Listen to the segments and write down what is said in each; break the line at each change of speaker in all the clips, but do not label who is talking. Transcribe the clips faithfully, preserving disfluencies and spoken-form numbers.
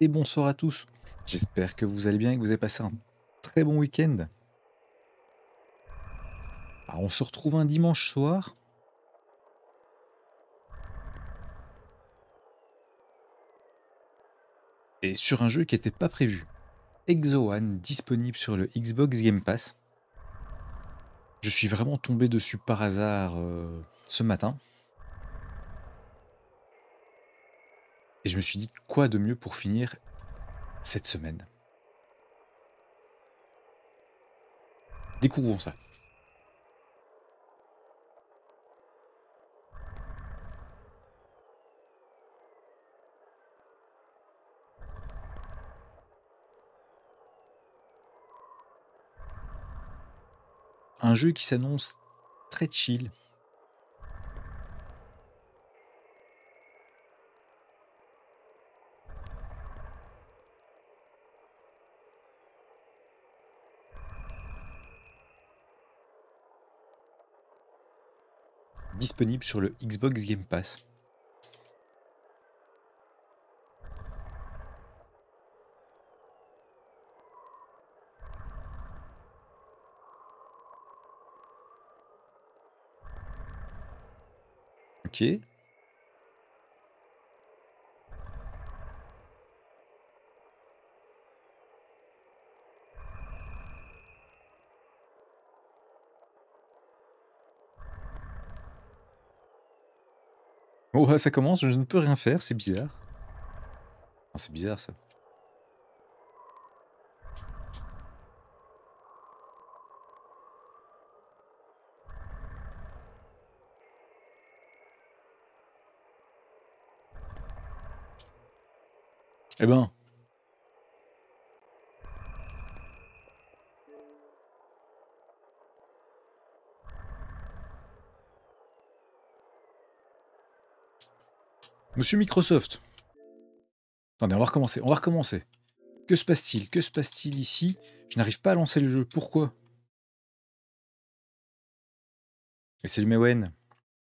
Et bonsoir à tous. J'espère que vous allez bien et que vous avez passé un très bon week-end. Alors, on se retrouve un dimanche soir. Et sur un jeu qui n'était pas prévu. Exo-One, disponible sur le Xbox Game Pass. Je suis vraiment tombé dessus par hasard euh, ce matin. Et je me suis dit, quoi de mieux pour finir cette semaine? Découvrons ça. Un jeu qui s'annonce très chill. Disponible sur le Xbox Game Pass. Ok. Oh, ça commence, je ne peux rien faire, c'est bizarre. Oh, c'est bizarre ça. Eh ben. Monsieur Microsoft. Attendez, on va recommencer, on va recommencer. Que se passe-t-il? Que se passe-t-il ici? Je n'arrive pas à lancer le jeu, pourquoi? Et c'est le Mewen.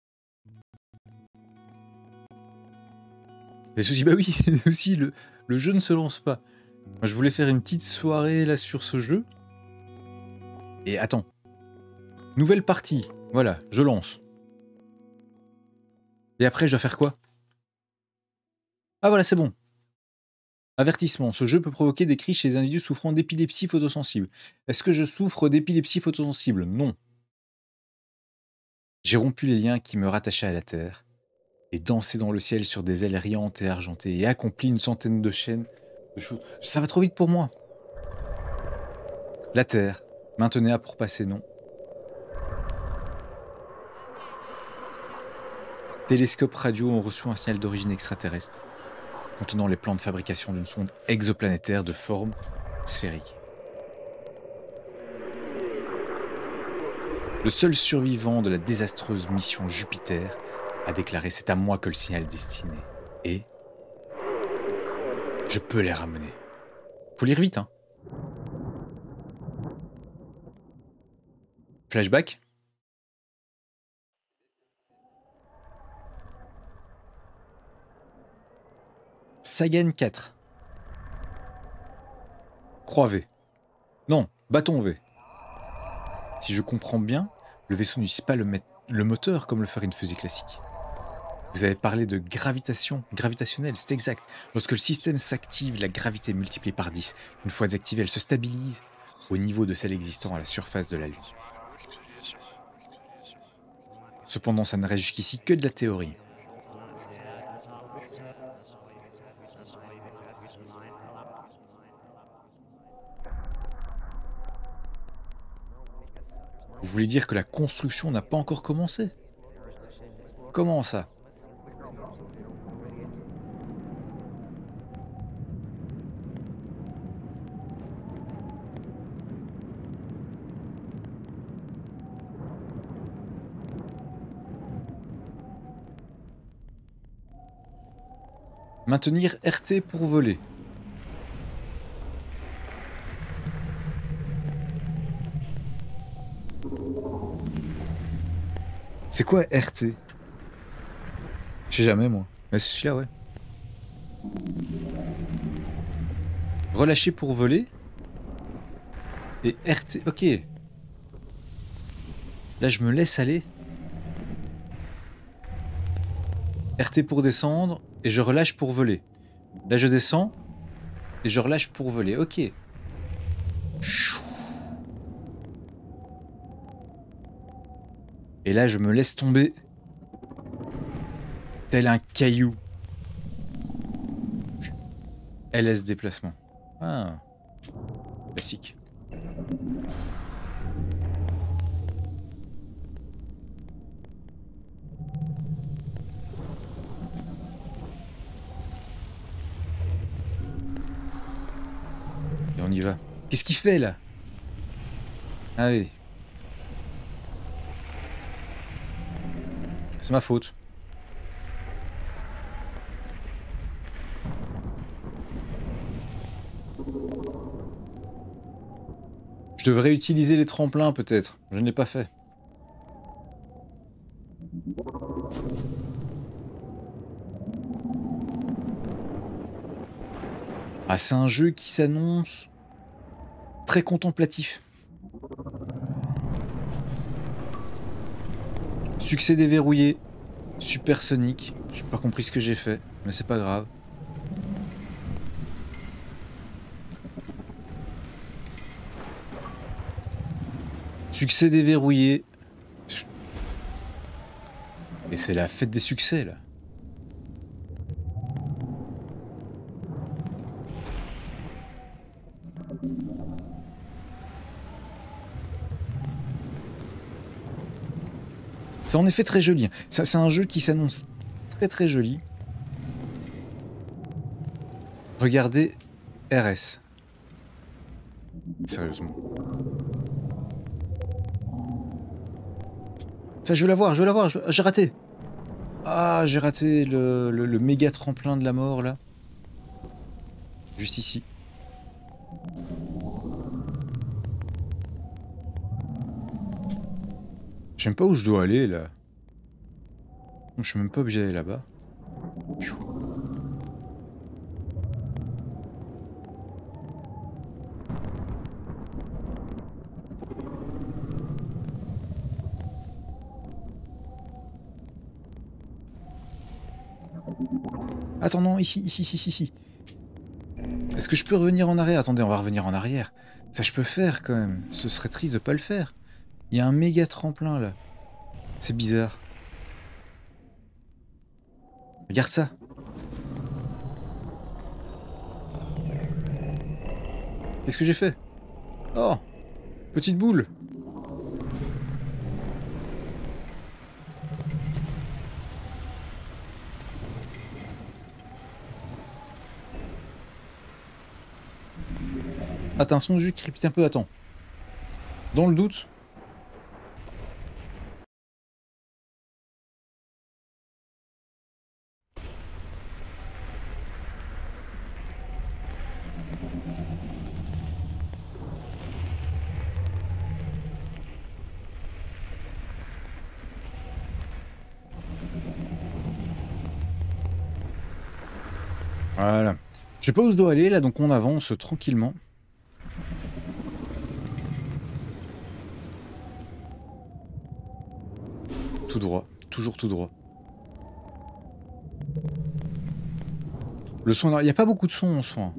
Des soucis, bah oui, aussi, le, le jeu ne se lance pas. Moi, je voulais faire une petite soirée là sur ce jeu. Et attends. Nouvelle partie. Voilà, je lance. Et après, je dois faire quoi? Ah voilà, c'est bon. Avertissement. Ce jeu peut provoquer des cris chez les individus souffrant d'épilepsie photosensible. Est-ce que je souffre d'épilepsie photosensible? Non. J'ai rompu les liens qui me rattachaient à la Terre et dansé dans le ciel sur des ailes riantes et argentées et accompli une centaine de chaînes de choses. Ça va trop vite pour moi. La Terre, maintenant a pour passé nom. Télescopes radio ont reçu un signal d'origine extraterrestre, contenant les plans de fabrication d'une sonde exoplanétaire de forme sphérique. Le seul survivant de la désastreuse mission Jupiter a déclaré « C'est à moi que le signal est destiné. » Et je peux les ramener. Faut lire vite, hein. Flashback. Sagan quatre. Croix V. Non, bâton V. Si je comprends bien, le vaisseau n'utilise pas le, le moteur comme le ferait une fusée classique. Vous avez parlé de gravitation, gravitationnelle, c'est exact. Lorsque le système s'active, la gravité est multipliée par dix. Une fois désactivée, elle se stabilise au niveau de celle existant à la surface de la Lune. Cependant, ça ne reste jusqu'ici que de la théorie. Vous voulez dire que la construction n'a pas encore commencé? Comment ça? Maintenir R T pour voler. C'est quoi R T? Je sais jamais moi. Mais c'est celui-là, ouais. relâcher pour voler. Et R T... Ok. Là, je me laisse aller. R T pour descendre. Et je relâche pour voler. Là, je descends. Et je relâche pour voler. Ok. Et là, je me laisse tomber. Tel un caillou. L S déplacement. Ah. Classique. Et on y va. Qu'est-ce qu'il fait là? Ah oui. C'est ma faute. Je devrais utiliser les tremplins peut-être. Je ne l'ai pas fait. Ah, c'est un jeu qui s'annonce très contemplatif. Succès déverrouillé. Supersonique. J'ai pas compris ce que j'ai fait, mais c'est pas grave. Succès déverrouillé. Et c'est la fête des succès là. C'est en effet très joli. C'est un jeu qui s'annonce très très joli. Regardez R S. Sérieusement. Ça, je veux la voir, je veux la voir, j'ai raté. Ah, j'ai raté le, le, le méga tremplin de la mort, là. Juste ici. Je sais même pas où je dois aller, là. Je suis même pas obligé d'aller là-bas. Attends, non, ici, ici, ici, ici. Est-ce que je peux revenir en arrière? Attendez, on va revenir en arrière. Ça, je peux faire, quand même. Ce serait triste de pas le faire. Il y a un méga tremplin, là. C'est bizarre. Regarde ça. Qu'est-ce que j'ai fait? Oh! Petite boule! Attends, un son de jus qui crépite un peu, attends. Dans le doute. Voilà. Je sais pas où je dois aller là, donc on avance tranquillement. Tout droit, toujours tout droit. Le son, il n'y a pas beaucoup de son en soi.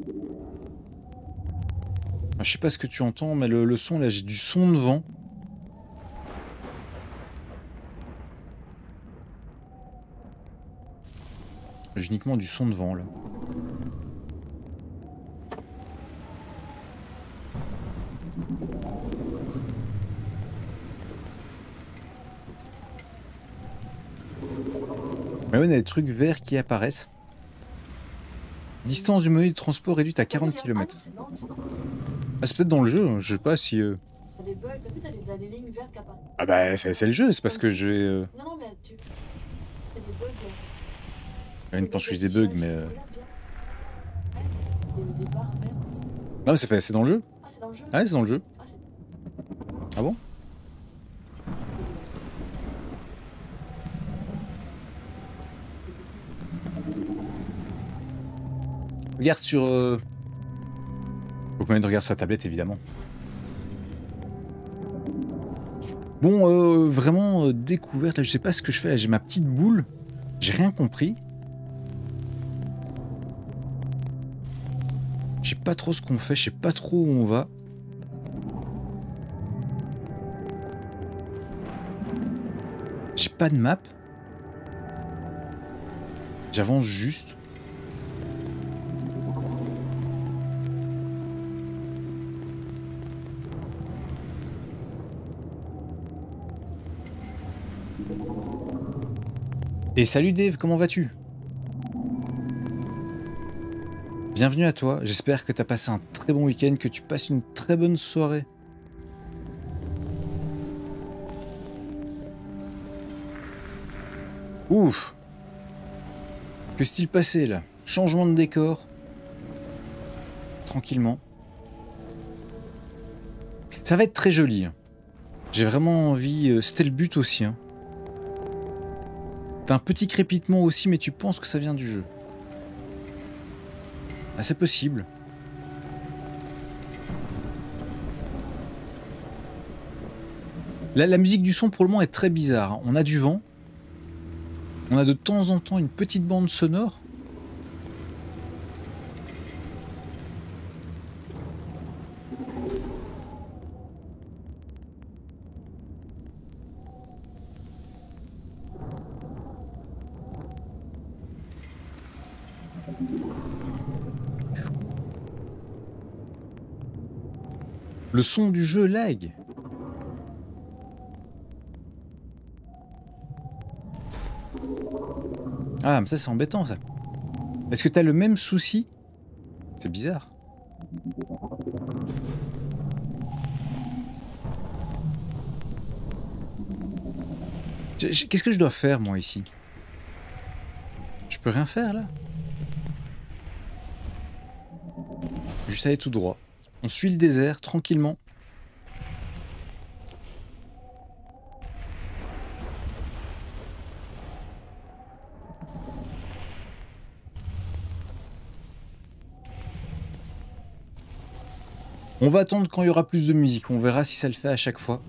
Je sais pas ce que tu entends, mais le, le son là, j'ai du son de vent. J'ai uniquement du son de vent là. Mais ouais, on a des trucs verts qui apparaissent. Distance du moyen de transport réduite à quarante kilomètres. Ah, c'est peut-être dans le jeu, je sais pas si... Euh...
T'as des bugs, t'as vu, t'as des, t'as des lignes vertes qui apparaissent.
Ah bah c'est le jeu, c'est parce que je vais... Euh...
Non, non, mais tu... T'as des bugs...
Euh... Une pense que je des bugs, mais... Euh...
Des, des barres vertes.
Non mais c'est fait, c'est dans le jeu.
Ah, c'est dans le jeu?
Ah ouais, c'est dans le jeu.
Ah, c'est...
Ah bon? Regarde sur... Euh... Faut qu'on aille de regarder sa tablette, évidemment. Bon, euh, vraiment, euh, découverte. Là, je sais pas ce que je fais. Là, j'ai ma petite boule. J'ai rien compris. Je sais pas trop ce qu'on fait. Je sais pas trop où on va. J'ai pas de map. J'avance juste. Et salut Dave, comment vas-tu? Bienvenue à toi, j'espère que tu as passé un très bon week-end, que tu passes une très bonne soirée. Ouf! Que s'est-il passé là? Changement de décor. Tranquillement. Ça va être très joli. J'ai vraiment envie... C'était le but aussi. Hein. T'as un petit crépitement aussi, mais tu penses que ça vient du jeu. Ah, c'est possible. La, la musique du son, pour le moment, est très bizarre. On a du vent. On a de temps en temps une petite bande sonore. Le son du jeu lag. Ah, mais ça c'est embêtant ça. Est-ce que t'as le même souci? C'est bizarre. Qu'est-ce que je dois faire moi ici? Je peux rien faire là? Juste aller tout droit. On suit le désert tranquillement. On va attendre quand il y aura plus de musique. On verra si ça le fait à chaque fois.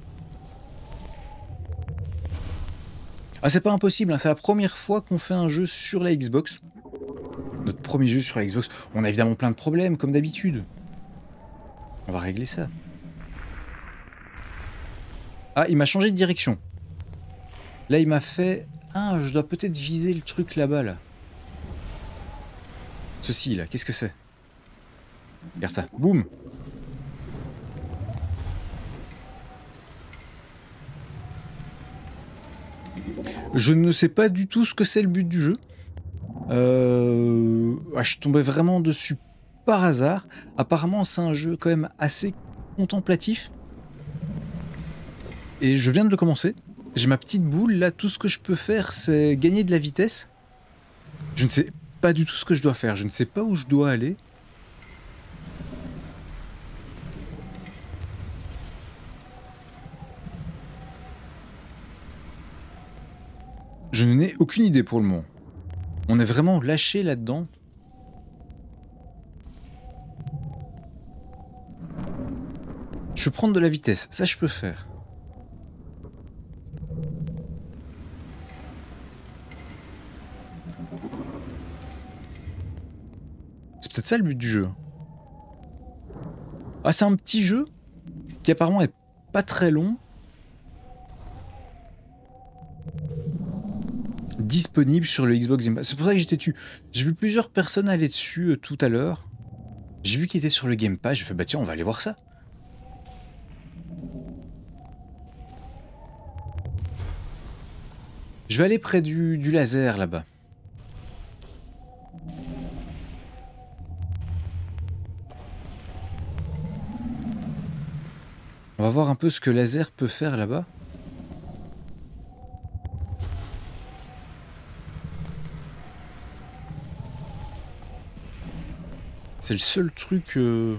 Ah, c'est pas impossible, hein. C'est la première fois qu'on fait un jeu sur la Xbox. Notre premier jeu sur la Xbox. On a évidemment plein de problèmes, comme d'habitude. On va régler ça. Ah, il m'a changé de direction. Là, il m'a fait... Ah, je dois peut-être viser le truc là-bas, là. Ceci, là, qu'est-ce que c'est? Regarde ça. Boum! Je ne sais pas du tout ce que c'est le but du jeu. Euh... Ah, je suis tombé vraiment dessus par hasard. Apparemment, c'est un jeu quand même assez contemplatif. Et je viens de le commencer. J'ai ma petite boule. Là, tout ce que je peux faire, c'est gagner de la vitesse. Je ne sais pas du tout ce que je dois faire. Je ne sais pas où je dois aller. Je n'ai aucune idée pour le moment. On est vraiment lâché là-dedans. Je peux prendre de la vitesse. Ça, je peux faire. C'est peut-être ça le but du jeu. Ah, c'est un petit jeu qui apparemment est pas très long. Disponible sur le Xbox Game Pass. C'est pour ça que j'étais dessus. J'ai vu plusieurs personnes aller dessus euh, tout à l'heure. J'ai vu qu'il était sur le Game Pass. J'ai fait bah tiens, on va aller voir ça. Je vais aller près du, du laser là-bas. On va voir un peu ce que laser peut faire là-bas. C'est le seul truc... Euh...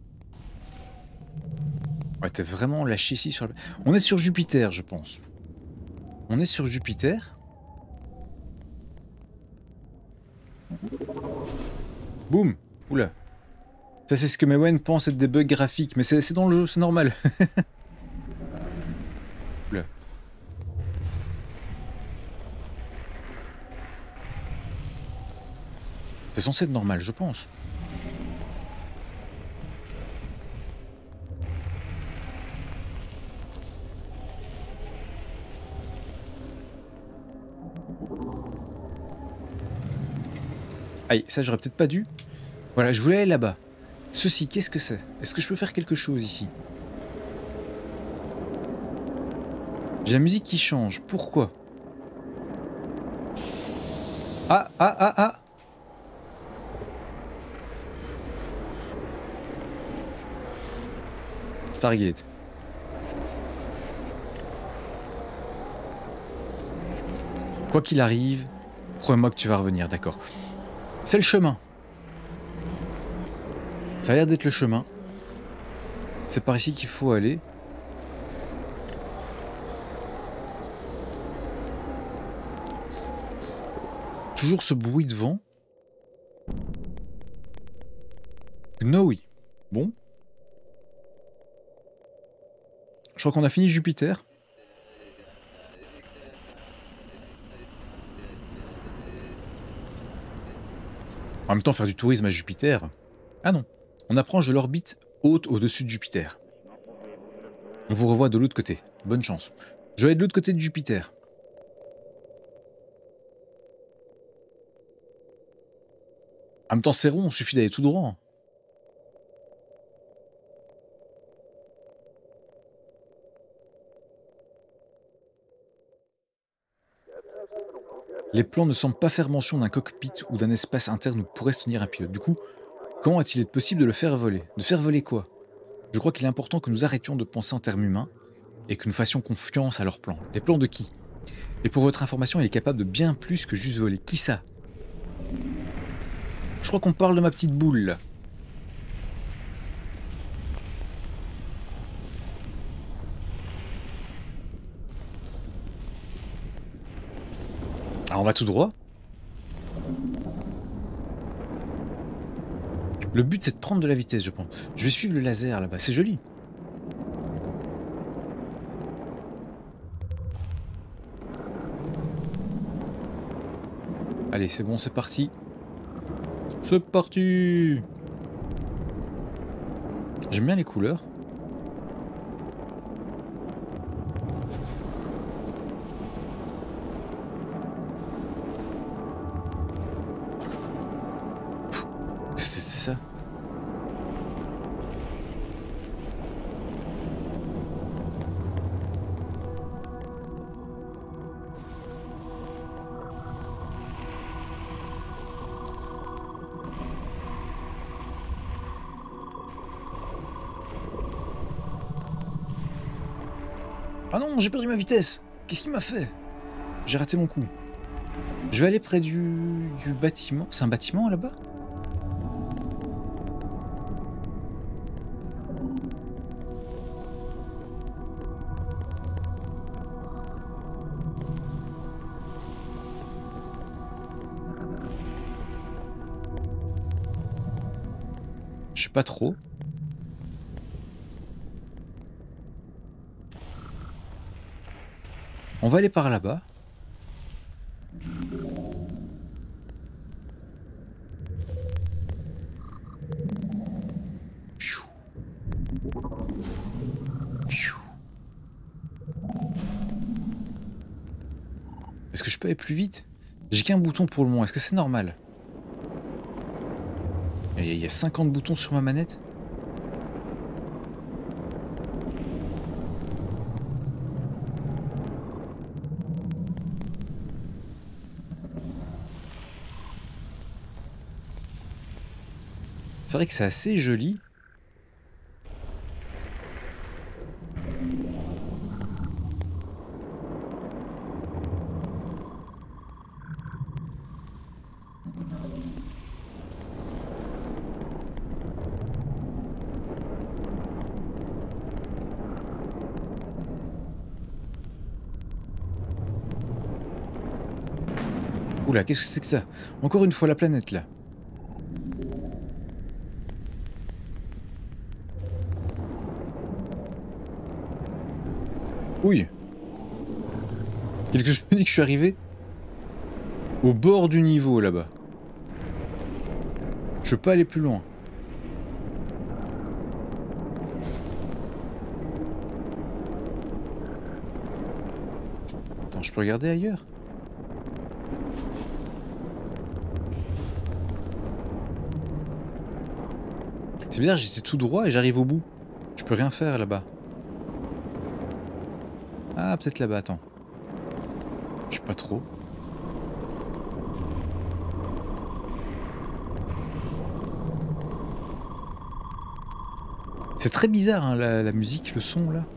Ouais, t'es vraiment lâché ici sur... Le... On est sur Jupiter, je pense. On est sur Jupiter. Boum. Oula. Ça c'est ce que Mewen pense être des bugs graphiques, mais c'est dans le jeu, c'est normal. Oula. C'est censé être normal, je pense. Aïe, ça j'aurais peut-être pas dû. Voilà, je voulais aller là-bas. Ceci, qu'est-ce que c'est? Est-ce que je peux faire quelque chose ici? J'ai la musique qui change. Pourquoi? Ah, ah, ah, ah! Stargate. Quoi qu'il arrive, promets-moi que tu vas revenir, d'accord. C'est le chemin. Ça a l'air d'être le chemin. C'est par ici qu'il faut aller. Toujours ce bruit de vent. No, oui. Bon. Je crois qu'on a fini Jupiter. En même temps, faire du tourisme à Jupiter... Ah non, on approche de l'orbite haute au-dessus de Jupiter. On vous revoit de l'autre côté. Bonne chance. Je vais aller de l'autre côté de Jupiter. En même temps, c'est rond, il suffit d'aller tout droit. Les plans ne semblent pas faire mention d'un cockpit ou d'un espace interne où pourrait se tenir un pilote. Du coup, comment a-t-il été possible de le faire voler? De faire voler quoi? Je crois qu'il est important que nous arrêtions de penser en termes humains et que nous fassions confiance à leurs plans. Les plans de qui? Et pour votre information, il est capable de bien plus que juste voler. Qui ça? Je crois qu'on parle de ma petite boule, là. Alors on va tout droit. Le but c'est de prendre de la vitesse, je pense. Je vais suivre le laser là-bas, c'est joli. Allez, c'est bon, c'est parti. C'est parti. J'aime bien les couleurs. C'était ça. Ah non, j'ai perdu ma vitesse. Qu'est-ce qu'il m'a fait? J'ai raté mon coup. Je vais aller près du, du bâtiment. C'est un bâtiment là-bas? Je sais pas trop. On va aller par là-bas. Est-ce que je peux aller plus vite? J'ai qu'un bouton pour le moment. Est-ce que c'est normal? Il y a cinquante boutons sur ma manette. C'est vrai que c'est assez joli. Oula, qu'est-ce que c'est que ça? Encore une fois la planète là. Oui. Quelque chose me dit que je suis arrivé au bord du niveau là-bas. Je peux pas aller plus loin. Attends, je peux regarder ailleurs? C'est bizarre, j'étais tout droit et j'arrive au bout. Je peux rien faire là-bas. Ah, peut-être là-bas, attends. Je sais pas trop. C'est très bizarre hein, la, la musique, le son là.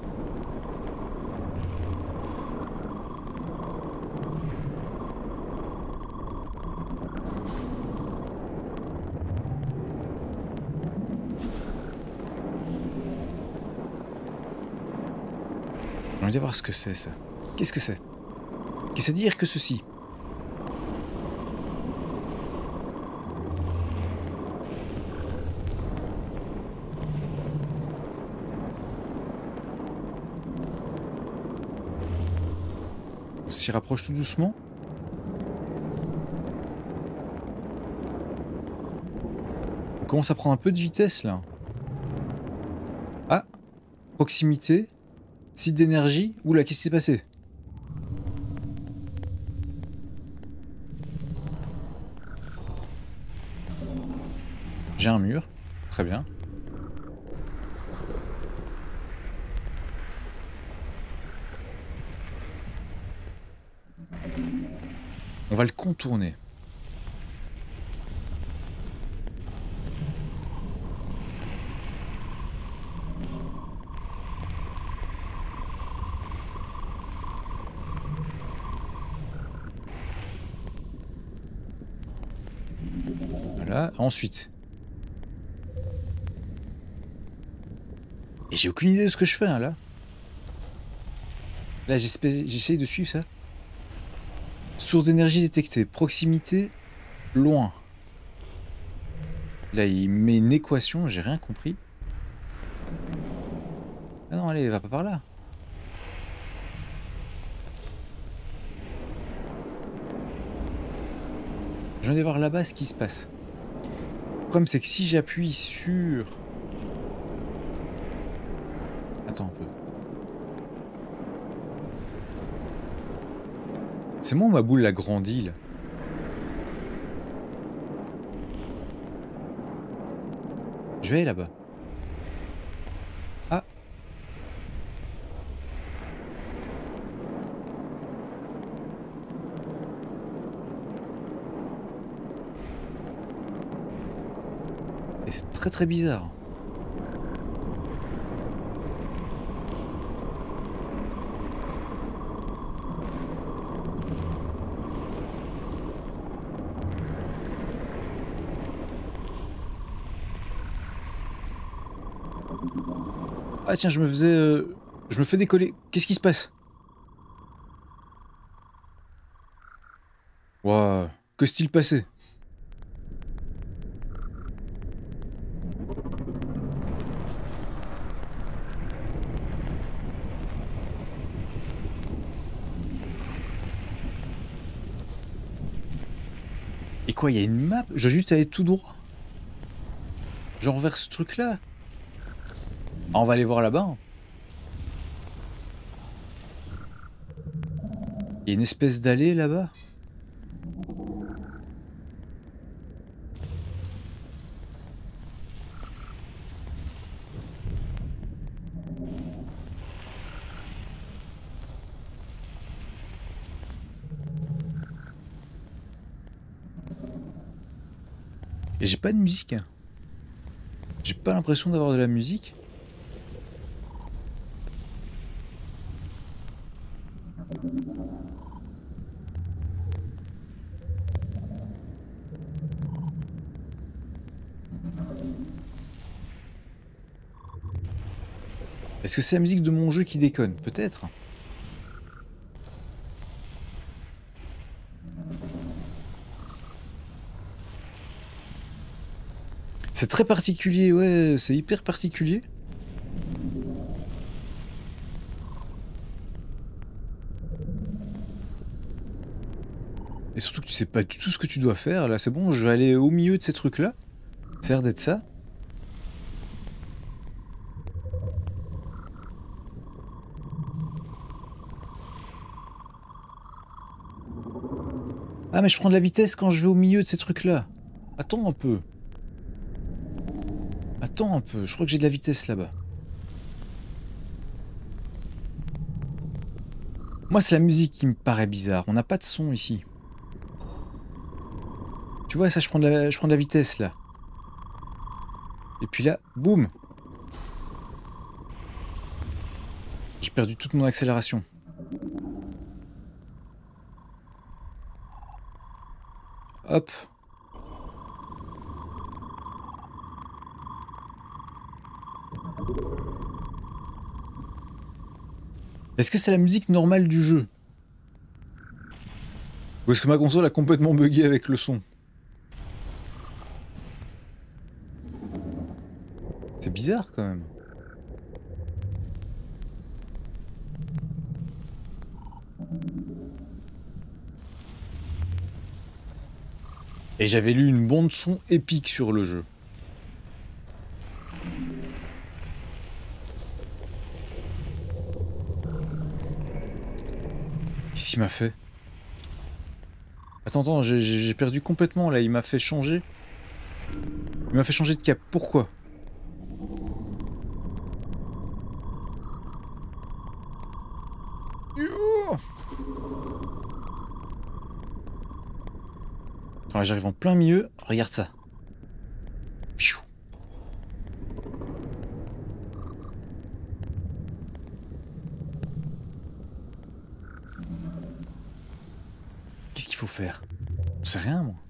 On va voir ce que c'est ça. Qu'est-ce que c'est? Qu'est-ce à dire que ceci? On s'y rapproche tout doucement. On commence à prendre un peu de vitesse là. Ah, proximité. Site d'énergie. Oula, qu'est-ce qui s'est passé? J'ai un mur. Très bien. On va le contourner. Voilà, ensuite. Et j'ai aucune idée de ce que je fais hein, là. Là, j'essaye de suivre ça. Source d'énergie détectée. Proximité, loin. Là, il met une équation, j'ai rien compris. Ah non, allez, va pas par là. Je viens de voir là-bas ce qui se passe. Le problème, c'est que si j'appuie sur... Attends un peu. C'est moi ou ma boule l'a grandi là? Je vais aller là-bas. Ah. Et c'est très très bizarre. Ah tiens, je me faisais... Euh, je me fais décoller. Qu'est-ce qui se passe? Waouh, que s'est-il passé? Et quoi, il y a une map? Je dois juste aller tout droit. Genre vers ce truc-là. Ah, on va aller voir là-bas. Il y a une espèce d'allée là-bas. Et j'ai pas de musique. J'ai pas l'impression d'avoir de la musique. Est-ce que c'est la musique de mon jeu qui déconne? Peut-être. C'est très particulier, ouais, c'est hyper particulier. Et surtout que tu sais pas du tout ce que tu dois faire, là, c'est bon, je vais aller au milieu de ces trucs-là. Ça a l'air d'être ça. Ah, mais je prends de la vitesse quand je vais au milieu de ces trucs-là. Attends un peu. Attends un peu, je crois que j'ai de la vitesse là-bas. Moi, c'est la musique qui me paraît bizarre. On n'a pas de son ici. Tu vois, ça, je prends de la, je prends de la vitesse là. Et puis là, boum. J'ai perdu toute mon accélération. Hop. Est-ce que c'est la musique normale du jeu? Ou est-ce que ma console a complètement bugué avec le son? C'est bizarre quand même. Et j'avais lu une bande son épique sur le jeu. Qu'est-ce qu'il m'a fait? Attends, attends, j'ai perdu complètement là, il m'a fait changer. Il m'a fait changer de cap, pourquoi? J'arrive en plein milieu, regarde ça. Pfiou. Qu'est-ce qu'il faut faire? Je sais rien, moi.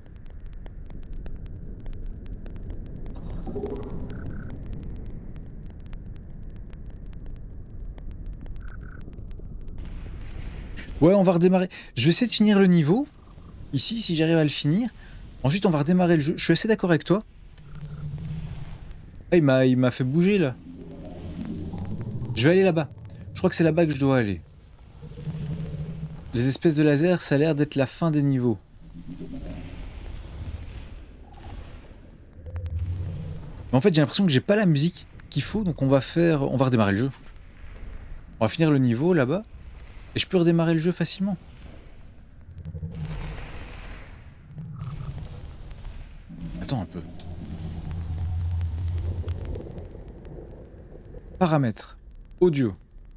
Ouais, on va redémarrer. Je vais essayer de finir le niveau. Ici, si j'arrive à le finir. Ensuite, on va redémarrer le jeu. Je suis assez d'accord avec toi. Ah, il m'a, il m'a fait bouger, là. Je vais aller là-bas. Je crois que c'est là-bas que je dois aller. Les espèces de lasers, ça a l'air d'être la fin des niveaux. Mais en fait, j'ai l'impression que j'ai pas la musique qu'il faut, donc on va faire... On va redémarrer le jeu. On va finir le niveau, là-bas. Et je peux redémarrer le jeu facilement. Attends un peu. Paramètres. Audio.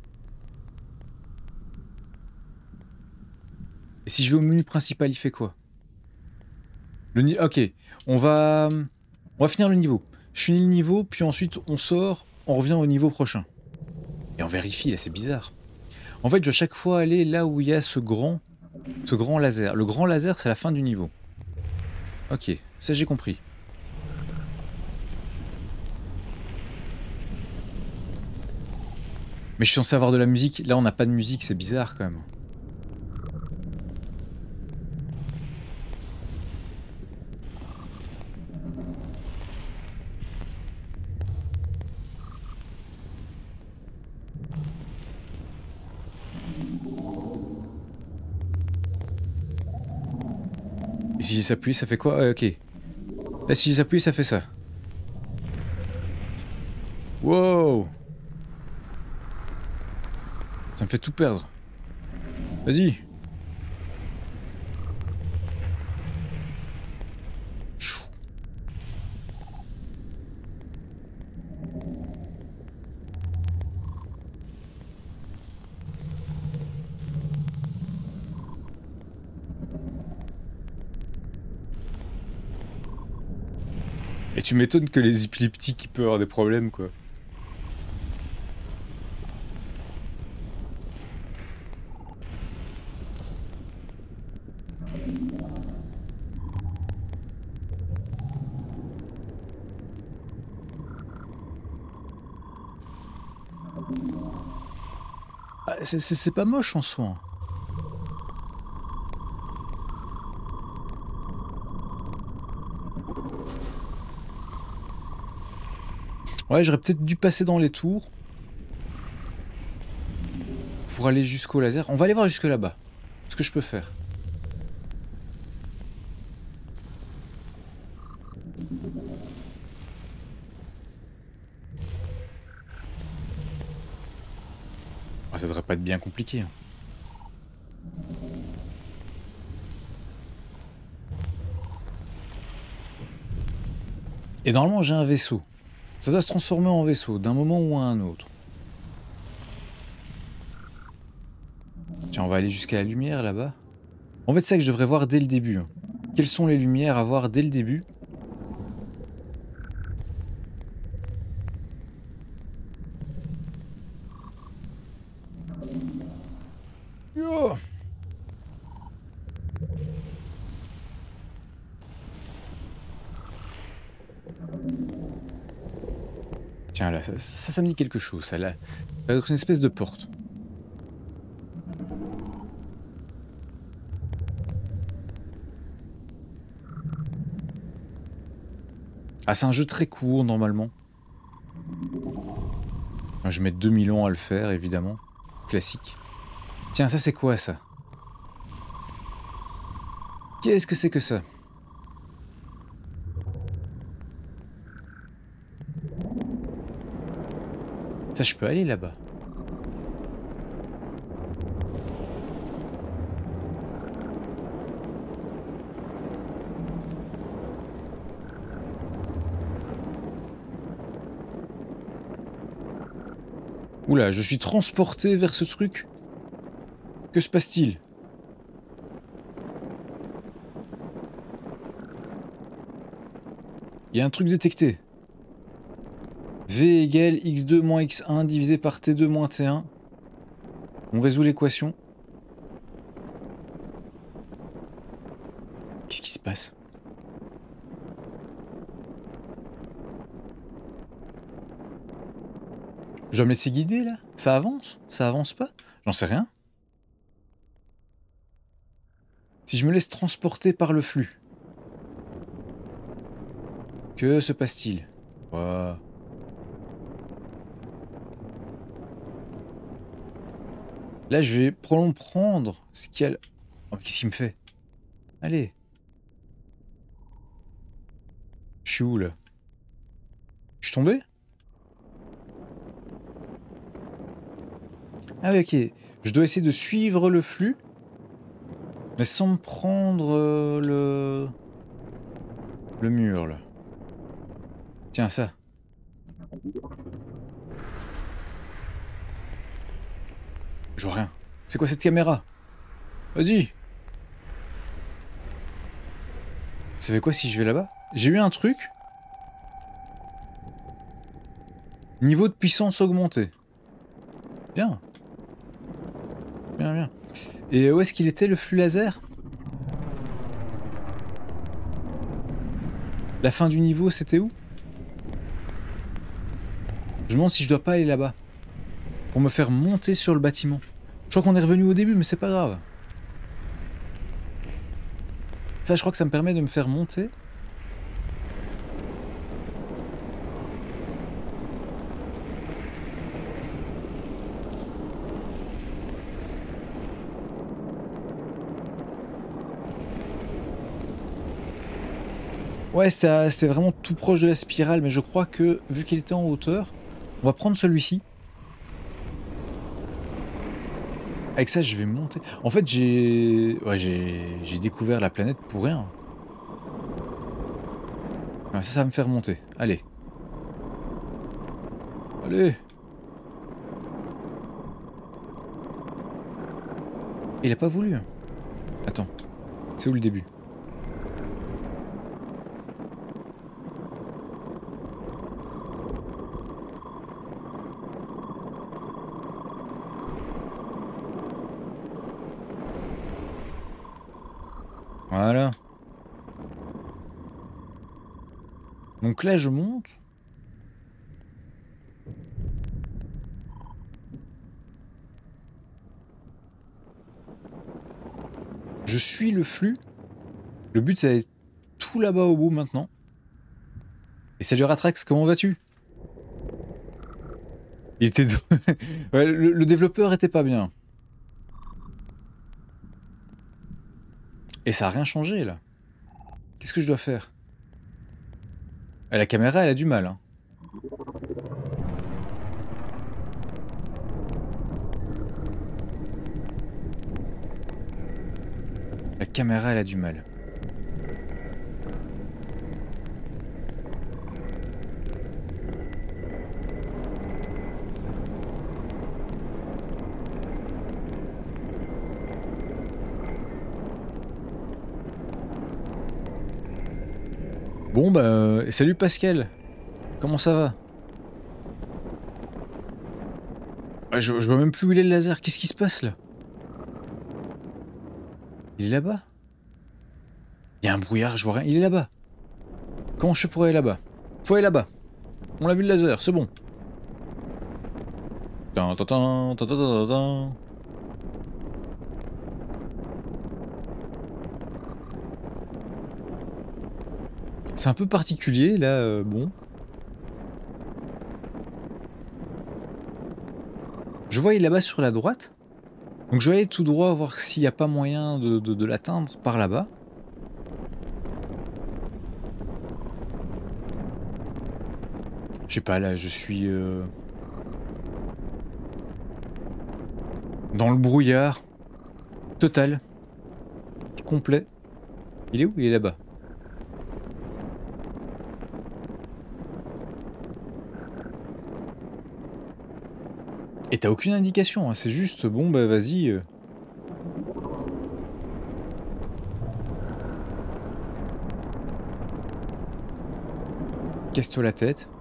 Et si je vais au menu principal, il fait quoi? Le ni... Ok, on va... On va finir le niveau. Je finis le niveau, puis ensuite on sort, on revient au niveau prochain. Et on vérifie, là c'est bizarre. En fait, je dois chaque fois aller là où il y a ce grand... Ce grand laser. Le grand laser, c'est la fin du niveau. Ok, ça j'ai compris. Mais je suis censé avoir de la musique. Là, on n'a pas de musique, c'est bizarre quand même. Et si j'appuie, ça fait quoi? euh, Ok. Là, si j'appuie, ça fait ça. Wow! Ça me fait tout perdre. Vas-y. Et tu m'étonnes que les épileptiques peuvent avoir des problèmes, quoi. Ah, c'est pas moche en soi. Ouais, j'aurais peut-être dû passer dans les tours. Pour aller jusqu'au laser. On va aller voir jusque là-bas. Ce que je peux faire. Ah, ça devrait pas être bien compliqué. Hein. Et normalement j'ai un vaisseau. Ça doit se transformer en vaisseau d'un moment ou à un autre. Tiens, on va aller jusqu'à la lumière là-bas. En fait, c'est ça que je devrais voir dès le début. Hein. Quelles sont les lumières à voir dès le début? Oh, tiens, là, ça, ça, ça me dit quelque chose. Ça, là, ça doit être une espèce de porte. Ah, c'est un jeu très court, normalement. Je vais mettre deux mille ans à le faire, évidemment. Classique. Tiens, ça, c'est quoi, ça? Qu'est-ce que c'est que ça? Ça, je peux aller là-bas. Oula, je suis transporté vers ce truc. Que se passe-t-il? Il y a un truc détecté. V égale x deux moins x un divisé par t deux moins t un. On résout l'équation. Qu'est-ce qui se passe? Je dois me laisser guider là? Ça avance? Ça avance pas? J'en sais rien. Si je me laisse transporter par le flux, que se passe-t-il? Wow. Là, je vais probablement prendre ce qu'il y a... Oh, qu'est-ce qu'il me fait? Allez. Je suis où là? Je suis tombé? Ah oui, ok. Je dois essayer de suivre le flux, mais sans me prendre euh, le... le mur, là. Tiens, ça. Je vois rien. C'est quoi cette caméra? Vas-y. Ça fait quoi si je vais là-bas? J'ai eu un truc. Niveau de puissance augmenté. Bien. Bien, bien. Et où est-ce qu'il était le flux laser? La fin du niveau, c'était où? Je me demande si je dois pas aller là-bas. Pour me faire monter sur le bâtiment. Je crois qu'on est revenu au début, mais c'est pas grave. Ça, je crois que ça me permet de me faire monter. Ouais, c'était vraiment tout proche de la spirale, mais je crois que, vu qu'il était en hauteur, on va prendre celui-ci. Avec ça, je vais monter. En fait, j'ai ouais, j'ai découvert la planète pour rien. Ouais, ça, ça va me faire monter. Allez. Allez. Il a pas voulu. Attends. C'est où le début? Voilà. Donc là, je monte. Je suis le flux. Le but, c'est d'aller tout là-bas au bout maintenant. Et salut Ratrax, comment vas-tu? Il était... ouais, le, le développeur était pas bien. Et ça a rien changé, là. Qu'est-ce que je dois faire? Ah, la caméra, elle a du mal, hein. La caméra, elle a du mal. Bon bah, euh, salut Pascal. Comment ça va? Ah, je, je vois même plus où il est le laser. Qu'est-ce qui se passe là? Il est là-bas? Il y a un brouillard, je vois rien. Il est là-bas. Comment je fais pour aller là-bas? Faut aller là-bas. On l'a vu le laser, c'est bon. Tan, tan, tan, tan, tan, tan, tan. C'est un peu particulier là, euh, bon. Je vois il est là-bas sur la droite. Donc je vais aller tout droit voir s'il n'y a pas moyen de, de, de l'atteindre par là-bas. Je sais pas, là je suis euh, dans le brouillard total, complet. Il est où? Il est là-bas. Et t'as aucune indication, hein, c'est juste, bon bah vas-y. Euh... Casse-toi la tête.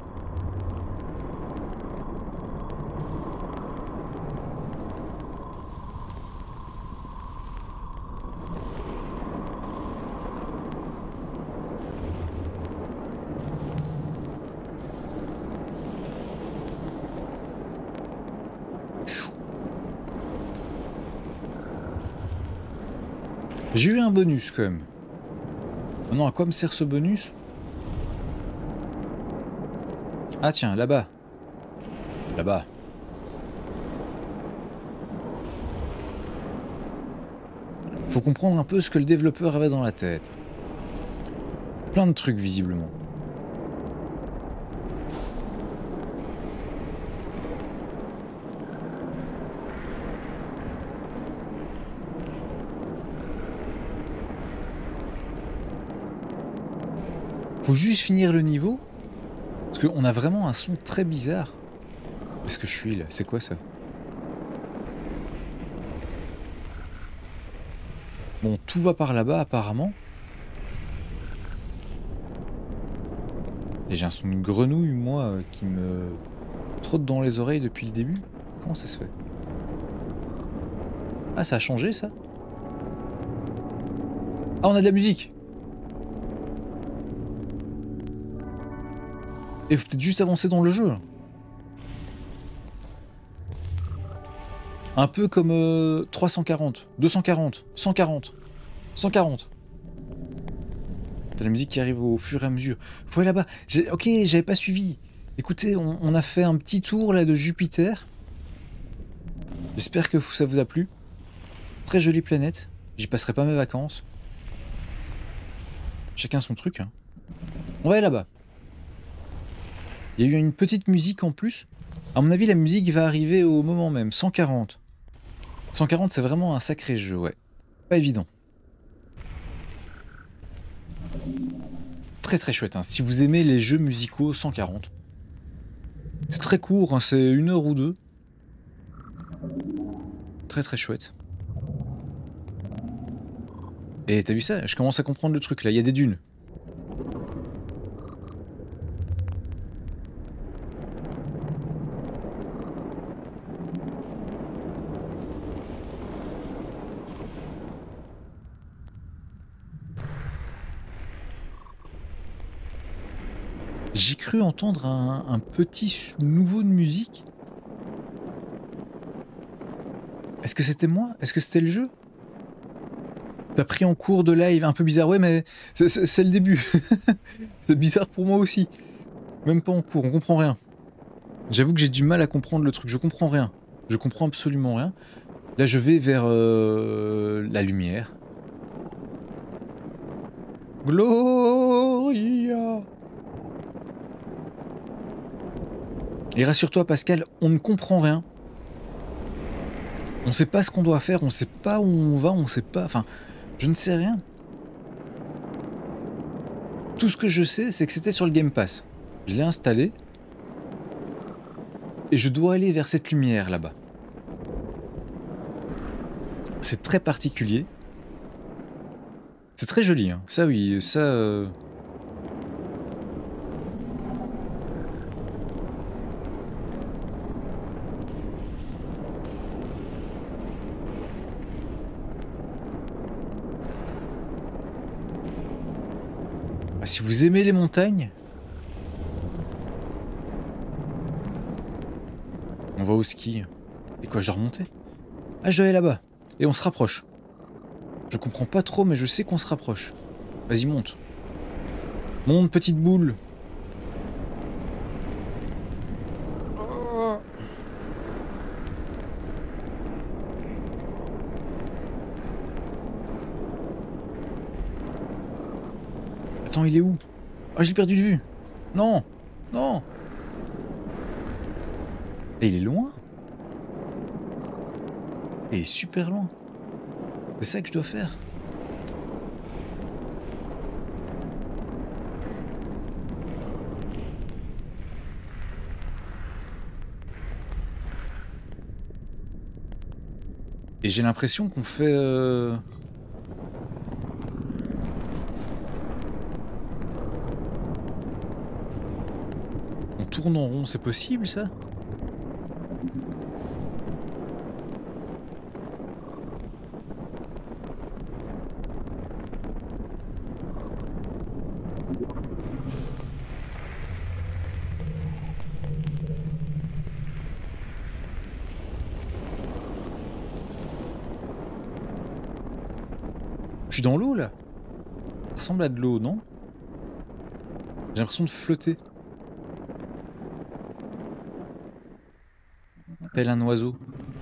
J'ai eu un bonus quand même. Maintenant, à quoi me sert ce bonus? Ah tiens, là-bas. Là-bas. Faut comprendre un peu ce que le développeur avait dans la tête. Plein de trucs visiblement. Faut juste finir le niveau. Parce qu'on a vraiment un son très bizarre. Où est-ce que je suis là? C'est quoi ça? Bon, tout va par là-bas apparemment. Et j'ai un son de grenouille, moi, euh, qui me trotte dans les oreilles depuis le début. Comment ça se fait? Ah, ça a changé ça? Ah, on a de la musique! Et faut peut-être juste avancer dans le jeu. Un peu comme euh, trois cent quarante, deux cent quarante, cent quarante, cent quarante. T'as la musique qui arrive au fur et à mesure. Faut aller là-bas. Ok, j'avais pas suivi. Écoutez, on, on a fait un petit tour là de Jupiter. J'espère que ça vous a plu. Très jolie planète. J'y passerai pas mes vacances. Chacun son truc. Hein. On va aller là-bas. Il y a eu une petite musique en plus. À mon avis, la musique va arriver au moment même. cent quarante. cent quarante, c'est vraiment un sacré jeu, ouais. Pas évident. Très très chouette. Hein. Si vous aimez les jeux musicaux, cent quarante. C'est très court, hein, c'est une heure ou deux. Très très chouette. Et t'as vu ça? Je commence à comprendre le truc là, il y a des dunes. J'ai cru entendre un, un petit nouveau de musique. Est-ce que c'était moi? Est-ce que c'était le jeu? T'as pris en cours de live, un peu bizarre. Ouais, mais c'est le début. C'est bizarre pour moi aussi. Même pas en cours, on comprend rien. J'avoue que j'ai du mal à comprendre le truc. Je comprends rien. Je comprends absolument rien. Là, je vais vers euh, la lumière. Gloria. Et rassure-toi, Pascal, on ne comprend rien. On sait pas ce qu'on doit faire, on sait pas où on va, on sait pas... Enfin, je ne sais rien. Tout ce que je sais, c'est que c'était sur le Game Pass. Je l'ai installé. Et je dois aller vers cette lumière là-bas. C'est très particulier. C'est très joli, hein. Ça oui, ça... Euh... Ah, si vous aimez les montagnes... On va au ski. Et quoi, je dois remonter? Ah, je dois aller là-bas. Et on se rapproche. Je comprends pas trop, mais je sais qu'on se rapproche. Vas-y, monte. Monte, petite boule. Oh. Attends, il est où? Ah, je l'ai perdu de vue. Non. Non. Et il est loin. Et il est super loin. C'est ça que je dois faire. Et j'ai l'impression qu'on fait... Euh... On tourne en rond, c'est possible ça? Je suis dans l'eau là. Ça ressemble à de l'eau, non? J'ai l'impression de flotter. Tel un oiseau.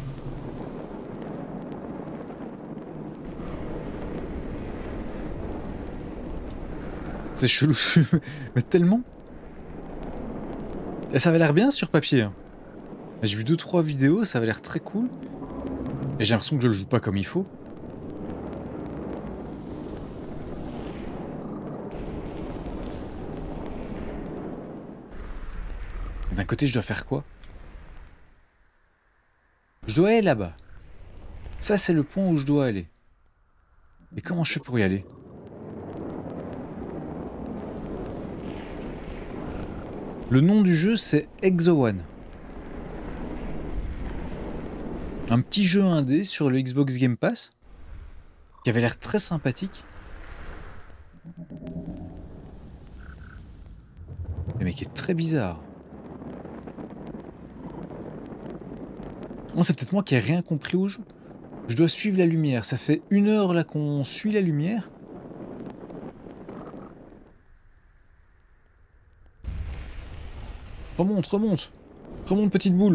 C'est chelou, mais tellement. Et ça avait l'air bien sur papier. J'ai vu deux trois vidéos, ça avait l'air très cool. Et j'ai l'impression que je le joue pas comme il faut. D'un côté, je dois faire quoi? Je dois aller là-bas. Ça, c'est le point où je dois aller. Et comment je fais pour y aller? Le nom du jeu, c'est Exo One. Un petit jeu indé sur le Xbox Game Pass, qui avait l'air très sympathique. Mais qui est très bizarre. Bon, c'est peut-être moi qui ai rien compris au jeu. Je dois suivre la lumière. Ça fait une heure là qu'on suit la lumière. Remonte, remonte. Remonte, petite boule.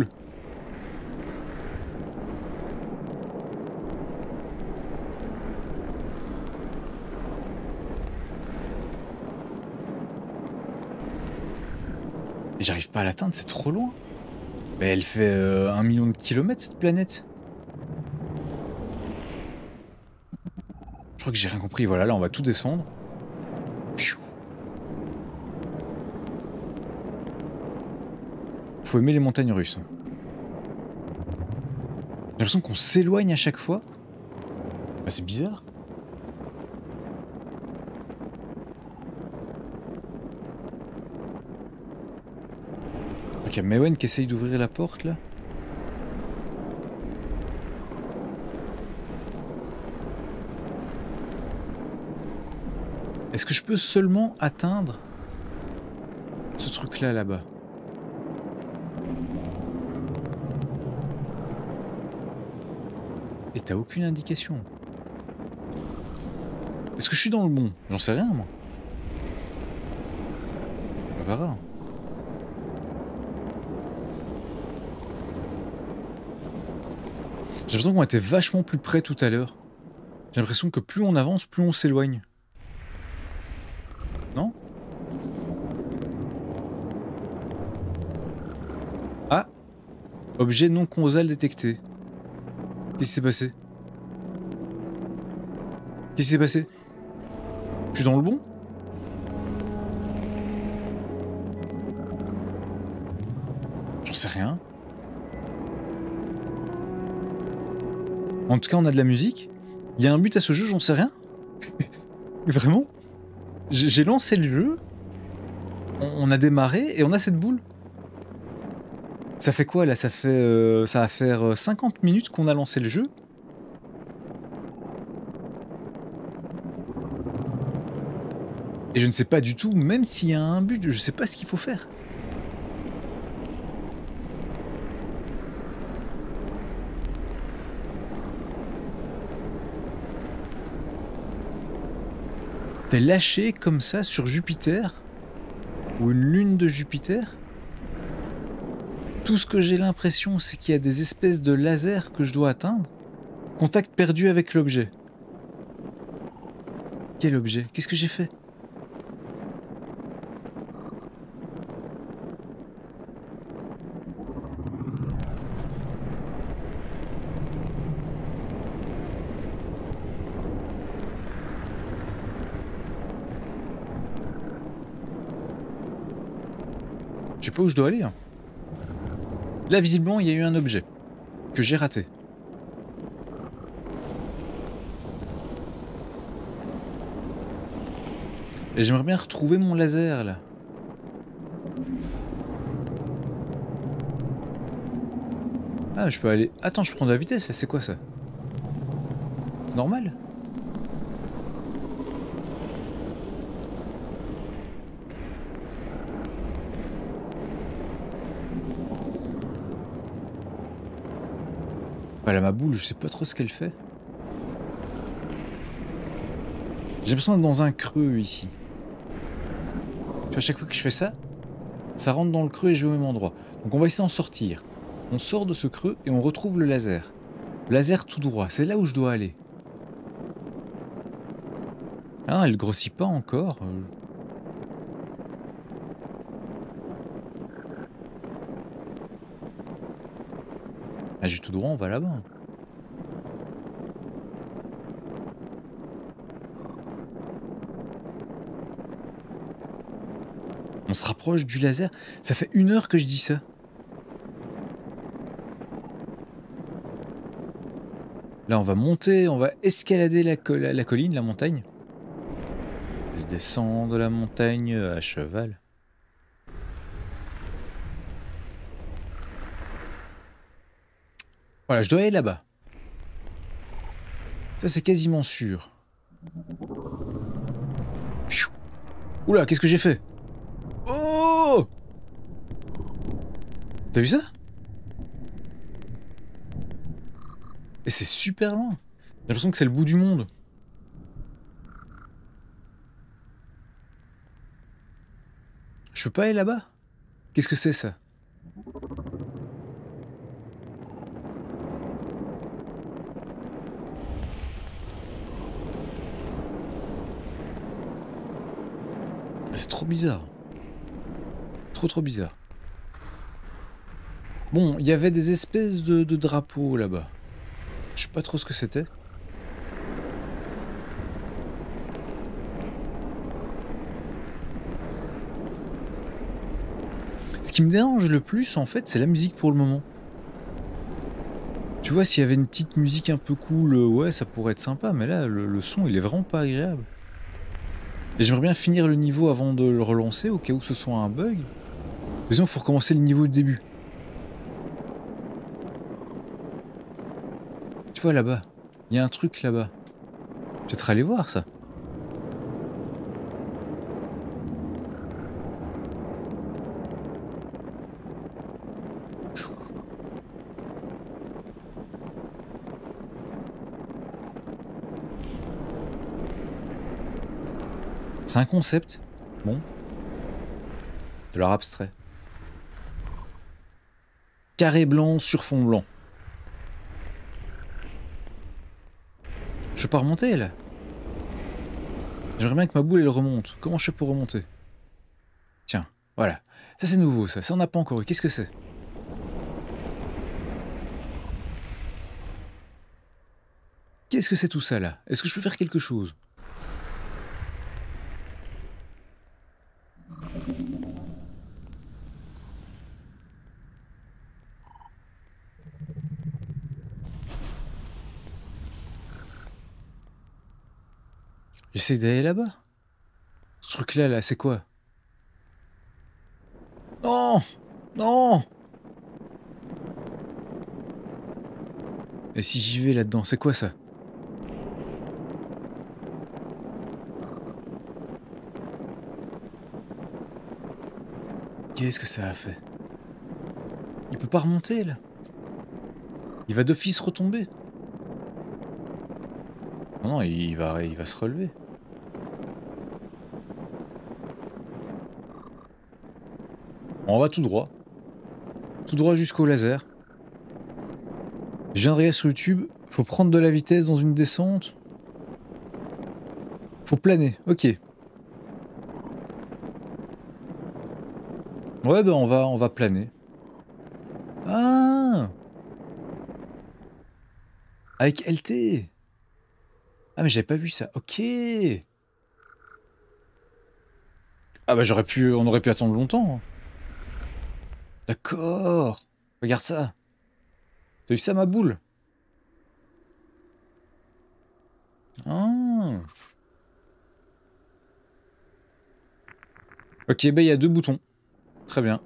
Et j'arrive pas à l'atteindre, c'est trop loin. Mais elle fait euh, un million de kilomètres cette planète. Je crois que j'ai rien compris. Voilà, là on va tout descendre. Faut aimer les montagnes russes. J'ai l'impression qu'on s'éloigne à chaque fois. Bah, c'est bizarre. Ok, Mewen qui essaye d'ouvrir la porte là. Est-ce que je peux seulement atteindre ce truc là là-bas? Et t'as aucune indication. Est-ce que je suis dans le bon? J'en sais rien moi. On verra. J'ai l'impression qu'on était vachement plus près tout à l'heure. J'ai l'impression que plus on avance, plus on s'éloigne. Non? Ah! Objet non causal détecté. Qu'est-ce qui s'est passé? Qu'est-ce qui s'est passé? Je suis dans le bon? J'en sais rien. En tout cas, on a de la musique. Il y a un but à ce jeu, j'en sais rien. Vraiment? J'ai lancé le jeu. On a démarré et on a cette boule. Ça fait quoi là? Ça fait, euh, ça va faire cinquante minutes qu'on a lancé le jeu. Et je ne sais pas du tout, même s'il y a un but, je sais pas ce qu'il faut faire. T'es lâché comme ça sur Jupiter? Ou une lune de Jupiter? Tout ce que j'ai l'impression, c'est qu'il y a des espèces de lasers que je dois atteindre. Contact perdu avec l'objet. Quel objet? Qu'est-ce que j'ai fait? Je sais pas où je dois aller. Hein. Là, visiblement, il y a eu un objet que j'ai raté. Et j'aimerais bien retrouver mon laser, là. Ah, je peux aller... Attends, je prends de la vitesse, là. C'est quoi, ça? C'est normal? Voilà, ma boule, je sais pas trop ce qu'elle fait. J'ai l'impression d'être dans un creux, ici. Tu vois, à chaque fois que je fais ça, ça rentre dans le creux et je vais au même endroit. Donc on va essayer d'en sortir. On sort de ce creux et on retrouve le laser. Le laser tout droit, c'est là où je dois aller. Ah, elle grossit pas encore. Ah, j'ai tout droit, on va là-bas. On se rapproche du laser. Ça fait une heure que je dis ça. Là, on va monter, on va escalader la, co la, la colline, la montagne. Elle descend de la montagne à cheval. Voilà, je dois aller là-bas. Ça, c'est quasiment sûr. Oula, qu'est-ce que j'ai fait? Oh! T'as vu ça? Et c'est super loin. J'ai l'impression que c'est le bout du monde. Je peux pas aller là-bas? Qu'est-ce que c'est ça? C'est trop bizarre. Trop trop bizarre. Bon, il y avait des espèces de, de drapeaux là-bas. Je sais pas trop ce que c'était. Ce qui me dérange le plus, en fait, c'est la musique pour le moment. Tu vois, s'il y avait une petite musique un peu cool, ouais, ça pourrait être sympa, mais là, le, le son, il est vraiment pas agréable. Et j'aimerais bien finir le niveau avant de le relancer, au cas où ce soit un bug. Sinon, il faut recommencer le niveau du début. Tu vois, là-bas, il y a un truc là-bas. Peut-être aller voir ça. C'est un concept. Bon. De l'art abstrait. Carré blanc sur fond blanc. peux pas remonter là. J'aimerais bien que ma boule elle remonte. Comment je fais pour remonter? Tiens, voilà. Ça c'est nouveau ça. Ça on n'a pas encore eu. Qu'est-ce que c'est? Qu'est-ce que c'est tout ça là? Est-ce que je peux faire quelque chose? J'essaie d'aller là-bas. Ce truc-là, là, c'est quoi? Non! Non! Et si j'y vais là-dedans, c'est quoi ça? Qu'est-ce que ça a fait? Il peut pas remonter, là. Il va d'office retomber. Non, non, il va, il va se relever. On va tout droit. Tout droit jusqu'au laser. Je viens de regarder sur YouTube. Faut prendre de la vitesse dans une descente. Faut planer. Ok. Ouais, ben on va, on va planer. Ah! Avec L T. Ah mais j'avais pas vu ça. Ok. Ah bah j'aurais pu, on aurait pu attendre longtemps. D'accord. Regarde ça. T'as vu ça ma boule? Ah. Ok, bah il y a deux boutons. Très bien.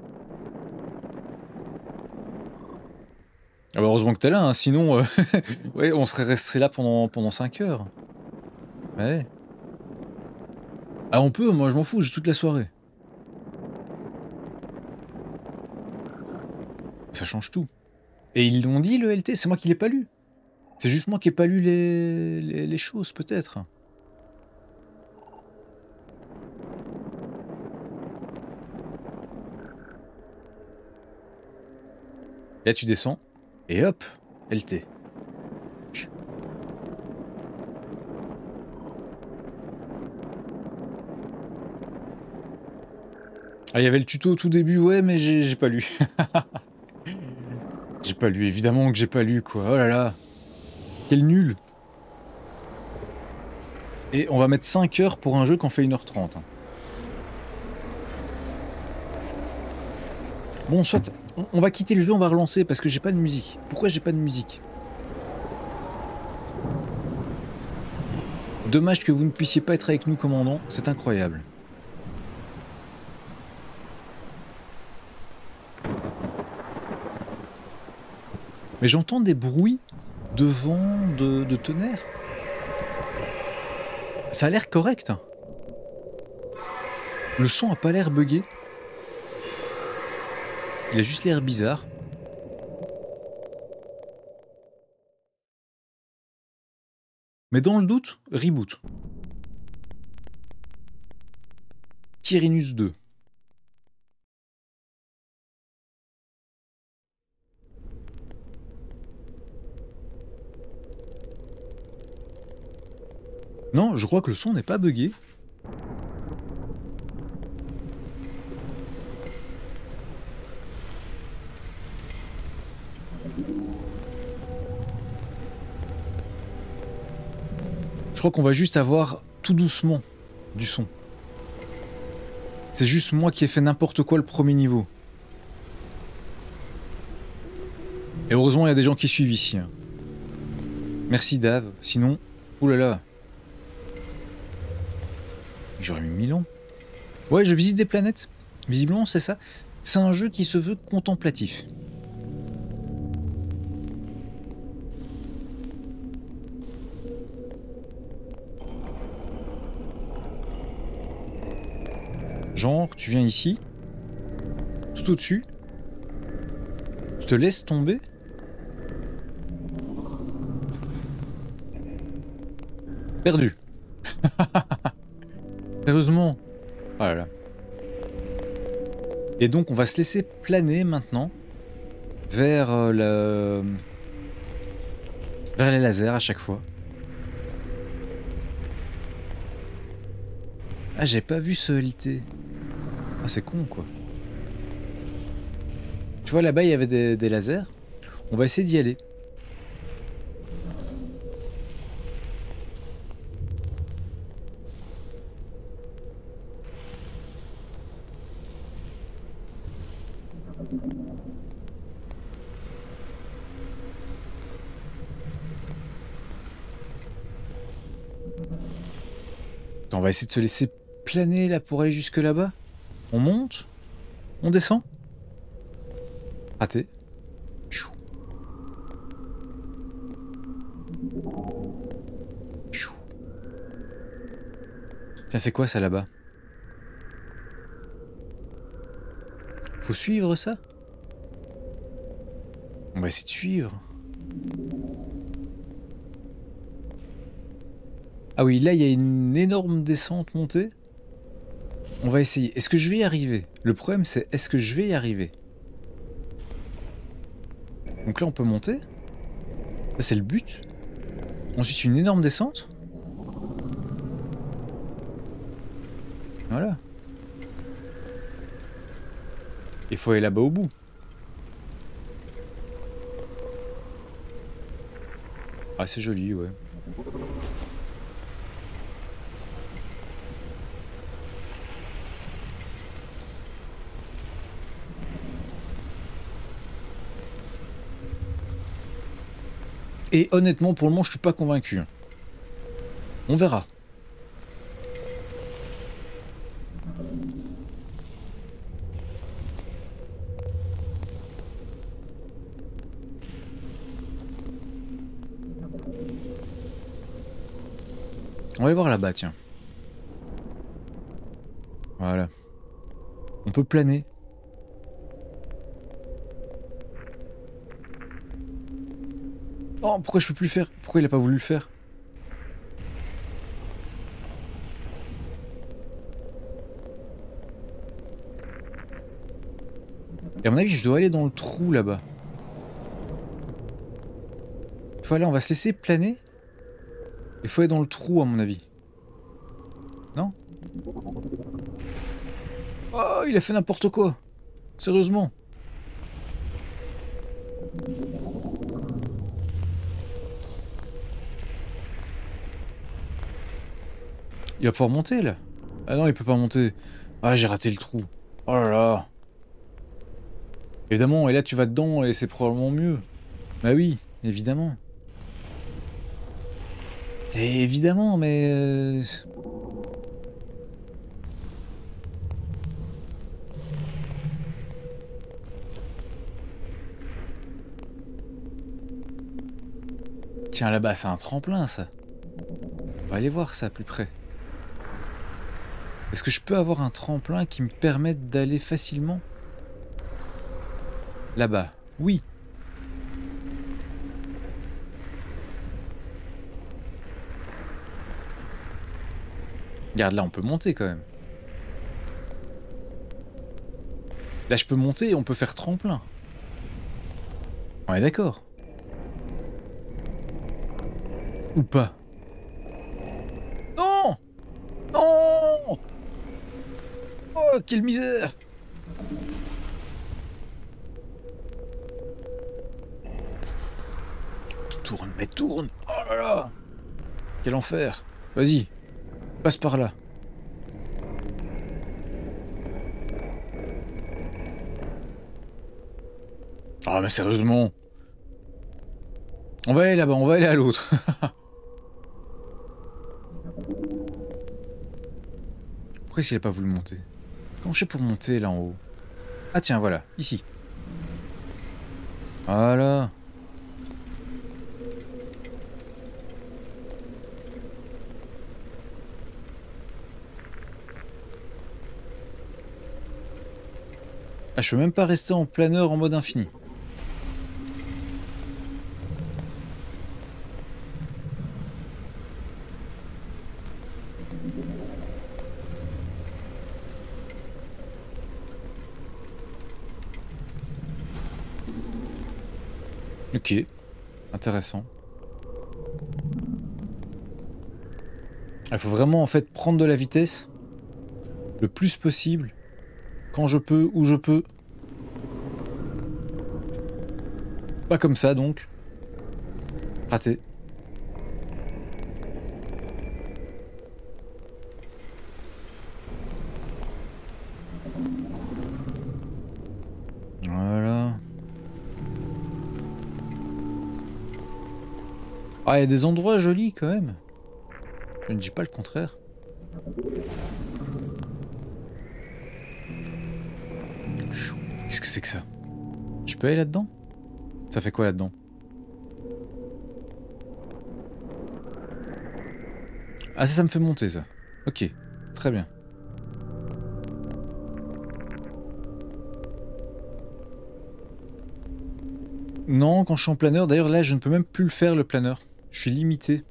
Ah bah heureusement que t'es là, hein, sinon euh, ouais, on serait resté là pendant, pendant cinq heures. Ouais. Ah on peut, moi je m'en fous, j'ai toute la soirée. Ça change tout. Et ils l'ont dit le L T, c'est moi qui l'ai pas lu. C'est juste moi qui ai pas lu les, les, les choses peut-être. Là tu descends, et hop, L T. Ah, il y avait le tuto au tout début, ouais, mais j'ai pas lu. J'ai pas lu, évidemment que j'ai pas lu, quoi. Oh là là. Quel nul. Et on va mettre cinq heures pour un jeu qu'on fait une heure trente. Bon, soit, on, on va quitter le jeu, on va relancer, parce que j'ai pas de musique. Pourquoi j'ai pas de musique? Dommage que vous ne puissiez pas être avec nous, commandant. C'est incroyable. Mais j'entends des bruits de vent, de, de tonnerre. Ça a l'air correct. Le son a pas l'air buggé. Il a juste l'air bizarre. Mais dans le doute, reboot. Tyrinus deux. Non, je crois que le son n'est pas buggé. Je crois qu'on va juste avoir tout doucement du son. C'est juste moi qui ai fait n'importe quoi le premier niveau. Et heureusement, il y a des gens qui suivent ici. Hein. Merci Dave, sinon... Oulala. J'aurais mis mille ans. Ouais, je visite des planètes. Visiblement, c'est ça. C'est un jeu qui se veut contemplatif. Genre, tu viens ici, tout au-dessus, tu te laisses tomber. Perdu. Sérieusement. Oh là là. Et donc on va se laisser planer maintenant vers euh, le... vers les lasers à chaque fois. Ah, j'avais pas vu ce L T. Ah, c'est con, quoi. Tu vois, là-bas, il y avait des, des lasers. On va essayer d'y aller. Attends, on va essayer de se laisser planer, là, pour aller jusque là-bas. On monte? On descend? Raté. Chou. Chou. Tiens, c'est quoi ça là-bas? Faut suivre ça? On va essayer de suivre. Ah oui, là il y a une énorme descente montée. On va essayer. Est-ce que je vais y arriver? Le problème c'est est-ce que je vais y arriver? Donc là on peut monter. Ça c'est le but. Ensuite une énorme descente. Voilà. Il faut aller là-bas au bout. Ah c'est joli, ouais. Et honnêtement, pour le moment, je suis pas convaincu. On verra. On va aller voir là-bas, tiens. Voilà. On peut planer. Oh, pourquoi je peux plus le faire? Pourquoi il a pas voulu le faire? Et à mon avis, je dois aller dans le trou là-bas. Voilà, on va se laisser planer. Il faut aller dans le trou, à mon avis. Non? Oh, il a fait n'importe quoi. Sérieusement. Il va pouvoir monter, là? Ah non, il peut pas monter. Ah, j'ai raté le trou. Oh là là. Évidemment, et là, tu vas dedans, et c'est probablement mieux. Bah oui, évidemment. Et évidemment, mais... Euh... Tiens, là-bas, c'est un tremplin, ça. On va aller voir ça plus près. Est-ce que je peux avoir un tremplin qui me permette d'aller facilement? Là-bas, oui. Regarde, là, on peut monter quand même. Là, je peux monter et on peut faire tremplin. On est d'accord. Ou pas. Non! Non! Oh, quelle misère! Tourne, mais tourne! Oh là là! Quel enfer! Vas-y, passe par là. Ah, mais sérieusement! On va aller là-bas, on va aller à l'autre. Pourquoi est-ce qu'il a pas voulu monter? Comment je fais pour monter là en haut? Ah tiens, voilà, ici. Voilà. Ah, je peux même pas rester en planeur en mode infini. Ok, intéressant. Il faut vraiment en fait prendre de la vitesse le plus possible, quand je peux, où je peux. Pas comme ça donc. Raté. Voilà. Ah, il y a des endroits jolis quand même. Je ne dis pas le contraire. Qu'est-ce que c'est que ça? Je peux aller là-dedans? Ça fait quoi là-dedans? Ah ça, ça me fait monter ça. Ok, très bien. Non, quand je suis en planeur, d'ailleurs là je ne peux même plus le faire le planeur. Je suis limité.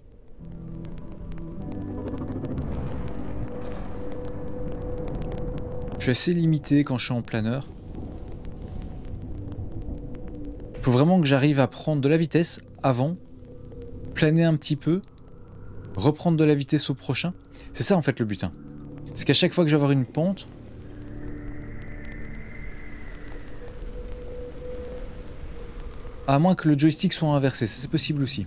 Je suis assez limité quand je suis en planeur. Faut vraiment que j'arrive à prendre de la vitesse avant, planer un petit peu, reprendre de la vitesse au prochain. C'est ça en fait le but. Hein. C'est qu'à chaque fois que je vais avoir une pente, à moins que le joystick soit inversé, ça c'est possible aussi.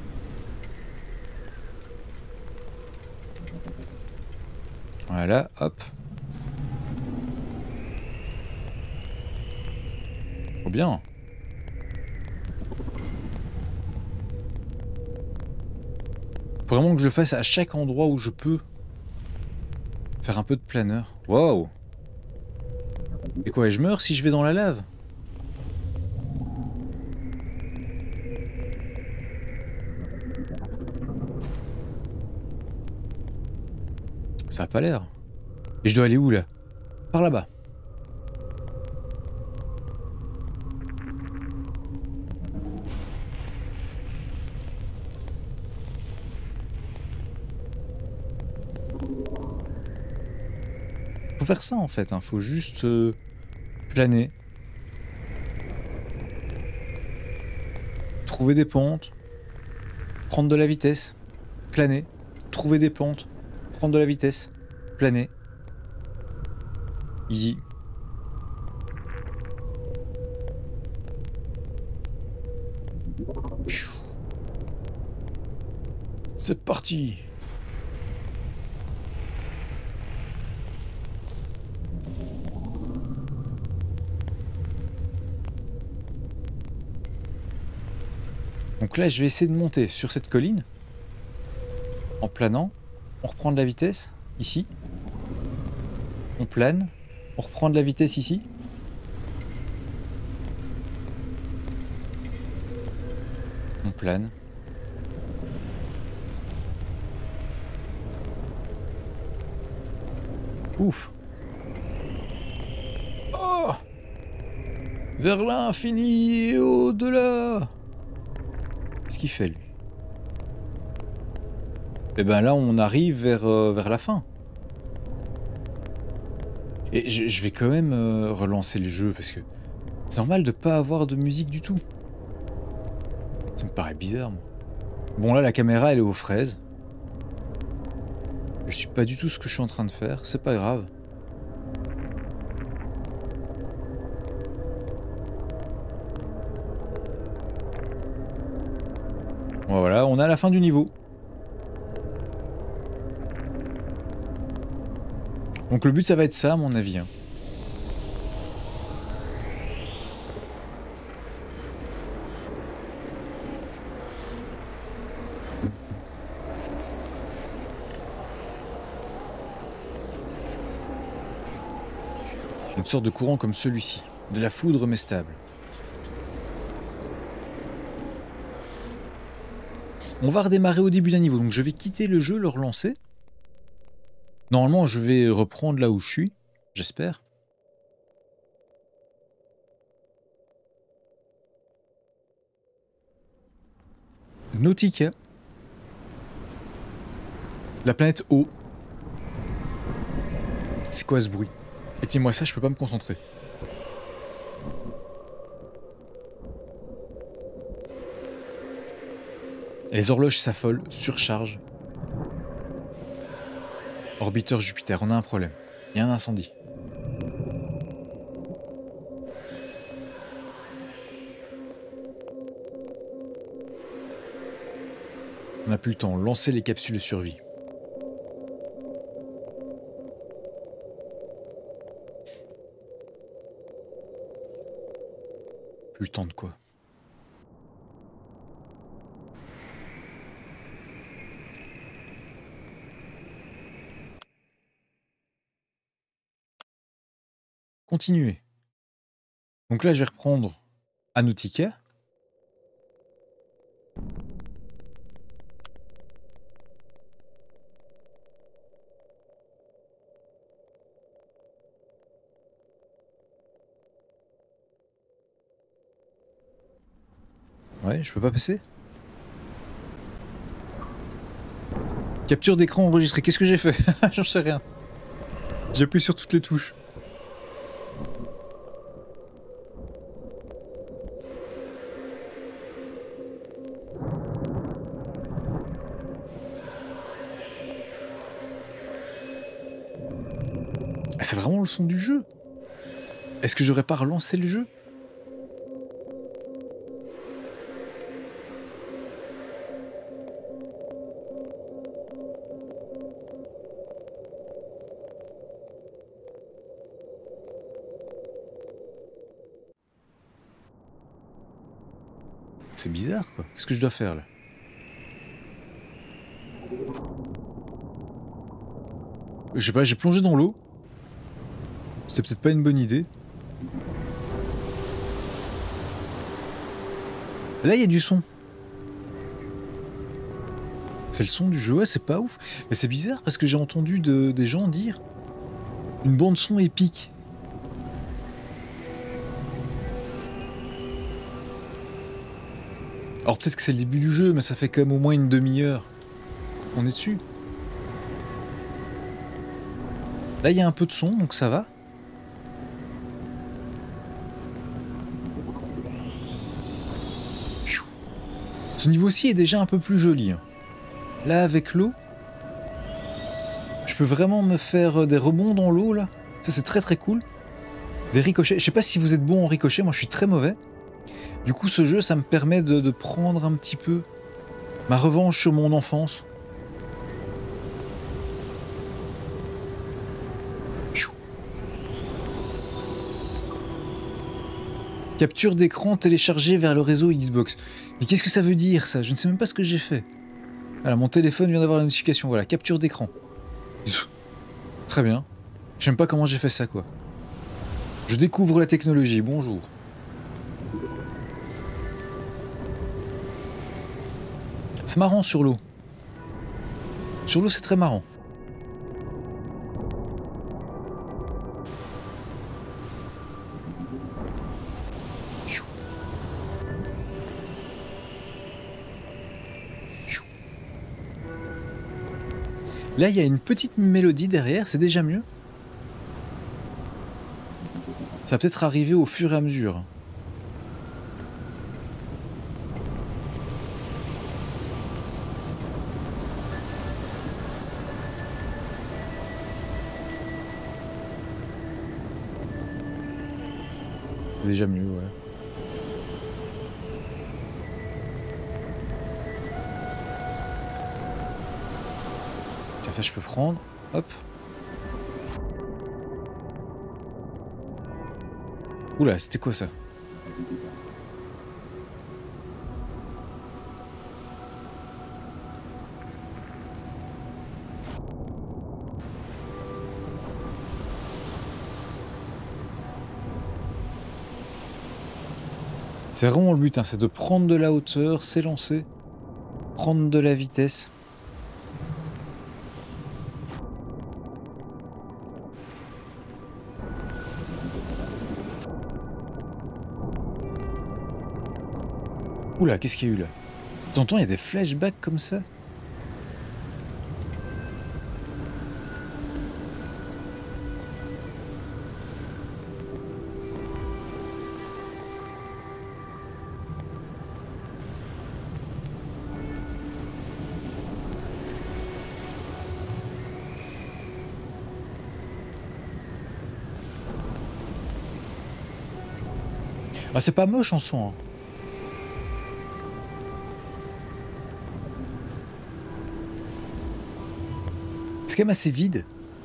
Voilà, hop. Trop bien. Faut vraiment que je le fasse à chaque endroit où je peux faire un peu de planeur. Waouh. Et quoi, je meurs si je vais dans la lave? Ça a pas l'air. Et je dois aller où là? Par là-bas. Faut faire ça en fait, hein. Faut juste euh, planer. Trouver des pentes. Prendre de la vitesse. Planer. Trouver des pentes. Prendre de la vitesse. Planer. Easy. C'est parti. Donc là, je vais essayer de monter sur cette colline. En planant. On reprend de la vitesse, ici. On plane. On reprend de la vitesse ici. On plane. Ouf. Oh! Vers l'infini et au-delà! Qu'est-ce qu'il fait, lui? Et ben là, on arrive vers, euh, vers la fin. Et je, je vais quand même euh, relancer le jeu, parce que c'est normal de pas avoir de musique du tout. Ça me paraît bizarre, moi. Bon, là, la caméra, elle est aux fraises. Je suis pas du tout ce que je suis en train de faire, c'est pas grave. Voilà, on est à la fin du niveau. Donc le but, ça va être ça, à mon avis. Hein. Une sorte de courant comme celui-ci. De la foudre, mais stable. On va redémarrer au début d'un niveau. Donc je vais quitter le jeu, le relancer. Normalement, je vais reprendre là où je suis. J'espère. Nautica. La planète eau. C'est quoi ce bruit? Éteins-moi ça, je peux pas me concentrer. Les horloges s'affolent, surchargent. Orbiteur Jupiter, on a un problème. Il y a un incendie. On n'a plus le temps. Lancez les capsules de survie. Plus le temps de quoi? Continuez. Donc là, je vais reprendre Anoutica. Ouais, je peux pas passer. Capture d'écran enregistrée. Qu'est-ce que j'ai fait? J'en sais rien. J'appuie sur toutes les touches. C'est vraiment le son du jeu. Est-ce que j'aurais pas relancé le jeu? C'est bizarre quoi. Qu'est-ce que je dois faire là? Je sais pas, j'ai plongé dans l'eau. C'était peut-être pas une bonne idée. Là, il y a du son. C'est le son du jeu, ouais, c'est pas ouf. Mais c'est bizarre parce que j'ai entendu de, des gens dire une bande son épique. Alors peut-être que c'est le début du jeu, mais ça fait quand même au moins une demi-heure. On est dessus. Là, il y a un peu de son, donc ça va. Ce niveau-ci est déjà un peu plus joli. Là, avec l'eau, je peux vraiment me faire des rebonds dans l'eau, là. Ça, c'est très très cool. Des ricochets. Je sais pas si vous êtes bon en ricochet, moi je suis très mauvais. Du coup, ce jeu, ça me permet de, de prendre un petit peu ma revanche sur mon enfance. Capture d'écran téléchargée vers le réseau Xbox. Mais qu'est-ce que ça veut dire ça? Je ne sais même pas ce que j'ai fait. Voilà, mon téléphone vient d'avoir la notification. Voilà, capture d'écran. Très bien. Je sais même pas comment j'ai fait ça quoi. Je découvre la technologie, bonjour. C'est marrant sur l'eau. Sur l'eau c'est très marrant. Là, il y a une petite mélodie derrière, c'est déjà mieux. Ça va peut-être arriver au fur et à mesure. Déjà mieux, ouais. Tiens, ça je peux prendre. Hop. Oula, c'était quoi ça? C'est vraiment le but, hein, c'est de prendre de la hauteur, s'élancer, prendre de la vitesse. Oula, qu'est-ce qu'il y a eu là? T'entends, il y a des flashbacks comme ça? Ah, c'est pas moche en soi. Hein. C'est quand même assez vide.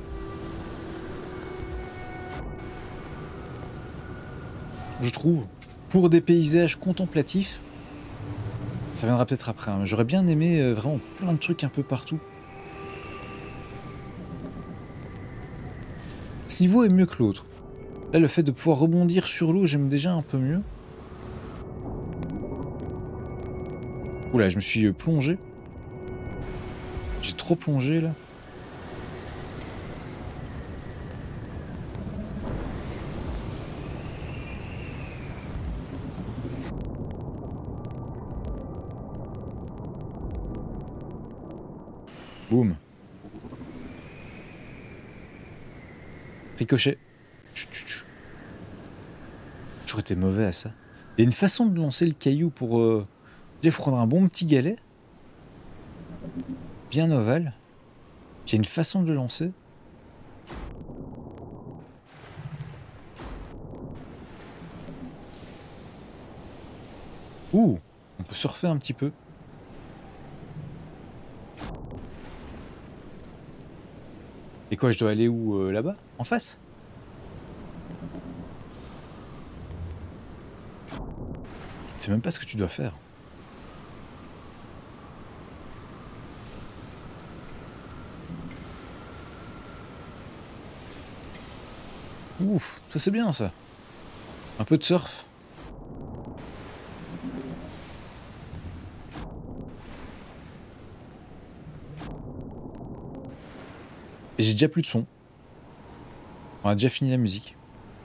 Je trouve. Pour des paysages contemplatifs. Ça viendra peut-être après. Hein. J'aurais bien aimé euh, vraiment plein de trucs un peu partout. Ce niveau est mieux que l'autre. Là, le fait de pouvoir rebondir sur l'eau, j'aime déjà un peu mieux. Oula, je me suis plongé. J'ai trop plongé là. Boum. Ricochet. J'aurais été mauvais à ça. Il y a une façon de lancer le caillou pour... Euh... Déjà, il faut prendre un bon petit galet. Bien ovale. Puis il y a une façon de le lancer. Ouh, on peut surfer un petit peu. Et quoi, je dois aller où euh, là-bas? En face? Je sais même pas ce que tu dois faire. Ouf, ça c'est bien ça. Un peu de surf. Et j'ai déjà plus de son. On a déjà fini la musique.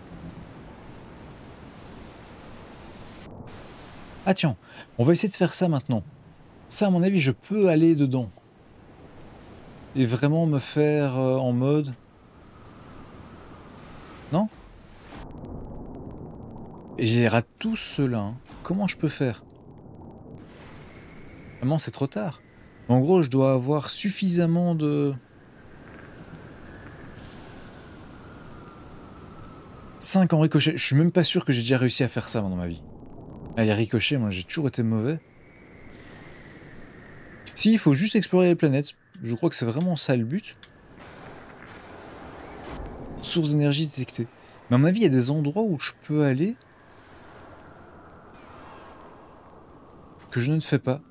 Ah tiens, on va essayer de faire ça maintenant. Ça, à mon avis, je peux aller dedans. Et vraiment me faire euh, en mode... Non? Et j'ai raté tout cela. Hein. Comment je peux faire? Vraiment, c'est trop tard. En gros, je dois avoir suffisamment de... cinq en ricochet. Je suis même pas sûr que j'ai déjà réussi à faire ça dans ma vie. Allez, ricochet, moi j'ai toujours été mauvais. Si, il faut juste explorer les planètes. Je crois que c'est vraiment ça le but. Source d'énergie détectée. Mais à mon avis, il y a des endroits où je peux aller que je ne fais pas.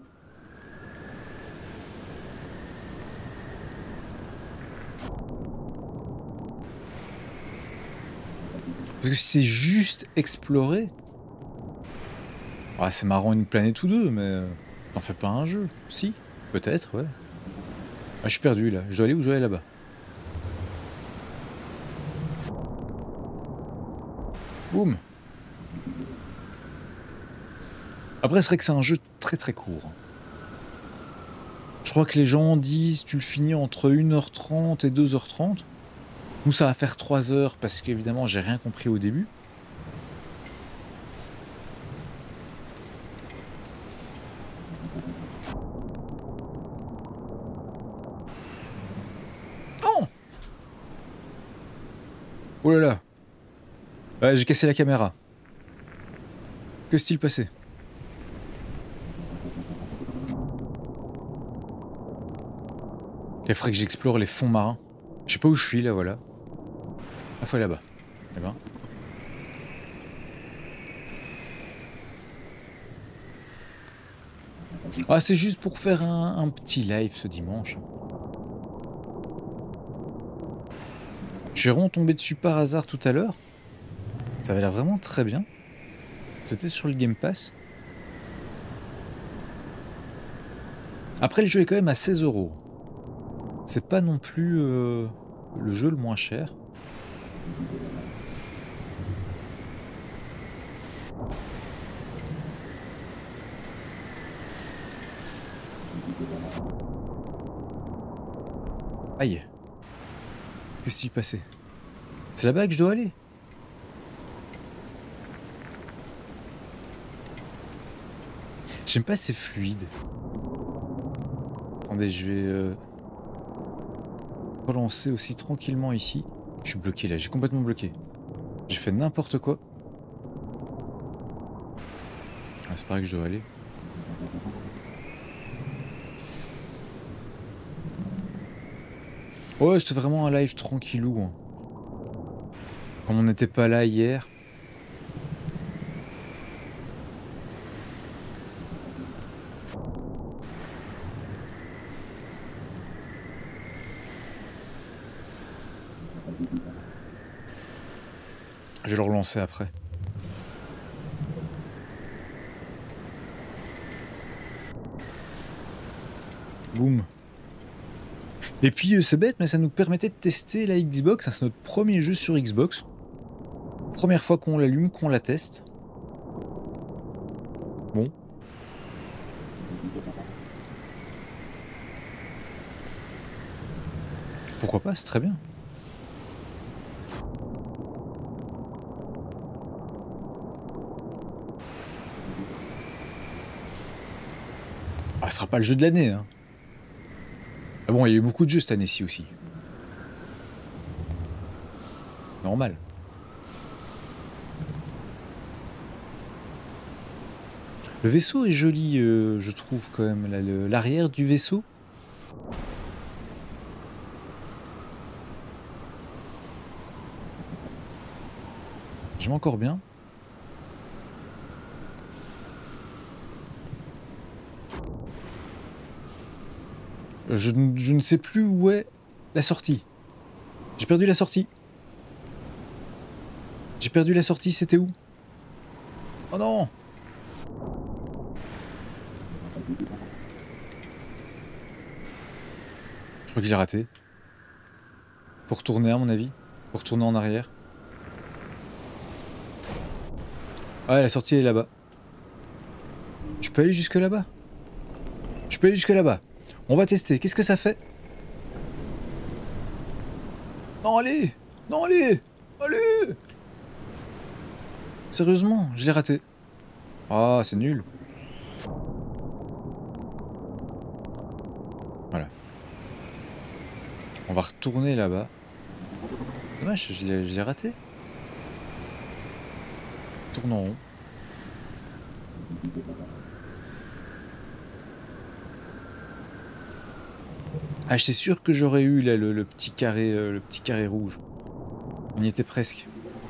Parce que si c'est juste explorer... Ah, c'est marrant une planète ou deux, mais t'en fais pas un jeu. Si, peut-être, ouais. Ah, je suis perdu là. Je dois aller où? Je dois aller là-bas. Boum. Après, c'est vrai que c'est un jeu très très court. Je crois que les gens disent tu le finis entre une heure trente et deux heures trente. Nous, ça va faire trois heures parce qu'évidemment, j'ai rien compris au début. Oh! Oh là là! Ouais, j'ai cassé la caméra. Que s'est-il passé? Il faudrait que j'explore les fonds marins. Je sais pas où je suis là, voilà. Ah, faut aller là-bas. Eh ben. Ah, c'est juste pour faire un, un petit live ce dimanche. Je suis vraiment tombé dessus par hasard tout à l'heure. Ça avait l'air vraiment très bien. C'était sur le Game Pass. Après, le jeu est quand même à seize euros. C'est pas non plus euh, le jeu le moins cher. Aïe. Que s'il passait? C'est là-bas que je dois aller. J'aime pas, c'est fluide. Attendez, je vais euh, relancer aussi tranquillement ici. Je suis bloqué là, j'ai complètement bloqué. J'ai fait n'importe quoi. c'est pareil que je dois aller. Ouais, c'était vraiment un live tranquillou. Hein. Comme on n'était pas là hier. Je vais le relancer après. Boum. Et puis euh, c'est bête, mais ça nous permettait de tester la Xbox. C'est notre premier jeu sur Xbox. Première fois qu'on l'allume, qu'on la teste. Bon. Pourquoi pas, c'est très bien. Ah, ce sera pas le jeu de l'année, hein. Ah bon, il y a eu beaucoup de jeux cette année-ci aussi. Normal. Le vaisseau est joli, euh, je trouve, quand même. L'arrière du vaisseau. J'aime encore bien. Je, je ne sais plus où est la sortie. J'ai perdu la sortie. J'ai perdu la sortie, c'était où? Oh non! Je crois que j'ai raté. Faut retourner à mon avis. Faut retourner en arrière. Ah, la sortie est là-bas. Je peux aller jusque là-bas? Je peux aller jusque là-bas. On va tester. Qu'est-ce que ça fait? Non, allez! Non, allez! Allez! Sérieusement, je l'ai raté. Ah, c'est nul. Voilà. On va retourner là-bas. Dommage, je l'ai raté. Tourne en rond. Ah, j'étais sûr que j'aurais eu là, le, le petit carré, euh, le petit carré rouge. On y était presque.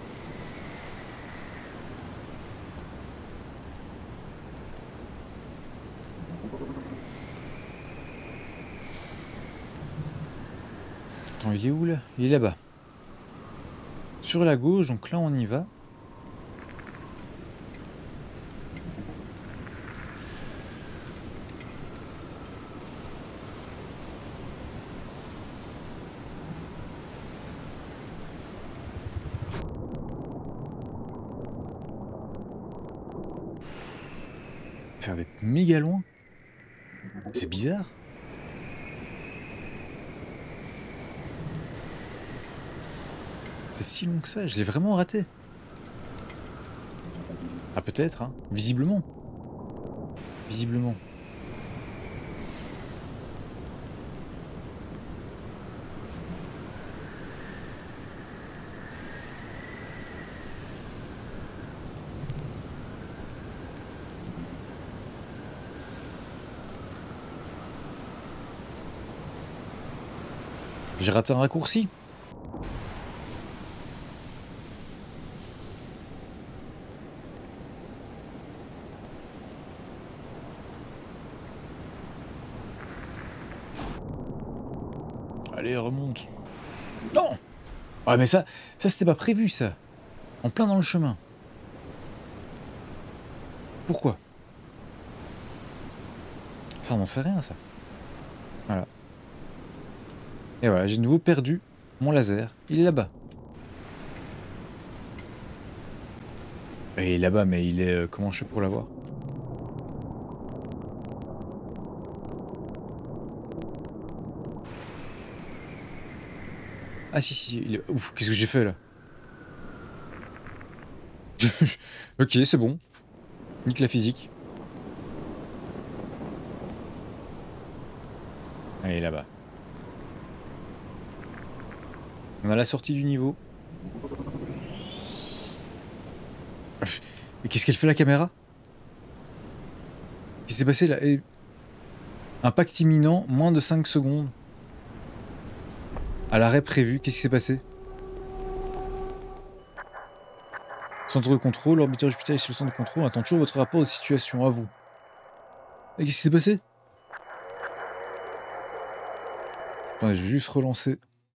Attends, il est où là? Il est là-bas. Sur la gauche, donc là on y va. Ça a l'air d'être méga loin. C'est bizarre. C'est si long que ça, je l'ai vraiment raté. Ah peut-être, hein. Visiblement. Visiblement. J'ai raté un raccourci. Allez, remonte. Non! Ah mais ça, ça c'était pas prévu ça. En plein dans le chemin. Pourquoi? Ça, on n'en sait rien ça. Voilà. Et voilà, j'ai de nouveau perdu mon laser. Il est là-bas. Il est là-bas, mais il est... Euh, comment je fais pour l'avoir? Ah si, si, il est... Ouf, qu'est-ce que j'ai fait là? Ok, c'est bon. Nique la physique. Allez, là-bas. On a la sortie du niveau. Mais qu'est-ce qu'elle fait la caméra? s'est passé là? Et... Impact imminent, moins de cinq secondes. À l'arrêt prévu, qu'est-ce qui s'est passé? Centre de contrôle, orbiteur Jupiter ici le centre de contrôle, on attend toujours votre rapport de situation, à vous. Et qu'est-ce qui s'est passé? Attendez, je vais juste relancer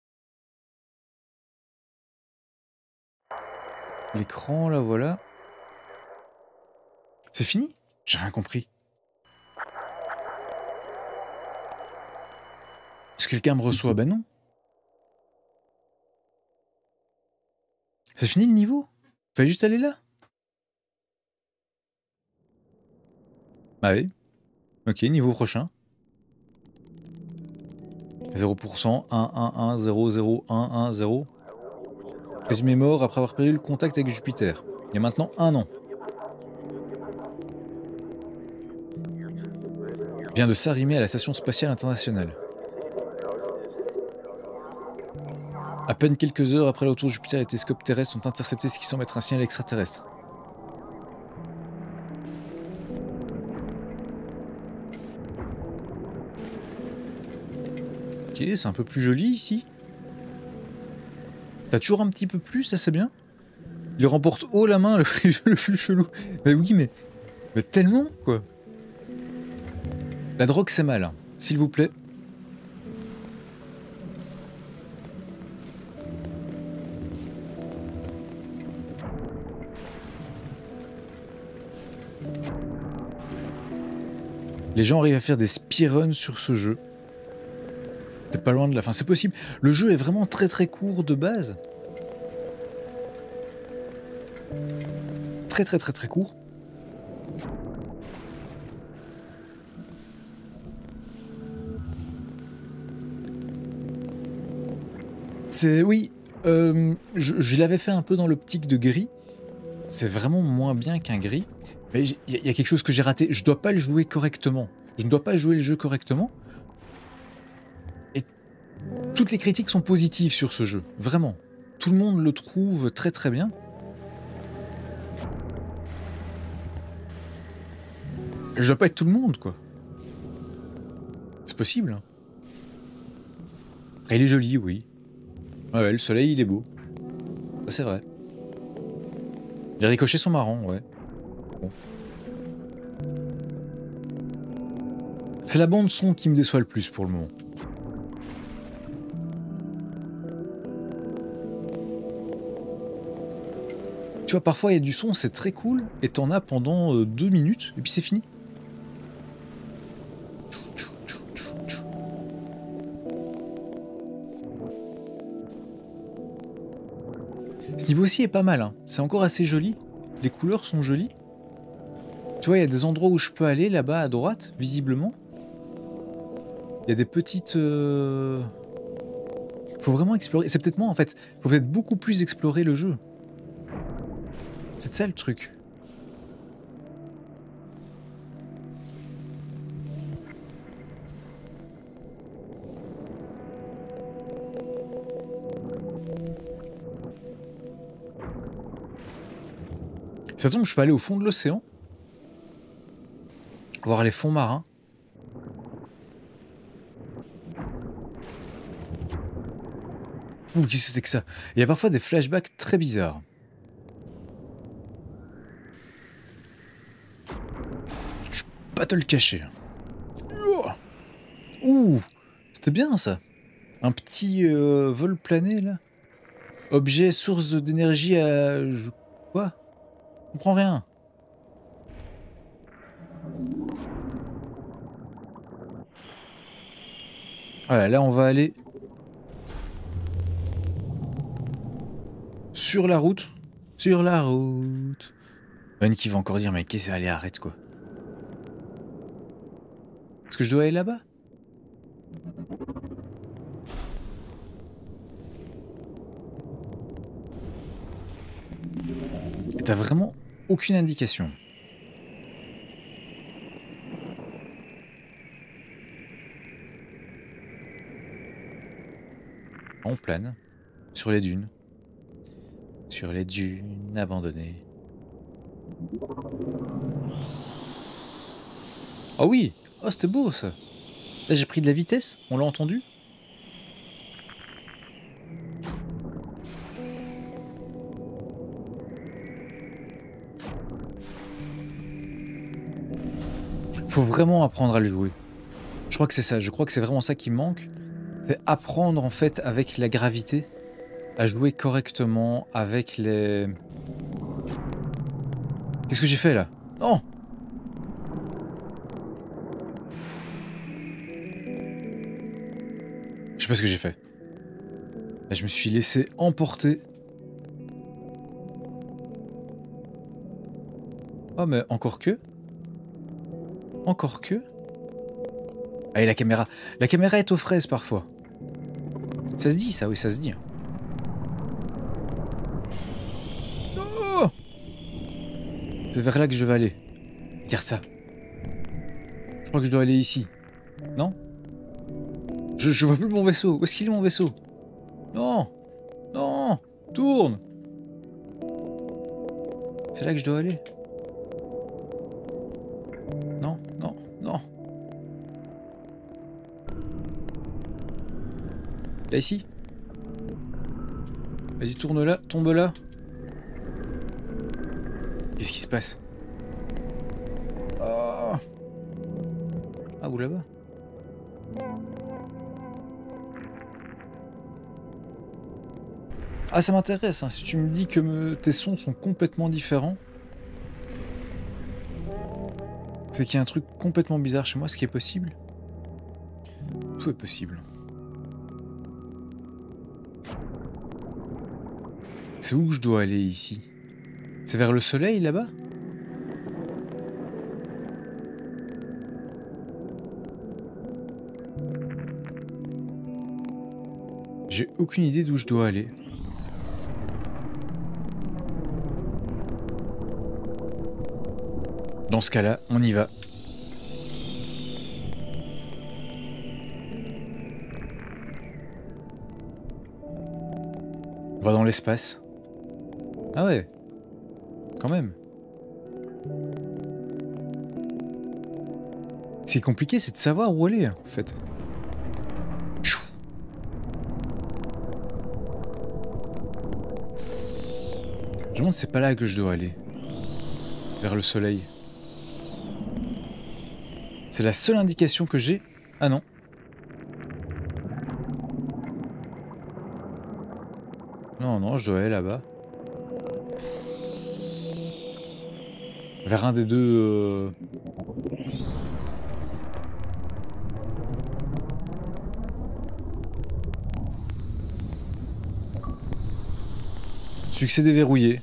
l'écran, là, voilà. C'est fini? J'ai rien compris. Est-ce que quelqu'un me reçoit? Ben non. C'est fini le niveau? Fallait juste aller là? Ah oui. Ok, niveau prochain. zéro pour cent, un, un, un, zéro, zéro, un, un, zéro. Présumé mort après avoir perdu le contact avec Jupiter. Il y a maintenant un an. Vient de s'arrimer à la Station Spatiale Internationale. À peine quelques heures après le retour de Jupiter, les télescopes terrestres ont intercepté ce qui semble être un signal extraterrestre. Ok, c'est un peu plus joli ici. T'as toujours un petit peu plus, ça c'est bien. Il remporte haut la main le prix le plus chelou. Mais oui, mais, mais tellement, quoi. La drogue c'est mal, hein. S'il vous plaît. Les gens arrivent à faire des speedruns sur ce jeu. T'es pas loin de la fin, c'est possible. Le jeu est vraiment très très court de base. Très très très très court. C'est... oui, euh, je, je l'avais fait un peu dans l'optique de gris. C'est vraiment moins bien qu'un gris. Mais il y, y a quelque chose que j'ai raté. Je dois pas le jouer correctement. Je ne dois pas jouer le jeu correctement. Et toutes les critiques sont positives sur ce jeu. Vraiment. Tout le monde le trouve très très bien. Je dois pas être tout le monde, quoi. C'est possible. Hein. Après, il est joli, oui. Ouais, le soleil, il est beau. Ça, c'est vrai. Les ricochets sont marrants, ouais. Bon. C'est la bande son qui me déçoit le plus pour le moment. Tu vois, parfois il y a du son, c'est très cool, et t'en as pendant euh, deux minutes, et puis c'est fini. Ce niveau-ci est pas mal, hein. C'est encore assez joli. Les couleurs sont jolies. Tu vois, il y a des endroits où je peux aller, là-bas à droite, visiblement. Il y a des petites... Euh... Faut vraiment explorer. C'est peut-être moi, en fait. Faut peut-être beaucoup plus explorer le jeu. C'est ça le truc. Ça tombe, je peux aller au fond de l'océan. Voir les fonds marins. Ouh, qu'est-ce que c'était que ça? Il y a parfois des flashbacks très bizarres. Je peux pas te le cacher. Ouh, c'était bien ça. Un petit euh, vol plané là. Objet source d'énergie à... Quoi? Je comprends rien. Voilà, là on va aller sur la route. Sur la route. Ben qui va encore dire, mais qu'est-ce que... Allez, arrête quoi. Est-ce que je dois aller là-bas? Et t'as vraiment aucune indication. On plane. Sur les dunes. Sur les dunes abandonnées. Ah oui. Oh, c'était beau ça. Là, j'ai pris de la vitesse. On l'a entendu? Faut vraiment apprendre à le jouer. Je crois que c'est ça. Je crois que c'est vraiment ça qui me manque. C'est apprendre en fait avec la gravité à jouer correctement avec les... Qu'est-ce que j'ai fait là? Non! Je sais pas ce que j'ai fait. Là, je me suis laissé emporter. Oh mais encore que... Encore que... Ah et la caméra. La caméra est aux fraises parfois. Ça se dit ça, oui ça se dit. Oh, c'est vers là que je vais aller. Regarde ça. Je crois que je dois aller ici. Non? je, je vois plus mon vaisseau. Où est-ce qu'il est mon vaisseau? Non! Non! Tourne! C'est là que je dois aller. Non, non, non. Là, ici. Vas-y, tourne là, tombe là. Qu'est-ce qui se passe? Oh. Ah, ou là-bas. Ah, ça m'intéresse, hein. Si tu me dis que me... tes sons sont complètement différents, c'est qu'il y a un truc complètement bizarre chez moi, ce qui est possible. Tout est possible. C'est où que je dois aller ici? C'est vers le soleil là-bas? J'ai aucune idée d'où je dois aller. Dans ce cas-là, on y va. On va dans l'espace. Ah ouais. Quand même. Ce qui est compliqué, c'est de savoir où aller, en fait. Chou. Je me demande si c'est pas là que je dois aller. Vers le soleil. C'est la seule indication que j'ai. Ah non. Non, non, je dois aller là-bas. Vers un des deux... Euh... Succès déverrouillé.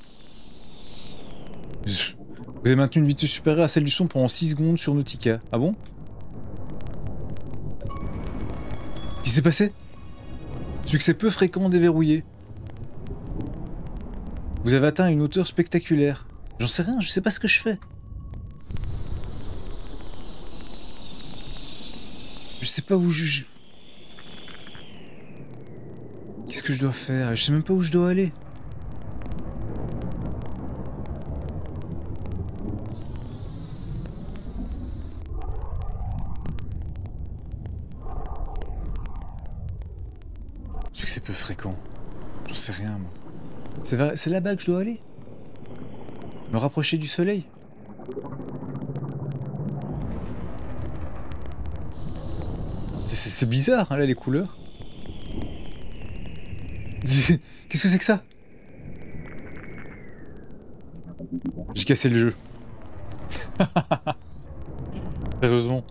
Vous avez maintenu une vitesse supérieure à celle du son pendant six secondes sur Nautica. Ah bon? Qu'est-ce qui s'est passé? Succès peu fréquent déverrouillé. Vous avez atteint une hauteur spectaculaire. J'en sais rien, je sais pas ce que je fais. Je sais pas où je... Qu'est-ce que je dois faire? Je sais même pas où je dois aller. C'est peu fréquent. J'en sais rien, moi. C'est là-bas que je dois aller? Me rapprocher du soleil? C'est bizarre, hein, là, les couleurs. Qu'est-ce que c'est que ça? J'ai cassé le jeu. Sérieusement.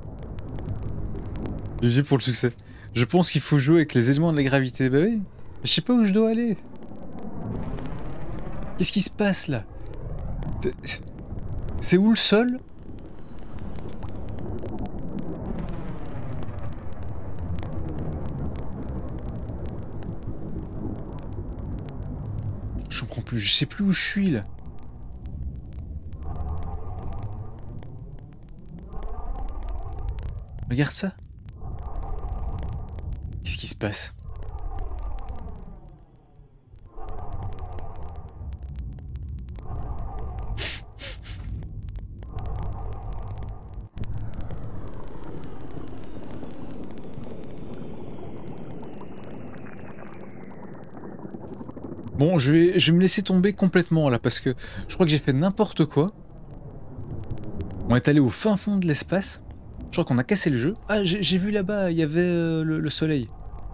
G G pour le succès. Je pense qu'il faut jouer avec les éléments de la gravité. Bah oui. Je sais pas où je dois aller. Qu'est-ce qui se passe là? C'est où le sol? Je comprends plus. Je sais plus où je suis là. Regarde ça. Qu'est-ce qui se passe? Bon, je vais, je vais me laisser tomber complètement là, parce que je crois que j'ai fait n'importe quoi. On est allé au fin fond de l'espace. Je crois qu'on a cassé le jeu. Ah, j'ai vu là-bas, il y avait euh, le, le soleil.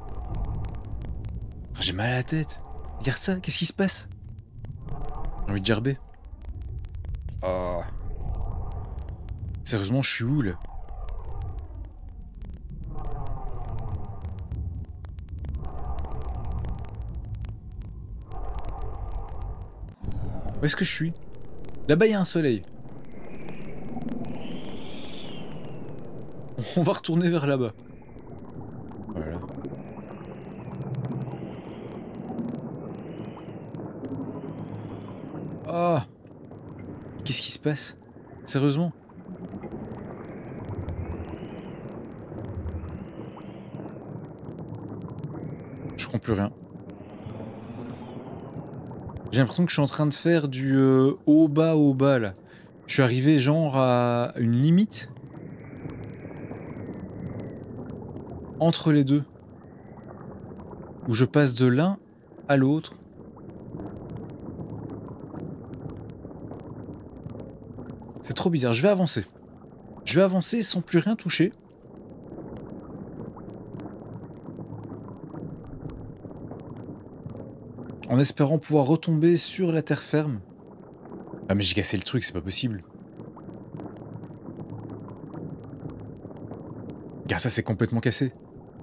Oh, j'ai mal à la tête. Regarde ça, qu'est-ce qui se passe? J'ai envie de gerber. Oh. Sérieusement, je suis où là? Où est-ce que je suis? Là-bas, il y a un soleil. On va retourner vers là-bas. Voilà. Oh! Qu'est-ce qui se passe? Sérieusement? Je comprends plus rien. J'ai l'impression que je suis en train de faire du euh, haut bas haut bas là. Je suis arrivé genre à une limite entre les deux. Où je passe de l'un à l'autre. C'est trop bizarre, je vais avancer. Je vais avancer sans plus rien toucher. En espérant pouvoir retomber sur la terre ferme. Ah mais j'ai cassé le truc, c'est pas possible. Regarde ça, c'est complètement cassé.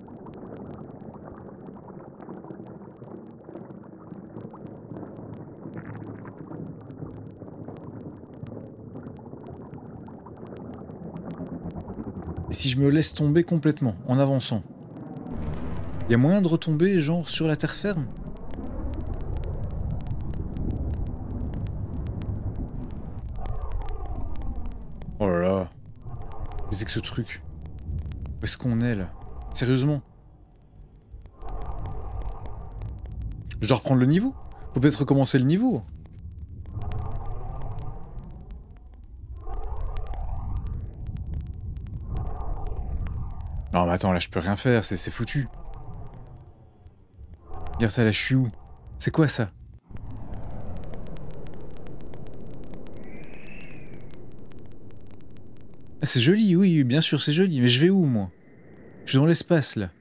Et si je me laisse tomber complètement, en avançant, il y a moyen de retomber genre sur la terre ferme? Oh là là. Qu'est-ce que c'est que ce truc? Où est-ce qu'on est là? Sérieusement? Je dois reprendre le niveau? Faut peut-être recommencer le niveau. Non mais attends, là je peux rien faire, c'est foutu. Regarde ça, là je suis où? C'est quoi ça? Ah, c'est joli, oui, bien sûr c'est joli, mais je vais où moi? Je suis dans l'espace là.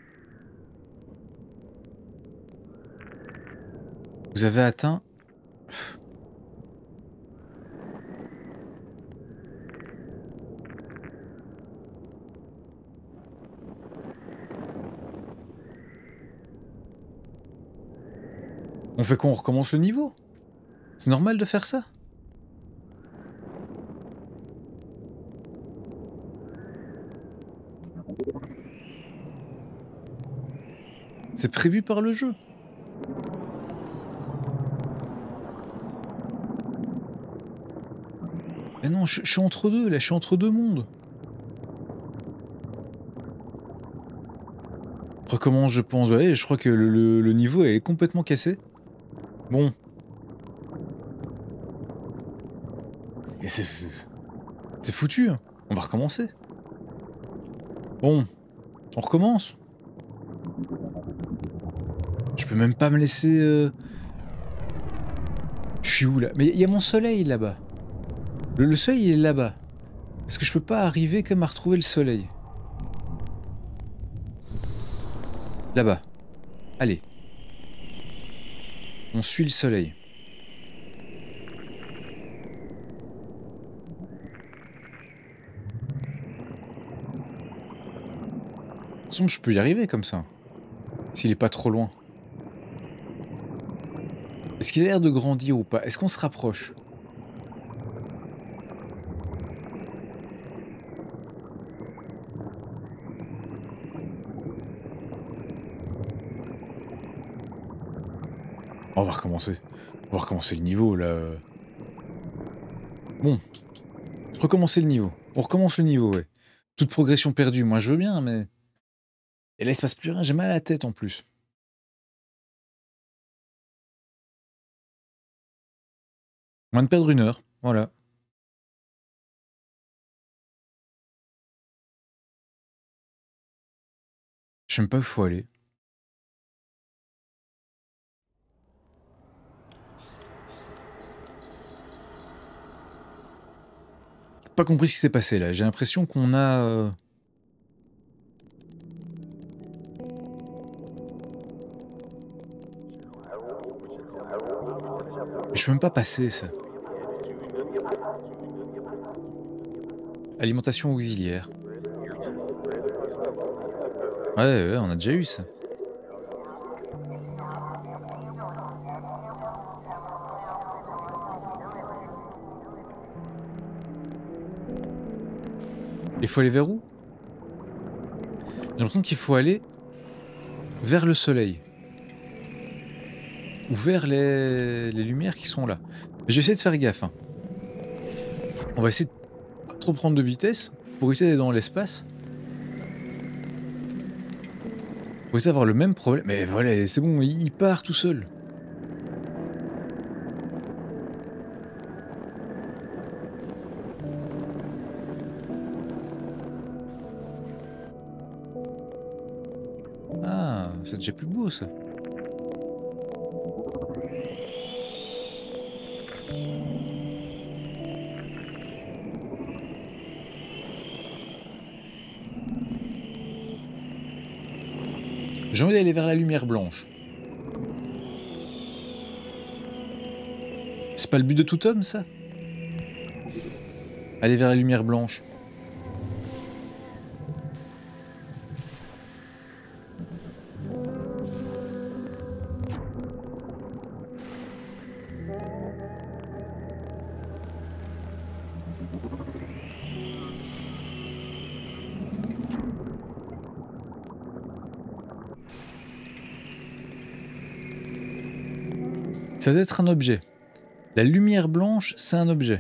Vous avez atteint... On fait quoi? On recommence le niveau? C'est normal de faire ça? C'est prévu par le jeu. Mais non, je, je suis entre deux là, je suis entre deux mondes. Recommence, je pense. Ouais, je crois que le, le, le niveau est complètement cassé. Bon. Et c'est... C'est foutu. Hein. On va recommencer. Bon. On recommence. Je peux même pas me laisser... Euh... Je suis où là? Mais il y a mon soleil là-bas. Le, le soleil il est là-bas. Est-ce que je peux pas arriver comme à retrouver le soleil? Là-bas. Allez. On suit le soleil. De toute façon, je peux y arriver comme ça. S'il est pas trop loin. Est-ce qu'il a l'air de grandir ou pas? Est-ce qu'on se rapproche? On va recommencer. On va recommencer le niveau là. Bon. Recommencer le niveau. On recommence le niveau, ouais. Toute progression perdue, moi je veux bien, mais... Et là il se passe plus rien, j'ai mal à la tête en plus. On vient de perdre une heure, voilà. Je sais même pas où il faut aller. pas compris ce qui s'est passé là. J'ai l'impression qu'on a... Euh... Je peux même pas passer ça. Alimentation auxiliaire. Ouais, ouais, on a déjà eu ça. Il faut aller vers où? J'ai l'impression qu'il faut aller vers le soleil. Ou vers les... les lumières qui sont là. Je vais essayer de faire gaffe. Hein. On va essayer de pas trop prendre de vitesse pour éviter d'aller dans l'espace. Pour éviter d'avoir le même problème. Mais voilà, c'est bon, il part tout seul. Ah, c'est déjà plus beau ça. J'ai envie d'aller vers la lumière blanche. C'est pas le but de tout homme, ça? Aller vers la lumière blanche. Ça doit être un objet. La lumière blanche, c'est un objet.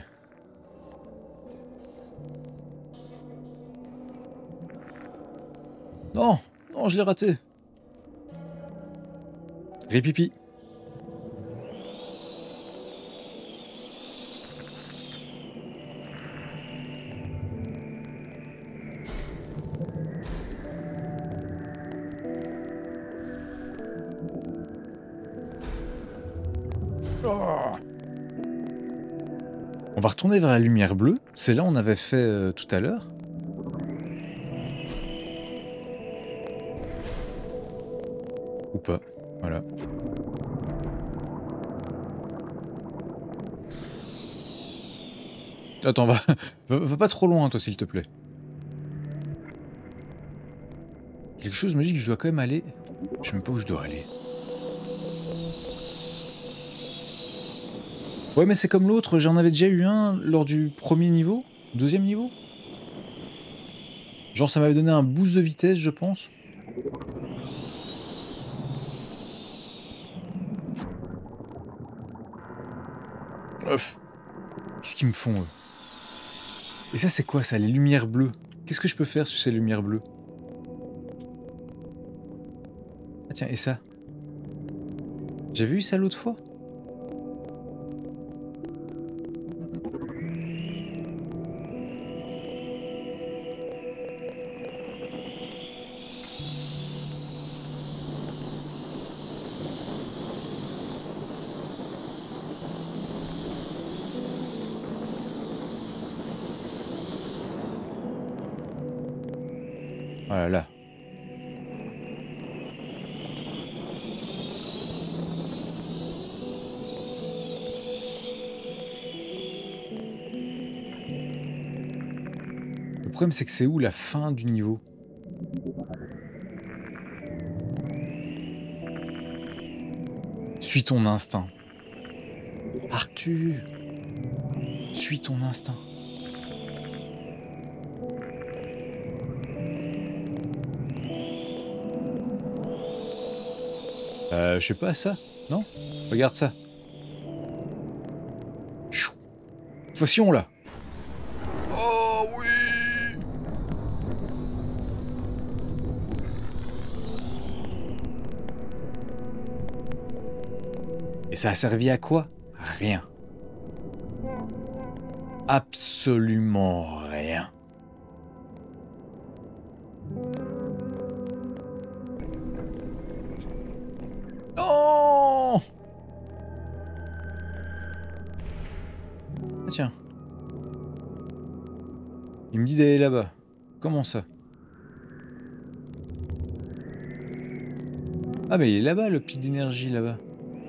Non, non, je l'ai raté. Ripipi. Oh. On va retourner vers la lumière bleue. C'est là où on avait fait euh, tout à l'heure. Ou pas. Voilà. Attends, va, va, va pas trop loin, toi, s'il te plaît. Quelque chose me dit que je dois quand même aller... Je sais même pas où je dois aller. Ouais, mais c'est comme l'autre, j'en avais déjà eu un lors du premier niveau, deuxième niveau. Genre, ça m'avait donné un boost de vitesse, je pense. Ouf. Qu'est-ce qu'ils me font, eux? Et ça, c'est quoi, ça, les lumières bleues? Qu'est-ce que je peux faire sur ces lumières bleues? Ah tiens, et ça? J'avais eu ça l'autre fois? Voilà, là. Le problème, c'est que c'est où la fin du niveau? Suis ton instinct. Arthur, suis ton instinct. Euh, je sais pas, ça? Non? Regarde ça. Chou. Faution, là. Oh oui! Et ça a servi à quoi? Rien. Absolument rien. Oh! Ah, tiens. Il me dit d'aller là-bas. Comment ça? Ah mais il est là-bas le pic d'énergie là-bas.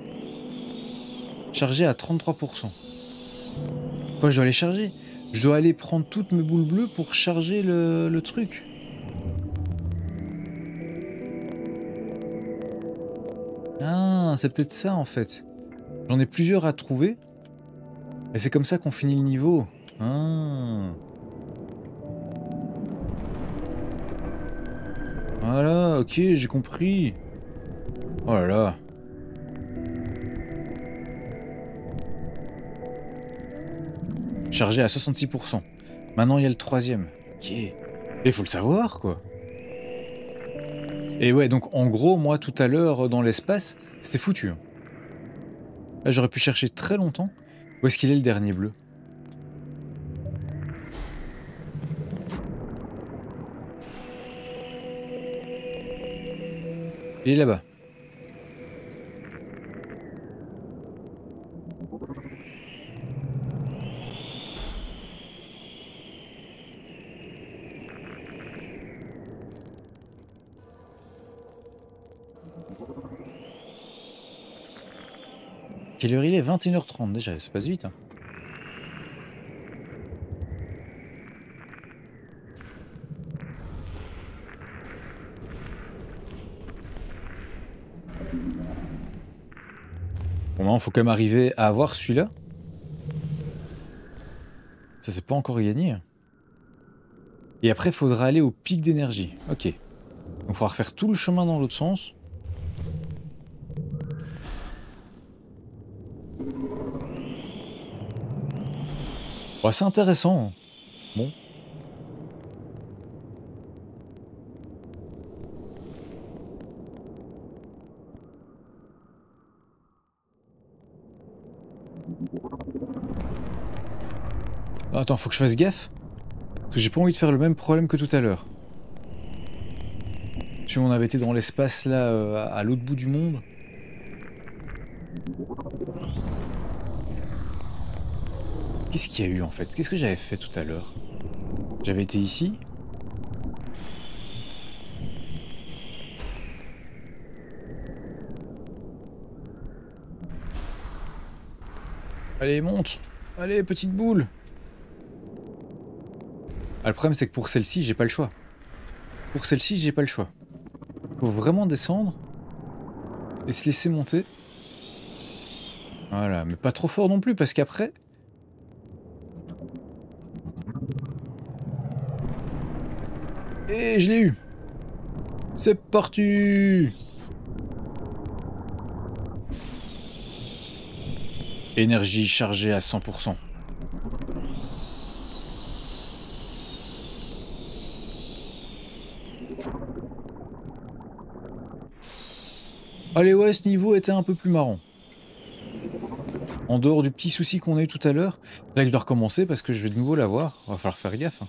Chargé à trente-trois pour cent. Quoi, je dois aller charger? Je dois aller prendre toutes mes boules bleues pour charger le, le truc. Ah, c'est peut-être ça en fait. J'en ai plusieurs à trouver. Et c'est comme ça qu'on finit le niveau. Ah. Voilà, ok, j'ai compris. Oh là là. Chargé à soixante-six pour cent. Maintenant, il y a le troisième. Ok. Il faut le savoir, quoi. Et ouais, donc en gros, moi, tout à l'heure, dans l'espace, c'était foutu. Là, j'aurais pu chercher très longtemps. Où est-ce qu'il est, le dernier bleu? Il est là-bas. Quelle heure il est? vingt et une heures trente déjà, ça passe vite. Hein. Bon, maintenant, faut quand même arriver à avoir celui-là. Ça, c'est pas encore gagné. Et après, il faudra aller au pic d'énergie. Ok. Donc, il faudra refaire tout le chemin dans l'autre sens. Oh, c'est intéressant. Bon. Attends, faut que je fasse gaffe. Parce que j'ai pas envie de faire le même problème que tout à l'heure. Si on avait été dans l'espace là, euh, à l'autre bout du monde. Qu'est-ce qu'il y a eu en fait? Qu'est-ce que j'avais fait tout à l'heure? J'avais été ici. Allez, monte! Allez, petite boule! Ah, le problème c'est que pour celle-ci, j'ai pas le choix. Pour celle-ci, j'ai pas le choix. Faut vraiment descendre et se laisser monter. Voilà, mais pas trop fort non plus parce qu'après... Et je l'ai eu! C'est parti! Énergie chargée à cent pour cent. Allez ouais, ce niveau était un peu plus marrant. En dehors du petit souci qu'on a eu tout à l'heure, là que je dois recommencer parce que je vais de nouveau l'avoir. Va falloir faire gaffe. Hein.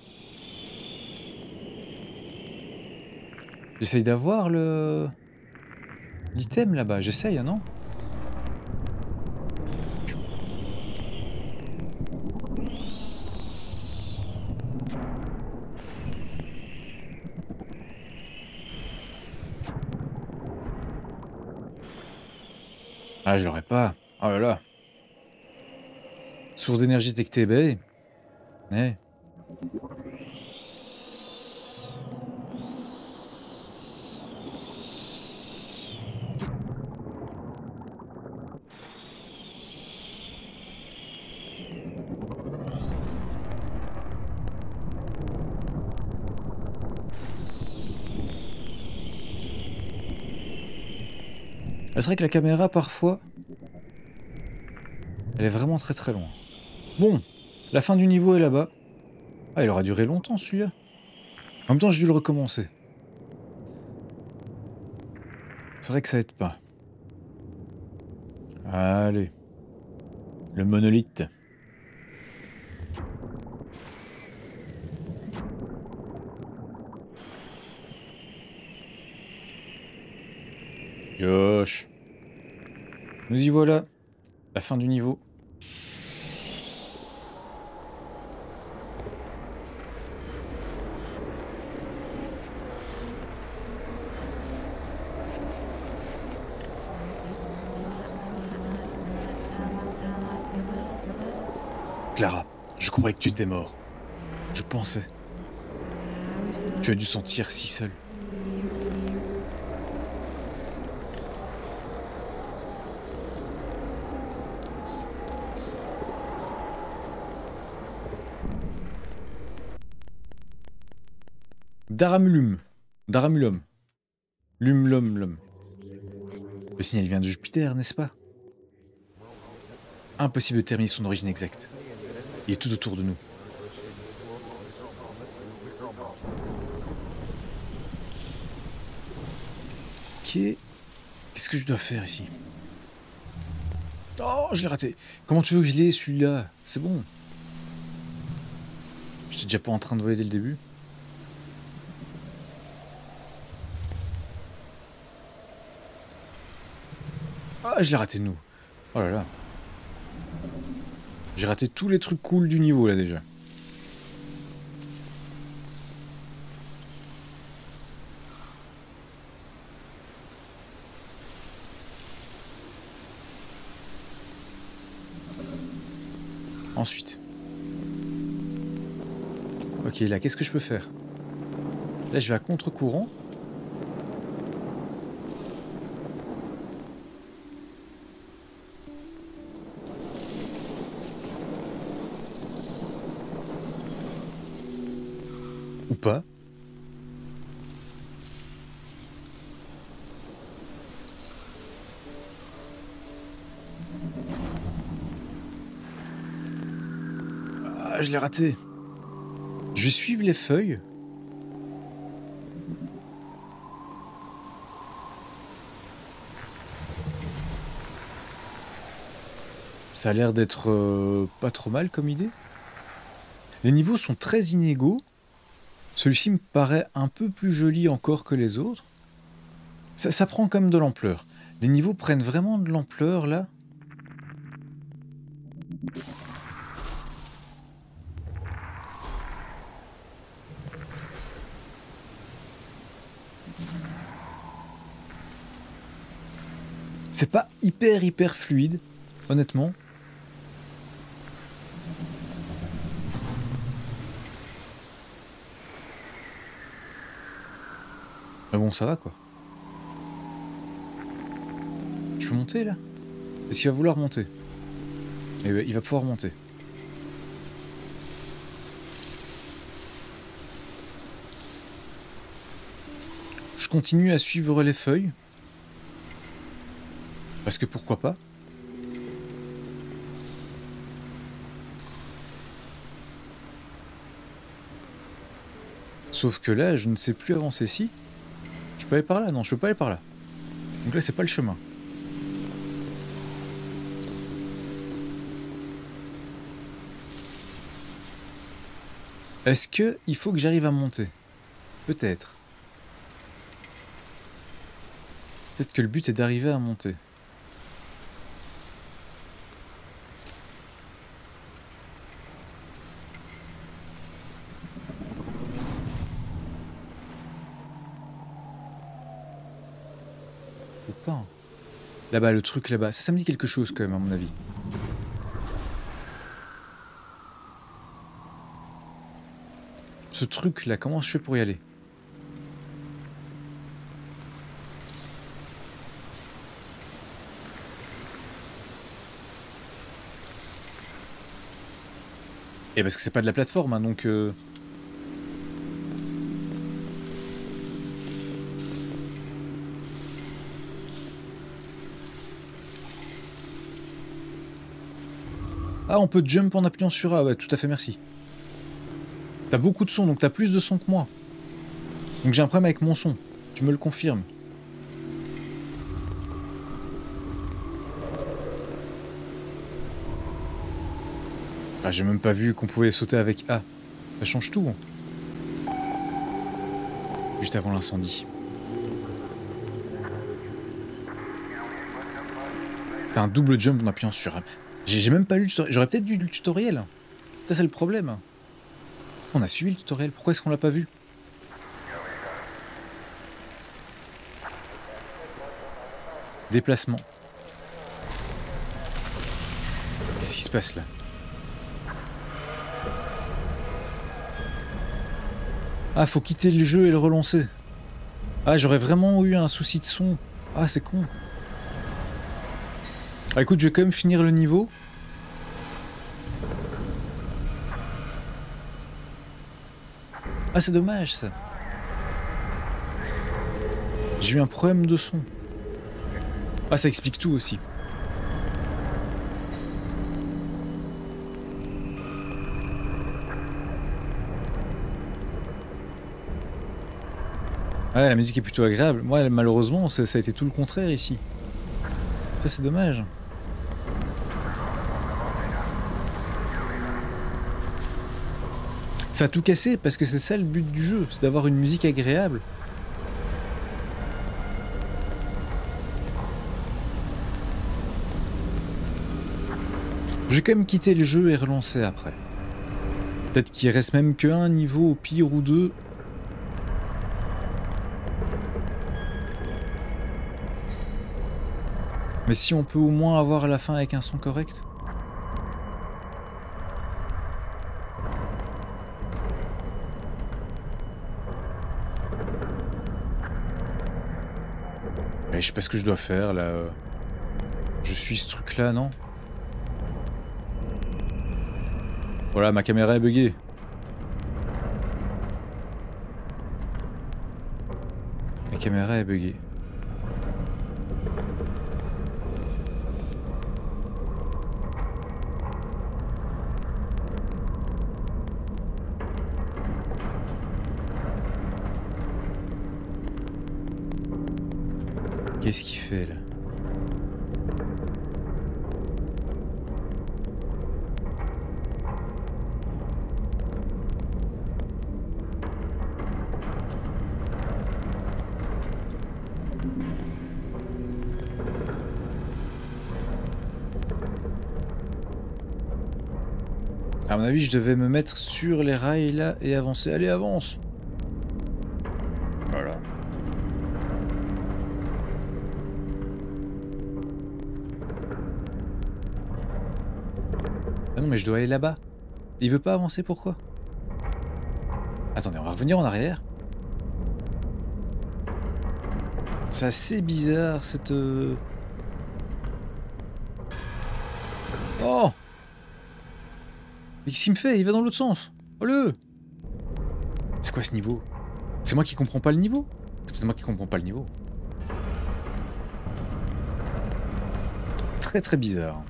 J'essaye d'avoir le... l'item là-bas, j'essaye, hein, non? Ah, je l'aurais pas. Oh là là. Source d'énergie détectée, ben. Eh. C'est vrai que la caméra, parfois, elle est vraiment très très loin. Bon, la fin du niveau est là-bas. Ah, il aura duré longtemps celui-là. En même temps, j'ai dû le recommencer. C'est vrai que ça aide pas. Allez. Le monolithe. Yosh. Nous y voilà. La fin du niveau. Clara, je croyais que tu étais mort. Je pensais. Tu as dû sentir si seul. Daramulum. Daramulum. Lumlum lum. Le signal vient de Jupiter, n'est-ce pas? Impossible de déterminer son origine exacte. Il est tout autour de nous. Ok. Qu'est-ce que je dois faire ici? Oh, je l'ai raté. Comment tu veux que je l'ai, celui-là? C'est bon. J'étais déjà pas en train de voler dès le début. Ah, je l'ai raté de nous. Oh là là. J'ai raté tous les trucs cool du niveau là déjà. Ensuite. Ok, là, qu'est-ce que je peux faire? Là, je vais à contre-courant. Ou pas. Ah, je l'ai raté. Je vais suivre les feuilles. Ça a l'air d'être euh, pas trop mal comme idée. Les niveaux sont très inégaux. Celui-ci me paraît un peu plus joli encore que les autres. Ça, ça prend quand même de l'ampleur. Les niveaux prennent vraiment de l'ampleur là. C'est pas hyper hyper fluide, honnêtement. Mais bon, ça va quoi. Je peux monter là? Est-ce qu'il va vouloir monter? Eh ben, il va pouvoir monter. Je continue à suivre les feuilles. Parce que pourquoi pas? Sauf que là, je ne sais plus avancer. Si? Je peux aller par là? Non, je peux pas aller par là. Donc là, c'est pas le chemin. Est-ce que il faut que j'arrive à monter? Peut-être. Peut-être que le but est d'arriver à monter. Ou pas. Hein. Là-bas, le truc là-bas. Ça, ça me dit quelque chose quand même, à mon avis. Ce truc-là, comment je fais pour y aller? Et parce que c'est pas de la plateforme, hein, donc... Euh... Ah, on peut jump en appuyant sur A, ouais, tout à fait, merci. T'as beaucoup de son, donc t'as plus de son que moi. Donc j'ai un problème avec mon son, tu me le confirmes. Ah, j'ai même pas vu qu'on pouvait sauter avec A. Ça change tout. Hein. Juste avant l'incendie. T'as un double jump en appuyant sur A. J'ai même pas lu le tutoriel. J'aurais peut-être lu le tutoriel. Ça, c'est le problème. On a suivi le tutoriel. Pourquoi est-ce qu'on l'a pas vu? Déplacement. Qu'est-ce qui se passe là? Ah, faut quitter le jeu et le relancer. Ah, j'aurais vraiment eu un souci de son. Ah, c'est con. Ah, écoute, je vais quand même finir le niveau. Ah, c'est dommage ça. J'ai eu un problème de son. Ah, ça explique tout aussi. Ouais, la musique est plutôt agréable. Moi, malheureusement, ça, ça a été tout le contraire ici. Ça, c'est dommage. Ça a tout cassé parce que c'est ça le but du jeu, c'est d'avoir une musique agréable. Je vais quand même quitter le jeu et relancer après. Peut-être qu'il reste même qu'un niveau au pire ou deux. Mais si on peut au moins avoir la fin avec un son correct. Mais je sais pas ce que je dois faire là. Je suis ce truc là, non? Voilà, ma caméra est buggée. Ma caméra est buggée. Qu'est-ce qu'il fait là? À mon avis, je devais me mettre sur les rails là et avancer. Allez, avance! Voilà. Ah non, mais je dois aller là-bas. Il veut pas avancer, pourquoi? Attendez, on va revenir en arrière. C'est assez bizarre cette... Euh... Oh! Mais qu'est-ce qu'il me fait? Il va dans l'autre sens. Oh le! C'est quoi ce niveau? C'est moi qui comprends pas le niveau? C'est moi qui comprends pas le niveau. Très très bizarre.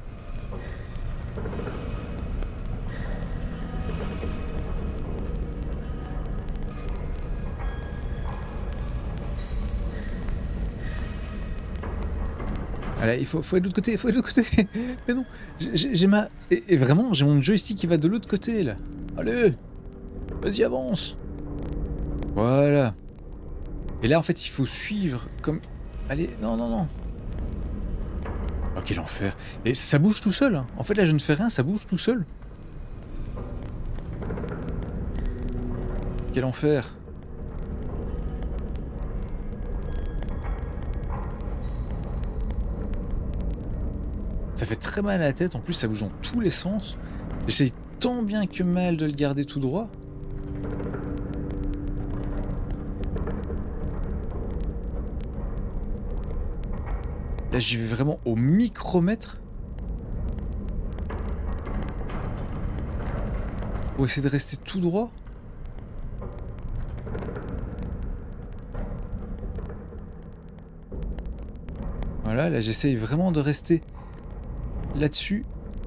Allez, il faut, faut aller de l'autre côté, il faut aller de l'autre côté. Mais non, j'ai ma... Et, et vraiment, j'ai mon joystick qui va de l'autre côté, là. Allez, vas-y, avance. Voilà. Et là, en fait, il faut suivre comme... Allez, non, non, non. Oh, quel enfer. Et ça bouge tout seul. Hein. En fait, là, je ne fais rien, ça bouge tout seul. Quel enfer. Ça fait très mal à la tête, en plus ça bouge dans tous les sens. J'essaye tant bien que mal de le garder tout droit. Là j'y vais vraiment au micromètre. Pour essayer de rester tout droit. Voilà, là j'essaye vraiment de rester là-dessus.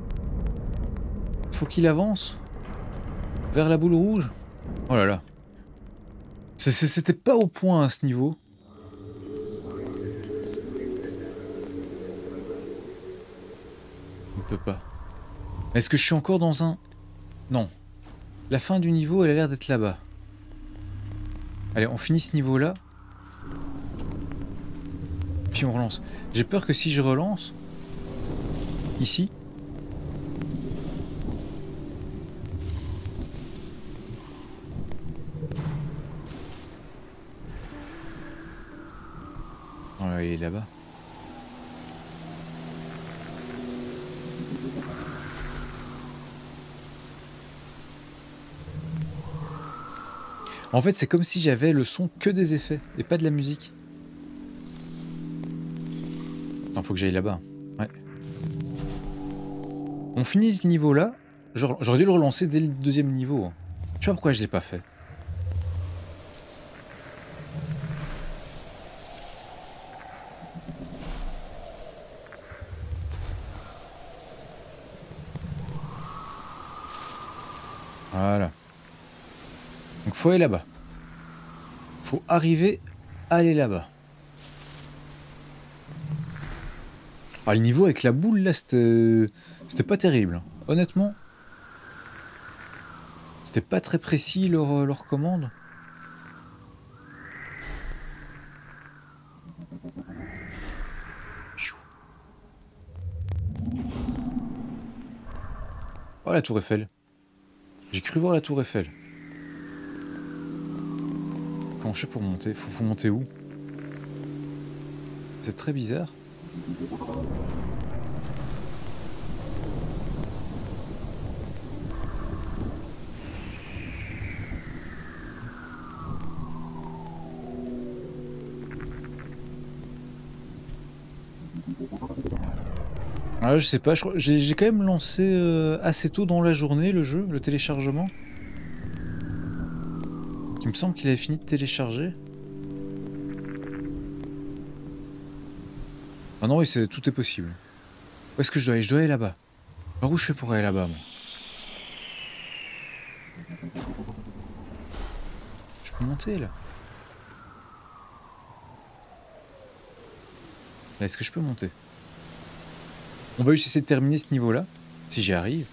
Faut qu'il avance vers la boule rouge. Oh là là. C'était pas au point à ce niveau. On ne peut pas. Est-ce que je suis encore dans un... Non. La fin du niveau, elle a l'air d'être là-bas. Allez, on finit ce niveau-là. Puis on relance. J'ai peur que si je relance... Ici. Oh là, il est là-bas. En fait, c'est comme si j'avais le son que des effets et pas de la musique. Il faut que j'aille là-bas. Ouais. On finit ce niveau-là. J'aurais dû le relancer dès le deuxième niveau. Je sais pas pourquoi je l'ai pas fait. Voilà. Donc faut aller là-bas. Faut arriver à aller là-bas. Ah, le niveau avec la boule là, c'était c'était pas terrible. Honnêtement, c'était pas très précis leur, leur commande. Oh, la tour Eiffel. J'ai cru voir la tour Eiffel. Comment je fais pour monter? Faut, faut monter où? C'est très bizarre. Ah, je sais pas, j'ai quand même lancé euh, assez tôt dans la journée le jeu, le téléchargement. Il me semble qu'il avait fini de télécharger. Ah non, oui, c'est tout est possible. Où est-ce que je dois aller? Je dois aller là-bas. Par où je fais pour aller là-bas, moi? Je peux monter, là? Là, est-ce que je peux monter? On va juste essayer de terminer ce niveau-là, si j'y arrive.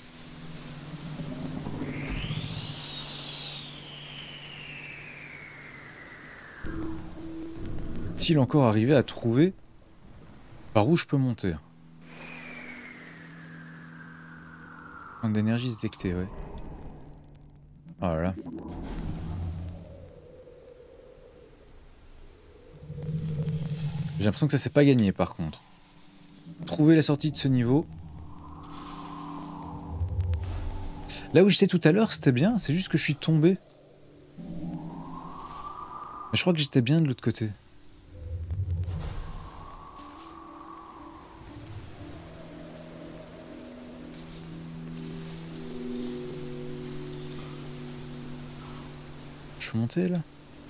Est-il encore arrivé à trouver par où je peux monter? Point d'énergie détecté, ouais. Oh là là. J'ai l'impression que ça s'est pas gagné par contre. Trouver la sortie de ce niveau. Là où j'étais tout à l'heure, c'était bien, c'est juste que je suis tombé. Mais je crois que j'étais bien de l'autre côté. Je peux monter là?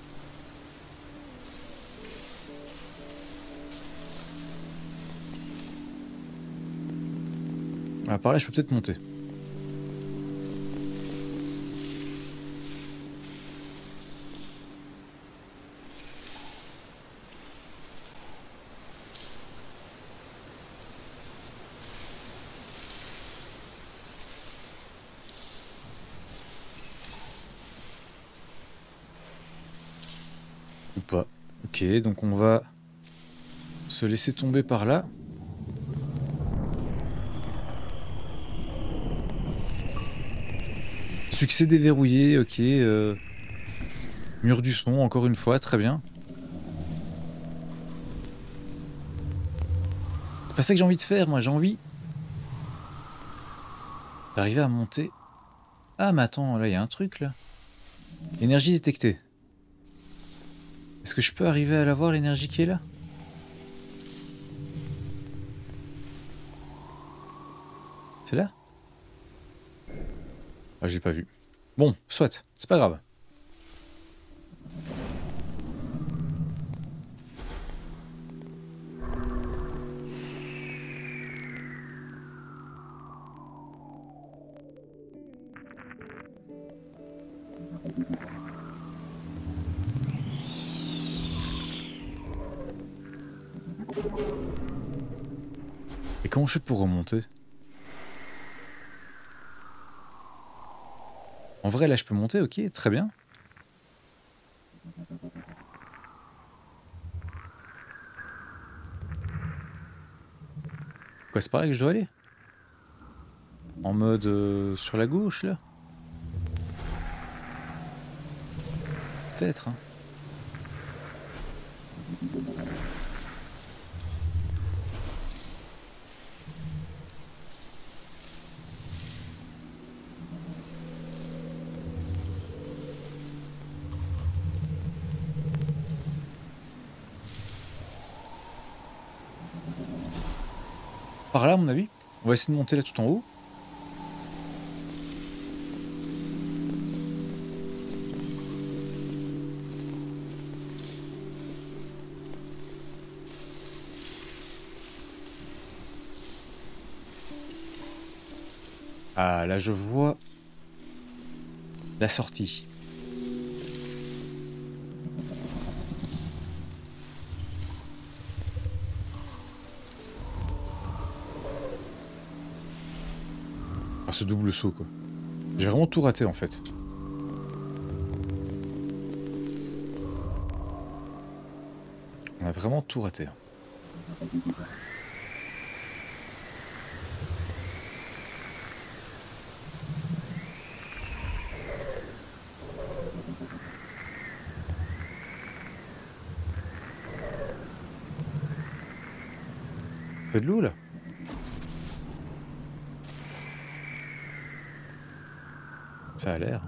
Ah, par là, je peux peut-être monter. Ou pas. Ok, donc on va se laisser tomber par là. Succès déverrouillé, ok. Euh... Mur du son, encore une fois, très bien. C'est pas ça que j'ai envie de faire, moi, j'ai envie d'arriver à monter. Ah, mais attends, là, il y a un truc, là. Énergie détectée. Est-ce que je peux arriver à la voir, l'énergie qui est là? C'est là? Ah, j'ai pas vu. Bon, soit, c'est pas grave. Et comment je fais pour remonter? En vrai, là, je peux monter, ok, très bien. Quoi, c'est par là que je dois aller? En mode euh, sur la gauche, là? Peut-être, hein. Par là, à mon avis. On va essayer de monter là tout en haut. Ah, là, je vois la sortie. Ah, ce double saut, quoi. J'ai vraiment tout raté, en fait. On a vraiment tout raté. Hein. C'est de l'eau, là? Ça a l'air.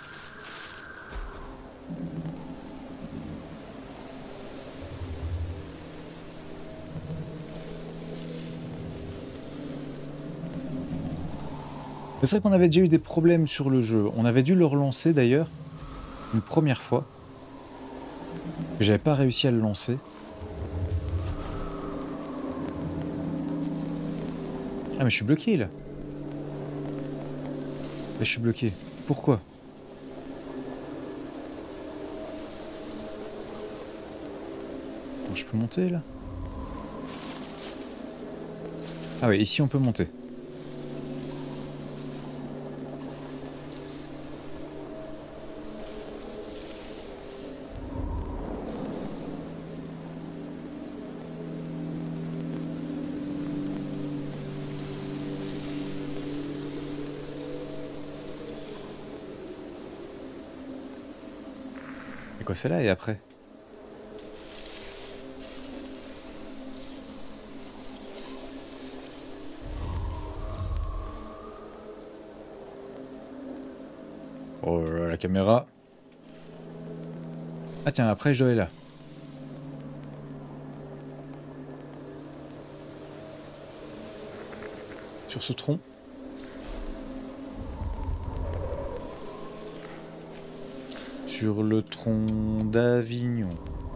C'est vrai qu'on avait déjà eu des problèmes sur le jeu. On avait dû le relancer d'ailleurs, une première fois. J'avais pas réussi à le lancer. Ah mais je suis bloqué là. Là je suis bloqué. Pourquoi? Bon, je peux monter là? Ah ouais, ici on peut monter. Et quoi c'est là et après? Oh là là, la caméra. Ah tiens, après je dois aller là. Sur ce tronc. Sur le tronc d'Avignon.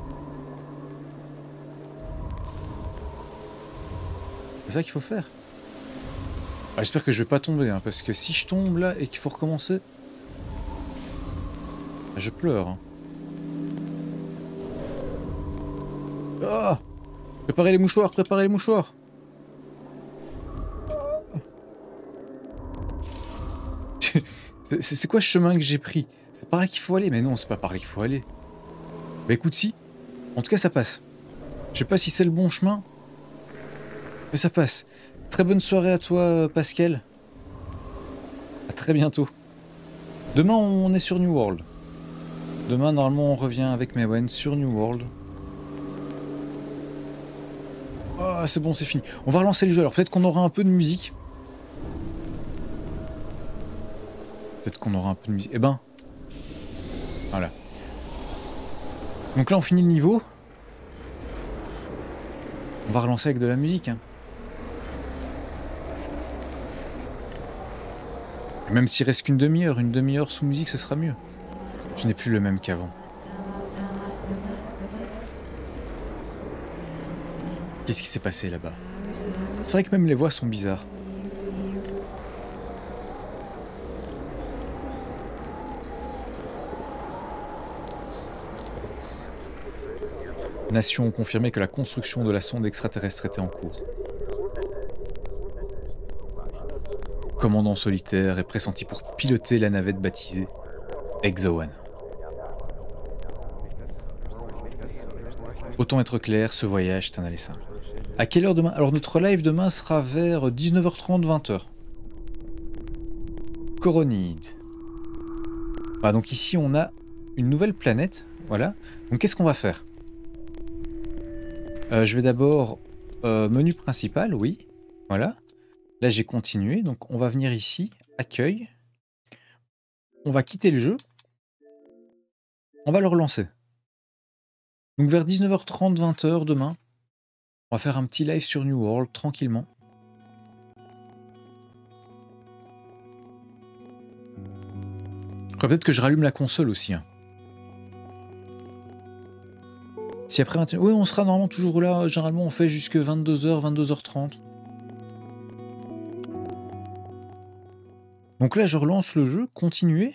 C'est ça qu'il faut faire. Ah, j'espère que je vais pas tomber, hein, parce que si je tombe là et qu'il faut recommencer... Je pleure. Hein. Oh, préparez les mouchoirs, préparez les mouchoirs. C'est quoi ce chemin que j'ai pris? C'est par là qu'il faut aller? Mais non, c'est pas par là qu'il faut aller. Bah écoute, si. En tout cas, ça passe. Je sais pas si c'est le bon chemin, mais ça passe. Très bonne soirée à toi, Pascal. À très bientôt. Demain, on est sur New World. Demain, normalement, on revient avec Mewen sur New World. Oh, c'est bon, c'est fini. On va relancer le jeu. Alors, peut-être qu'on aura un peu de musique. Peut-être qu'on aura un peu de musique. Eh ben. Voilà. Donc là, on finit le niveau. On va relancer avec de la musique. Hein. Même s'il reste qu'une demi-heure, une demi-heure sous musique, ce sera mieux. Je n'ai plus le même qu'avant. Qu'est-ce qui s'est passé là-bas? C'est vrai que même les voix sont bizarres. Nations ont confirmé que la construction de la sonde extraterrestre était en cours. Commandant solitaire est pressenti pour piloter la navette baptisée Exo One. Autant être clair, ce voyage est un aller simple. À quelle heure demain? Alors notre live demain sera vers dix-neuf heures trente, vingt heures. Coronide. Voilà, donc ici on a une nouvelle planète. Voilà. Donc qu'est-ce qu'on va faire? euh, Je vais d'abord... Euh, menu principal, oui. Voilà. Là j'ai continué. Donc on va venir ici. Accueil. On va quitter le jeu. On va le relancer. Donc vers dix-neuf heures trente, vingt heures demain, on va faire un petit live sur New World, tranquillement. Faudrait peut-être que je rallume la console aussi. Hein. Si après vingt et une... Oui, on sera normalement toujours là. Généralement, on fait jusque vingt-deux heures, vingt-deux heures trente. Donc là, je relance le jeu. Continuer.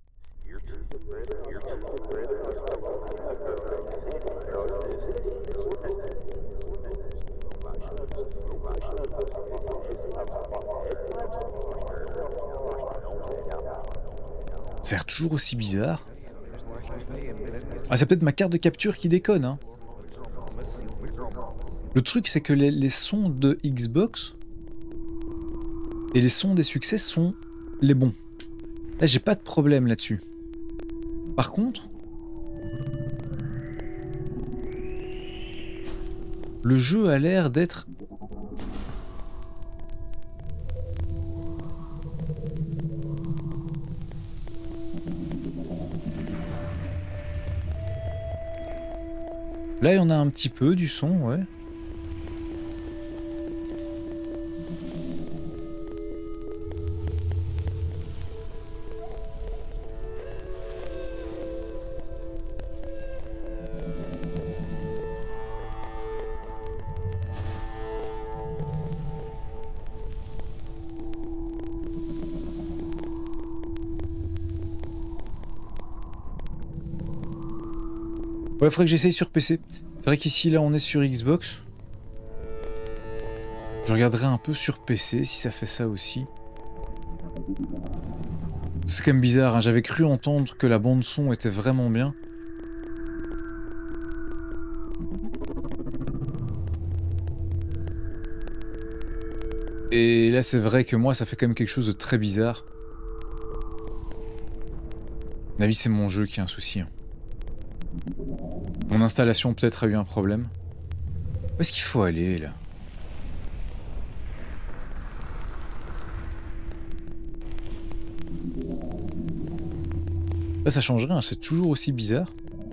Ça a l'air toujours aussi bizarre. Ah, c'est peut-être ma carte de capture qui déconne. Hein. Le truc, c'est que les, les sons de Xbox et les sons des succès sont les bons. Là, j'ai pas de problème là-dessus. Par contre, le jeu a l'air d'être... Là, il y en a un petit peu du son, ouais. Ouais, faudrait que j'essaye sur P C. C'est vrai qu'ici, là, on est sur Xbox. Je regarderai un peu sur P C si ça fait ça aussi. C'est quand même bizarre, hein. J'avais cru entendre que la bande son était vraiment bien. Et là, c'est vrai que moi, ça fait quand même quelque chose de très bizarre. À mon avis, c'est mon jeu qui a un souci. Hein. Mon installation peut-être a eu un problème. Où est-ce qu'il faut aller, là? Là, ça change rien, c'est toujours aussi bizarre.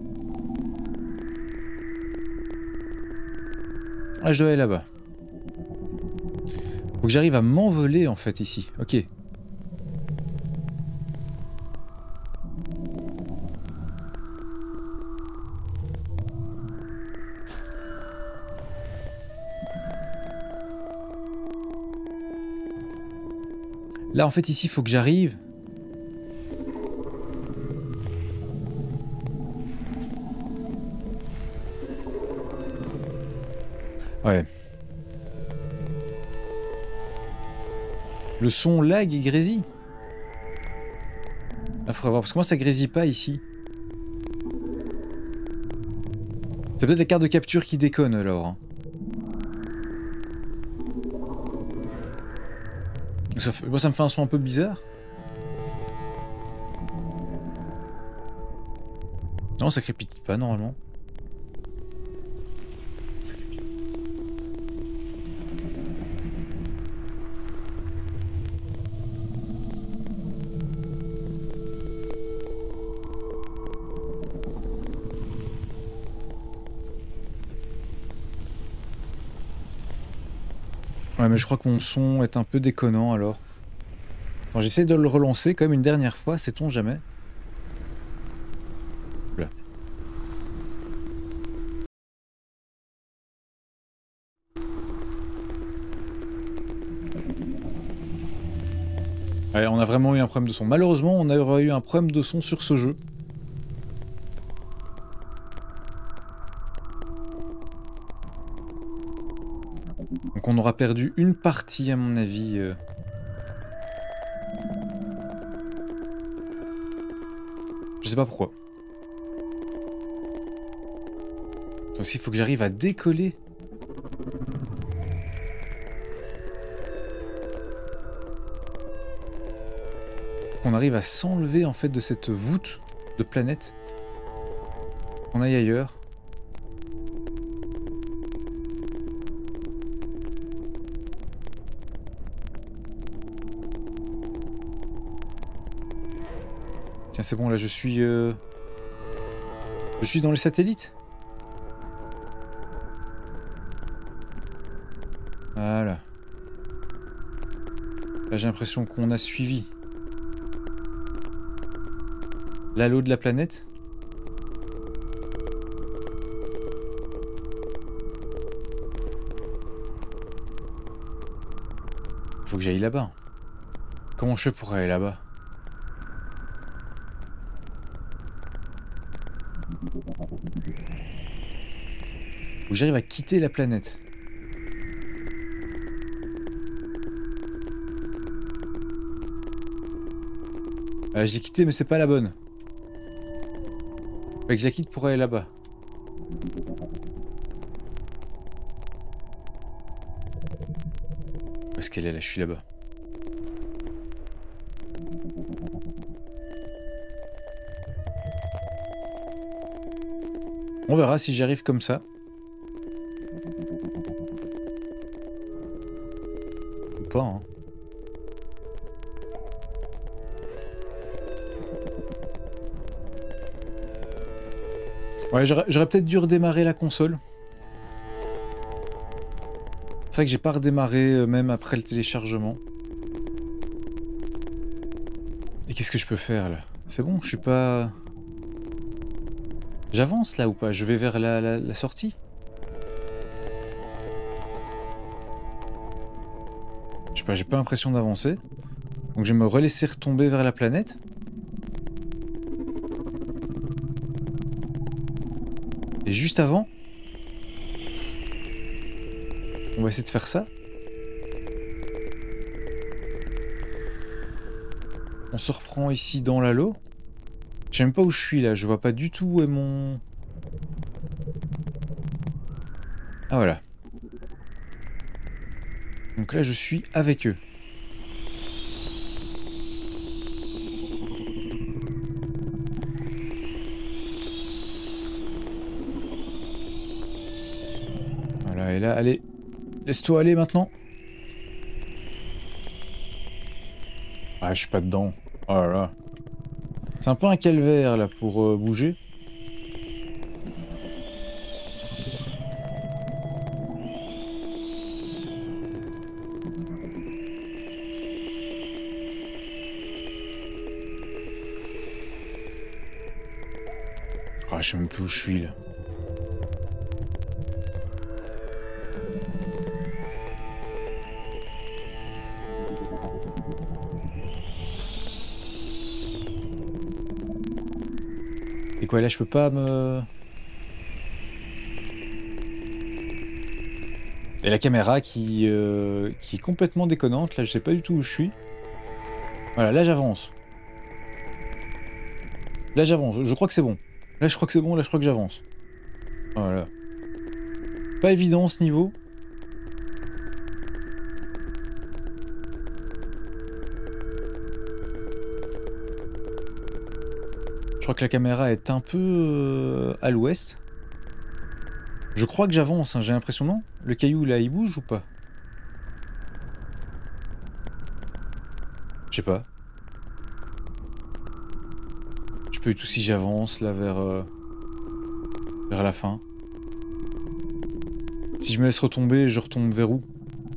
Ah, je dois aller là-bas. Faut que j'arrive à m'envoler, en fait, ici. Ok. Là, en fait, ici, il faut que j'arrive. Ouais. Le son lag et grésille. Ah, faudrait voir, parce que moi, ça grésille pas ici. C'est peut-être la carte de capture qui déconne, alors. Hein. Ça fait... Moi, ça me fait un son un peu bizarre. Non, ça crépite pas normalement. Ça crépite. Ouais, mais je crois que mon son est un peu déconnant alors. Attends, j'essaie de le relancer quand même une dernière fois, sait-on jamais. Là. Ouais, on a vraiment eu un problème de son. Malheureusement, on aurait eu un problème de son sur ce jeu. Donc on aura perdu une partie à mon avis. Euh... Je sais pas pourquoi. Donc il faut que j'arrive à décoller. Qu'on arrive à s'enlever en fait de cette voûte de planète. On aille ailleurs. Tiens, c'est bon, là je suis... Euh... Je suis dans les satellites. Voilà. Là j'ai l'impression qu'on a suivi. L'halo de la planète? Faut que j'aille là-bas. Comment je fais pour aller là-bas? Faut que j'arrive à quitter la planète. Euh, j'ai quitté mais c'est pas la bonne. Faut que je la quitte pour aller là-bas. Où est-ce qu'elle est là? Je suis là-bas. On verra si j'y arrive comme ça. Ou pas, hein. Ouais, j'aurais peut-être dû redémarrer la console. C'est vrai que j'ai pas redémarré euh, même après le téléchargement. Et qu'est-ce que je peux faire là? C'est bon, je suis pas... J'avance là ou pas? Je vais vers la, la, la sortie? Je sais pas, j'ai pas l'impression d'avancer. Donc je vais me relaisser retomber vers la planète. Et juste avant, on va essayer de faire ça. On se reprend ici dans l'halo. Je sais même pas où je suis là, je vois pas du tout où est mon... Ah voilà. Donc là je suis avec eux. Voilà, et là, allez. Laisse-toi aller maintenant. Ah, je suis pas dedans. Oh là là. C'est un peu un calvaire là pour euh, bouger. Ah, je sais même plus où je suis là. Et quoi là, je peux pas me... Et la caméra qui, euh, qui est complètement déconnante, là je sais pas du tout où je suis. Voilà, là j'avance. Là j'avance, je crois que c'est bon. Là je crois que c'est bon, là je crois que j'avance. Voilà. Pas évident ce niveau. Je crois que la caméra est un peu euh, à l'ouest. Je crois que j'avance, hein, j'ai l'impression, non? Le caillou là, il bouge ou pas? Je sais pas. Je peux du tout si j'avance là vers, euh, vers la fin. Si je me laisse retomber, je retombe vers où?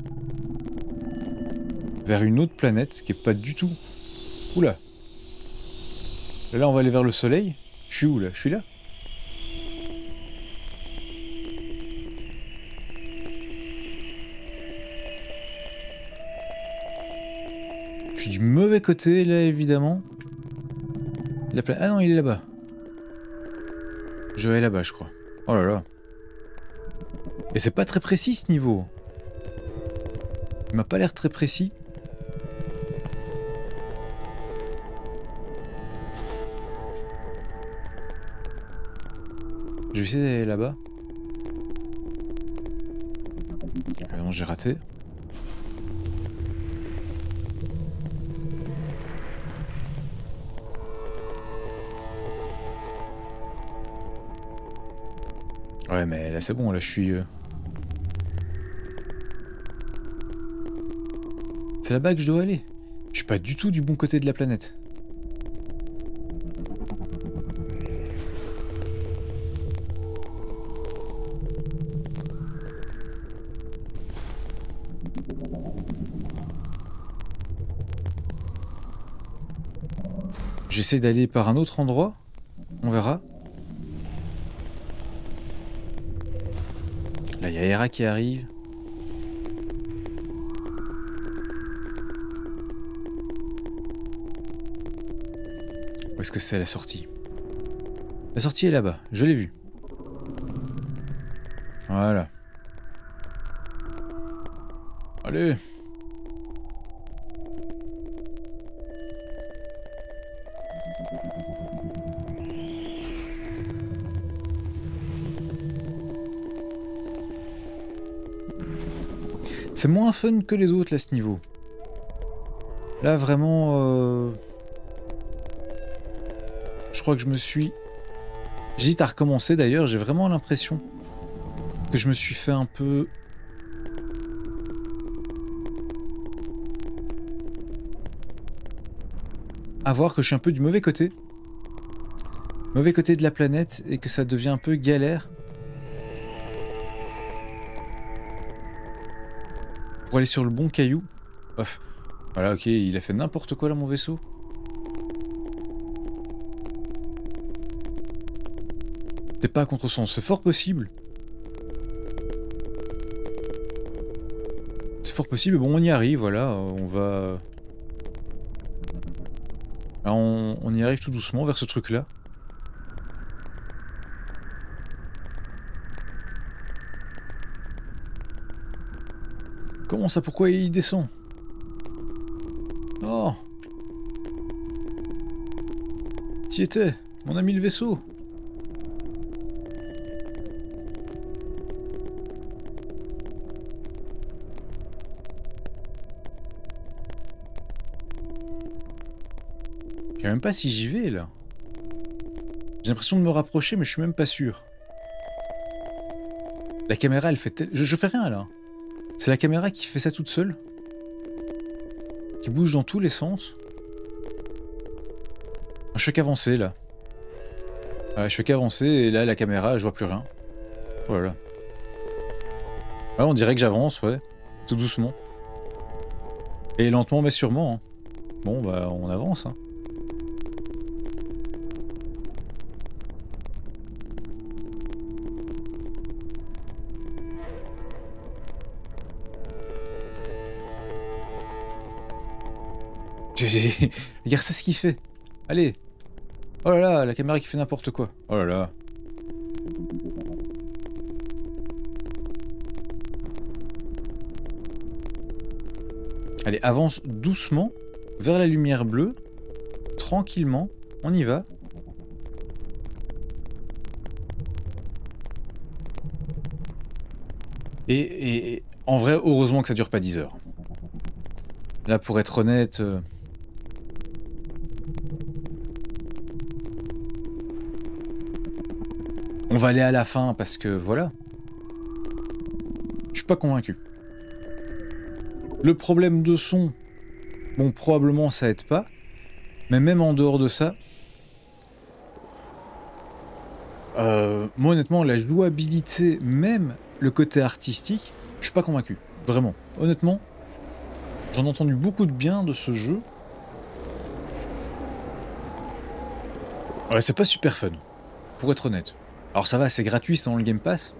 Vers une autre planète qui est pas du tout... Oula. Là, on va aller vers le soleil. Je suis où là? Je suis là? Je suis du mauvais côté là, évidemment. La planète... Ah non, il est là-bas. Je vais aller là-bas, je crois. Oh là là. Et c'est pas très précis ce niveau. Il m'a pas l'air très précis. Je vais essayer d'aller là-bas. Ah non, j'ai raté. Ouais, mais là c'est bon, là je suis... Euh... C'est là-bas que je dois aller. Je suis pas du tout du bon côté de la planète. J'essaie d'aller par un autre endroit. On verra. Là, il y a Hera qui arrive. Où est-ce que c'est la sortie? La sortie est là-bas, je l'ai vue. Voilà. Allez. C'est moins fun que les autres là, ce niveau. Là vraiment... Euh... Je crois que je me suis... J'hésite à recommencer d'ailleurs, j'ai vraiment l'impression que je me suis fait un peu... avoir, que je suis un peu du mauvais côté. Mauvais côté de la planète et que ça devient un peu galère. Pour aller sur le bon caillou. Bref. Voilà, ok, il a fait n'importe quoi là mon vaisseau. T'es pas à contresens, c'est fort possible. C'est fort possible, bon on y arrive, voilà, on va... Là, on, on y arrive tout doucement vers ce truc là. Comment ça, pourquoi il descend? Oh! T'y étais, on a mis le vaisseau. Je sais même pas si j'y vais là. J'ai l'impression de me rapprocher mais je suis même pas sûr. La caméra elle fait tel... je, je fais rien là. C'est la caméra qui fait ça toute seule. Qui bouge dans tous les sens. Je fais qu'avancer là. Ouais, je fais qu'avancer et là la caméra je vois plus rien. Oh là là. Ouais, on dirait que j'avance, ouais. Tout doucement. Et lentement mais sûrement. Hein. Bon bah on avance. Hein. Regarde ça ce qu'il fait. Allez. Oh là là, la caméra qui fait n'importe quoi. Oh là là. Allez, avance doucement vers la lumière bleue. Tranquillement. On y va. Et, et en vrai, heureusement que ça dure pas dix heures. Là, pour être honnête... Euh... On va aller à la fin parce que voilà. Je suis pas convaincu. Le problème de son, bon probablement ça aide pas. Mais même en dehors de ça, euh, moi honnêtement la jouabilité, même le côté artistique, je suis pas convaincu. Vraiment. Honnêtement, j'en ai entendu beaucoup de bien de ce jeu. Ouais, c'est pas super fun, pour être honnête. Alors ça va, c'est gratuit, c'est dans le Game Pass.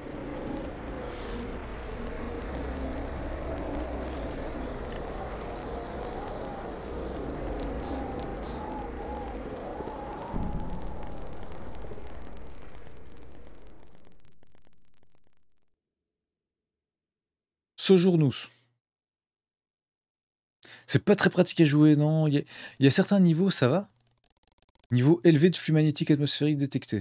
Sojournus. C'est pas très pratique à jouer, non. Il y, a, il y a certains niveaux, ça va. Niveau élevé de flux magnétique atmosphérique détecté.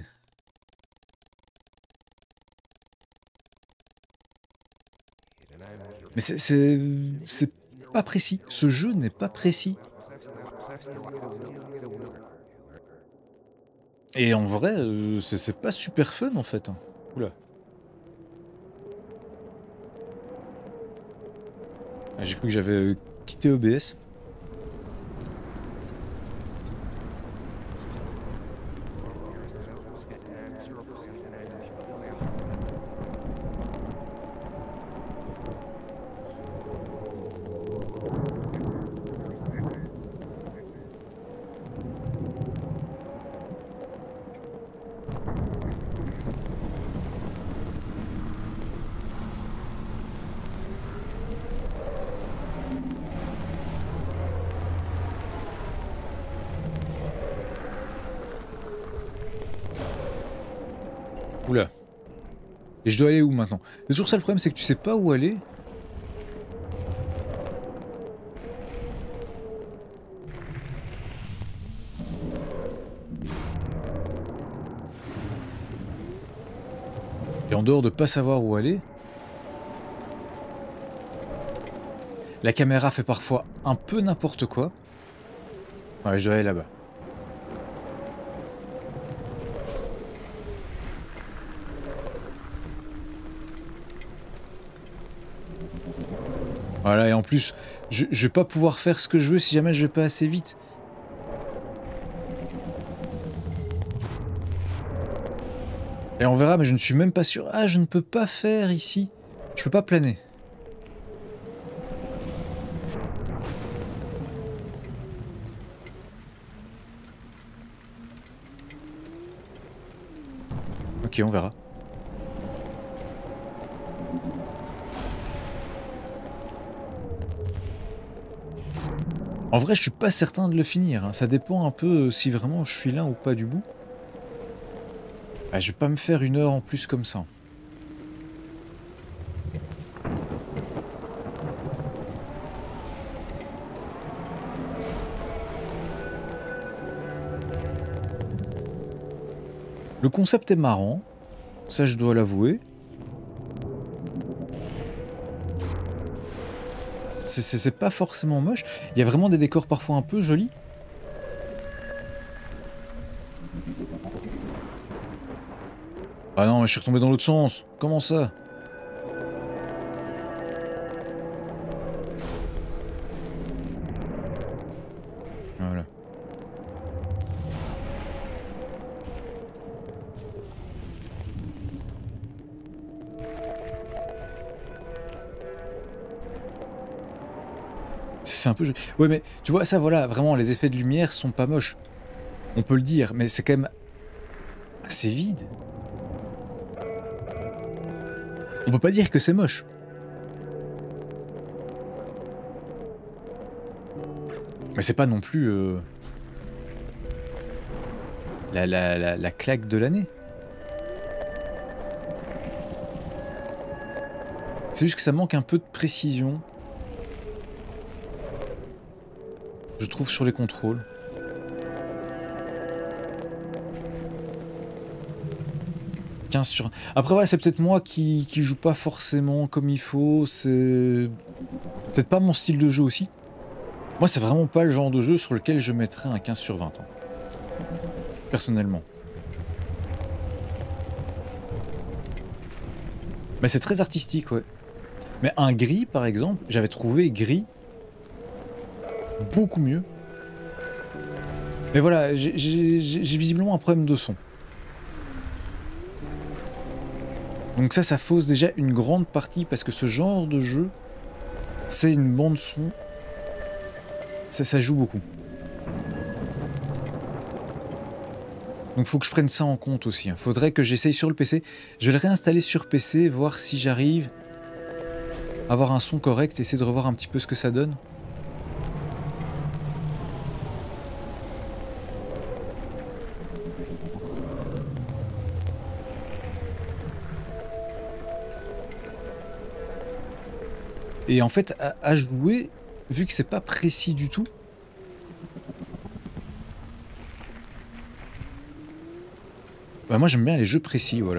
Mais c'est pas précis. Ce jeu n'est pas précis. Et en vrai, euh, c'est pas super fun en fait. Hein. Oula. Ah, j'ai cru que j'avais euh, quitté O B S. Oula. Et je dois aller où maintenant? C'est toujours ça le problème, c'est que tu sais pas où aller. Et en dehors de pas savoir où aller, la caméra fait parfois un peu n'importe quoi. Ouais, je dois aller là-bas. Voilà, et en plus, je, je vais pas pouvoir faire ce que je veux si jamais je vais pas assez vite. Et on verra, mais je ne suis même pas sûr. Ah, je ne peux pas faire ici. Je peux pas planer. Ok, on verra. En vrai, je suis pas certain de le finir. Hein. Ça dépend un peu si vraiment je suis là ou pas du bout. Ah, je vais pas me faire une heure en plus comme ça. Le concept est marrant. Ça, je dois l'avouer. C'est pas forcément moche. Il y a vraiment des décors parfois un peu jolis. Ah non, mais je suis retombé dans l'autre sens. Comment ça? Voilà. C'est un peu... Ouais, mais tu vois, ça, voilà, vraiment, les effets de lumière sont pas moches. On peut le dire, mais c'est quand même assez vide. On peut pas dire que c'est moche. Mais c'est pas non plus euh, la, la, la, la claque de l'année. C'est juste que ça manque un peu de précision. Je trouve sur les contrôles. quinze sur un. Après voilà, c'est peut-être moi qui, qui joue pas forcément comme il faut. C'est peut-être pas mon style de jeu aussi. Moi, c'est vraiment pas le genre de jeu sur lequel je mettrais un quinze sur vingt. Hein. Personnellement. Mais c'est très artistique, ouais. Mais un gris, par exemple, j'avais trouvé gris beaucoup mieux. Mais voilà, j'ai visiblement un problème de son. Donc ça, ça fausse déjà une grande partie, parce que ce genre de jeu, c'est une bande son. Ça, ça joue beaucoup. Donc faut que je prenne ça en compte aussi. Hein. Faudrait que j'essaye sur le P C. Je vais le réinstaller sur P C, voir si j'arrive à avoir un son correct, essayer de revoir un petit peu ce que ça donne. Et en fait, à, à jouer, vu que c'est pas précis du tout, bah moi j'aime bien les jeux précis, voilà.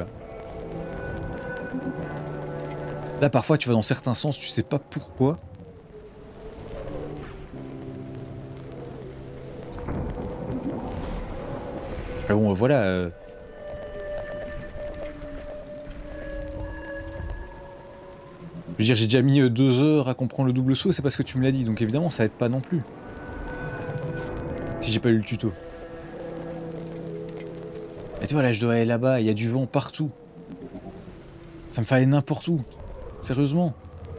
Là parfois tu vas dans certains sens, tu sais pas pourquoi. Ah bon voilà. Euh... Je veux dire, j'ai déjà mis euh, deux heures à comprendre le double saut, c'est parce que tu me l'as dit, donc évidemment ça aide pas non plus. Si j'ai pas lu le tuto. Et tu vois là, je dois aller là-bas, il y a du vent partout. Ça me fait aller n'importe où. Sérieusement.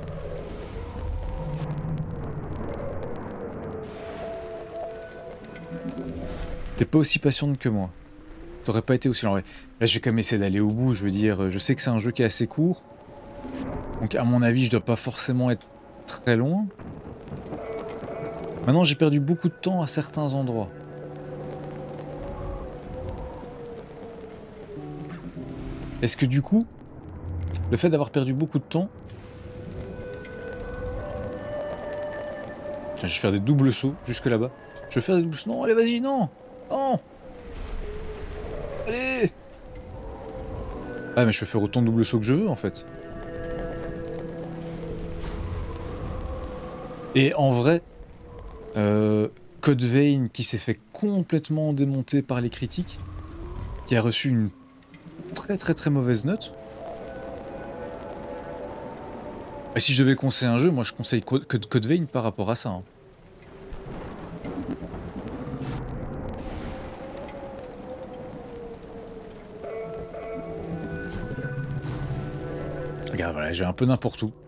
T'es pas aussi patiente que moi. T'aurais pas été aussi lent. Là, je vais quand même essayer d'aller au bout, je veux dire, je sais que c'est un jeu qui est assez court. Donc à mon avis, je dois pas forcément être très loin. Maintenant, j'ai perdu beaucoup de temps à certains endroits. Est-ce que du coup, le fait d'avoir perdu beaucoup de temps... Tiens, je vais faire des doubles sauts jusque là-bas. Je vais faire des doubles sauts. Non, allez, vas-y, non. Non. Allez. Ah, mais je peux faire autant de doubles sauts que je veux, en fait. Et en vrai, euh, Code Vein, qui s'est fait complètement démonter par les critiques, qui a reçu une très très très mauvaise note. Et si je devais conseiller un jeu, moi je conseille Code, Code Vein par rapport à ça. Hein. Regarde, voilà, j'ai un peu n'importe où.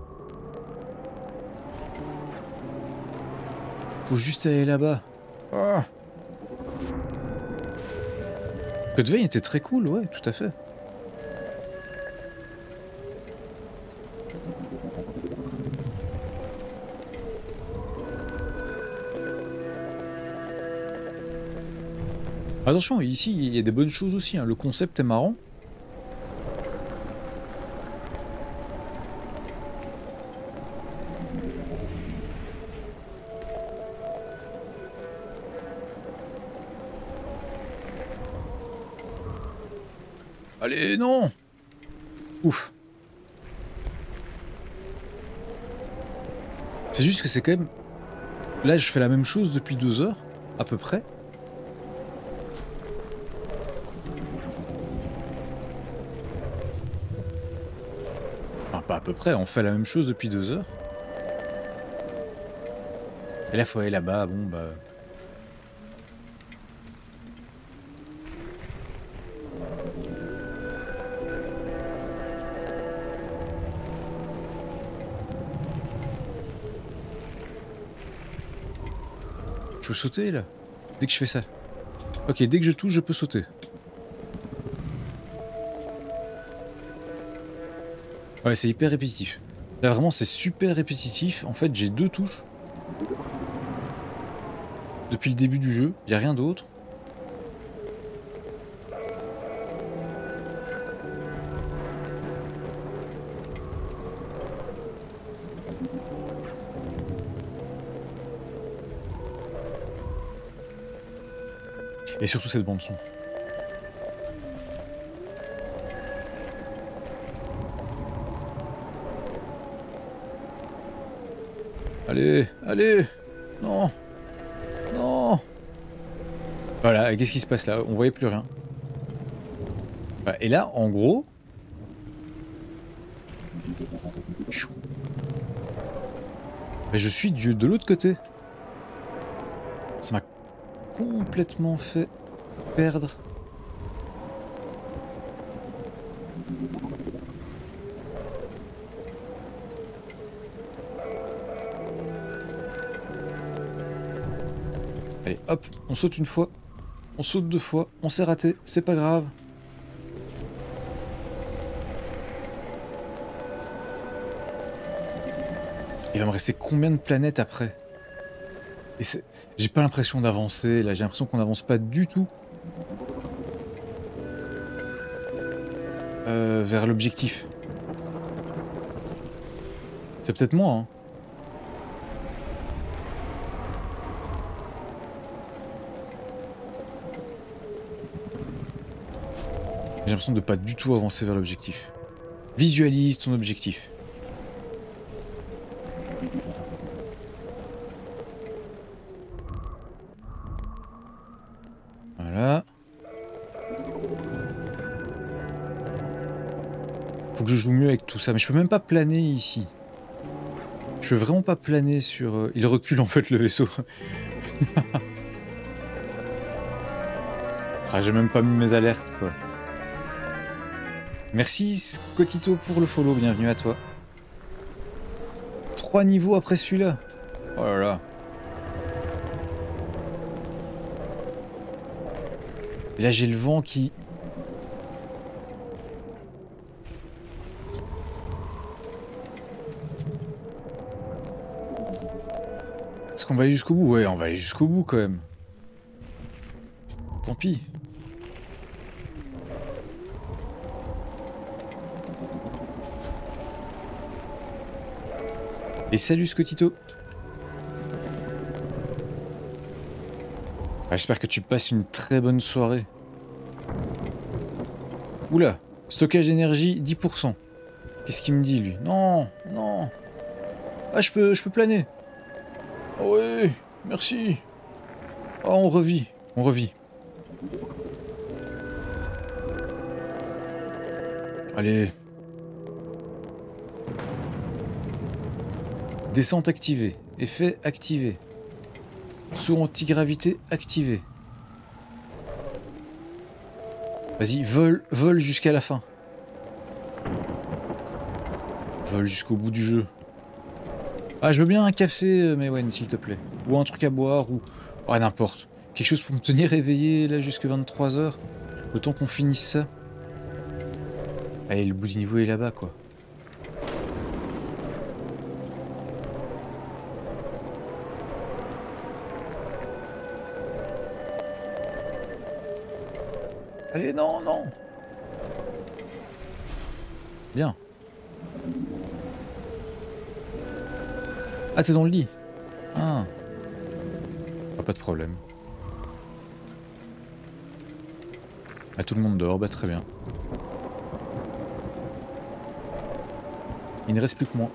Faut juste aller là-bas. Oh. Code Vein était très cool, ouais, tout à fait. Attention, ici, il y a des bonnes choses aussi, hein. Le concept est marrant. Allez, non! Ouf. C'est juste que c'est quand même... Là, je fais la même chose depuis deux heures, à peu près. Enfin, pas à peu près, on fait la même chose depuis deux heures. Et là, faut aller là-bas, bon, bah... Je peux sauter, là? Dès que je fais ça. Ok, dès que je touche, je peux sauter. Ouais, c'est hyper répétitif. Là, vraiment, c'est super répétitif. En fait, j'ai deux touches. Depuis le début du jeu, il n'y a rien d'autre. Et surtout cette bande son. Allez, allez. Non. Non. Voilà, qu'est-ce qui se passe là? On voyait plus rien. Voilà, et là, en gros... Mais je suis du, de l'autre côté. Ça m'a complètement fait perdre. Allez, hop, on saute une fois, on saute deux fois, on s'est raté, c'est pas grave. Il va me rester combien de planètes après? Et j'ai pas l'impression d'avancer, là, j'ai l'impression qu'on n'avance pas du tout euh, vers l'objectif. C'est peut-être moi, hein. J'ai l'impression de pas du tout avancer vers l'objectif. Visualise ton objectif. Voilà. Faut que je joue mieux avec tout ça, mais je peux même pas planer ici. Je peux vraiment pas planer sur... Euh... Il recule en fait le vaisseau. Ah, j'ai même pas mis mes alertes, quoi. Merci Scotito pour le follow, bienvenue à toi. Trois niveaux après celui-là. Oh là là. Et là j'ai le vent qui... Est-ce qu'on va aller jusqu'au bout? Ouais, on va aller jusqu'au bout quand même. Tant pis. Et salut Scotito. Ah, j'espère que tu passes une très bonne soirée. Oula, stockage d'énergie dix pour cent. Qu'est-ce qu'il me dit lui? Non, non. Ah, je peux, je peux planer. Oh oui, merci. Oh, on revit, on revit. Allez. Descente activée. Effet activé. Saut antigravité activé. Vas-y, vole, vole jusqu'à la fin. Vole jusqu'au bout du jeu. Ah, je veux bien un café, Mewen, s'il te plaît. Ou un truc à boire, ou... Ah, n'importe. Quelque chose pour me tenir éveillé, là, jusqu'à vingt-trois heures. Le temps qu'on finisse ça. Allez, le bout du niveau est là-bas, quoi. Allez, non, non. Bien. Ah, t'es dans le lit. Ah. Ah, pas de problème. Ah, tout le monde dort, bah très bien. Il ne reste plus que moi.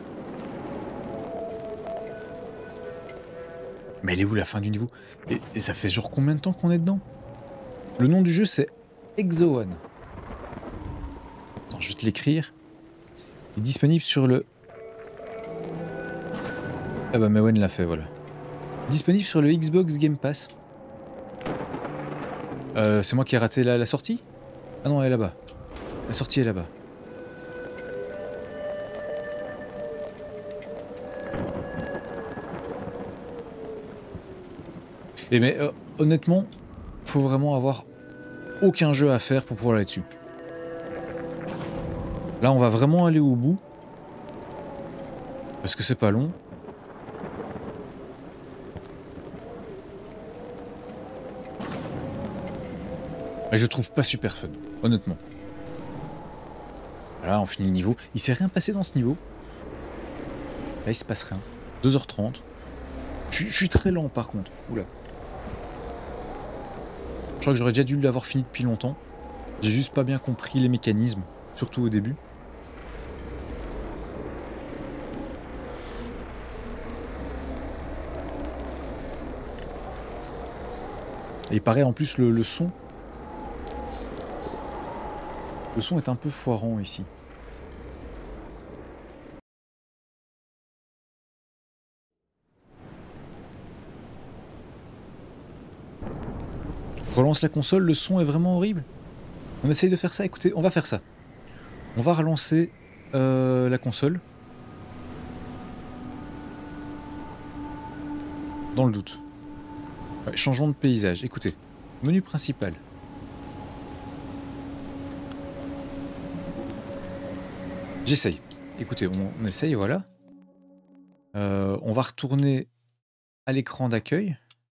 Mais elle est où la fin du niveau? et, et ça fait genre combien de temps qu'on est dedans? Le nom du jeu c'est Exo-One. Attends, je vais te l'écrire. Il est disponible sur le... Ah bah Mewen l'a fait, voilà. Disponible sur le Xbox Game Pass. Euh, c'est moi qui ai raté la, la sortie? Ah non, elle est là-bas. La sortie est là-bas. Et mais euh, honnêtement, faut vraiment avoir aucun jeu à faire pour pouvoir aller dessus. Là, on va vraiment aller au bout. Parce que c'est pas long. Mais je trouve pas super fun, honnêtement. Voilà, on finit le niveau. Il s'est rien passé dans ce niveau. Là, il se passe rien. deux heures trente. Je, je suis très lent par contre. Oula. Je crois que j'aurais déjà dû l'avoir fini depuis longtemps. J'ai juste pas bien compris les mécanismes, surtout au début. Et il paraît en plus le, le son. Le son est un peu foirant ici. Relance la console, le son est vraiment horrible. On essaye de faire ça, écoutez, on va faire ça. On va relancer euh, la console. Dans le doute. Ouais, changement de paysage, écoutez. Menu principal. J'essaye. Écoutez, on, on essaye, voilà. Euh, on va retourner à l'écran d'accueil.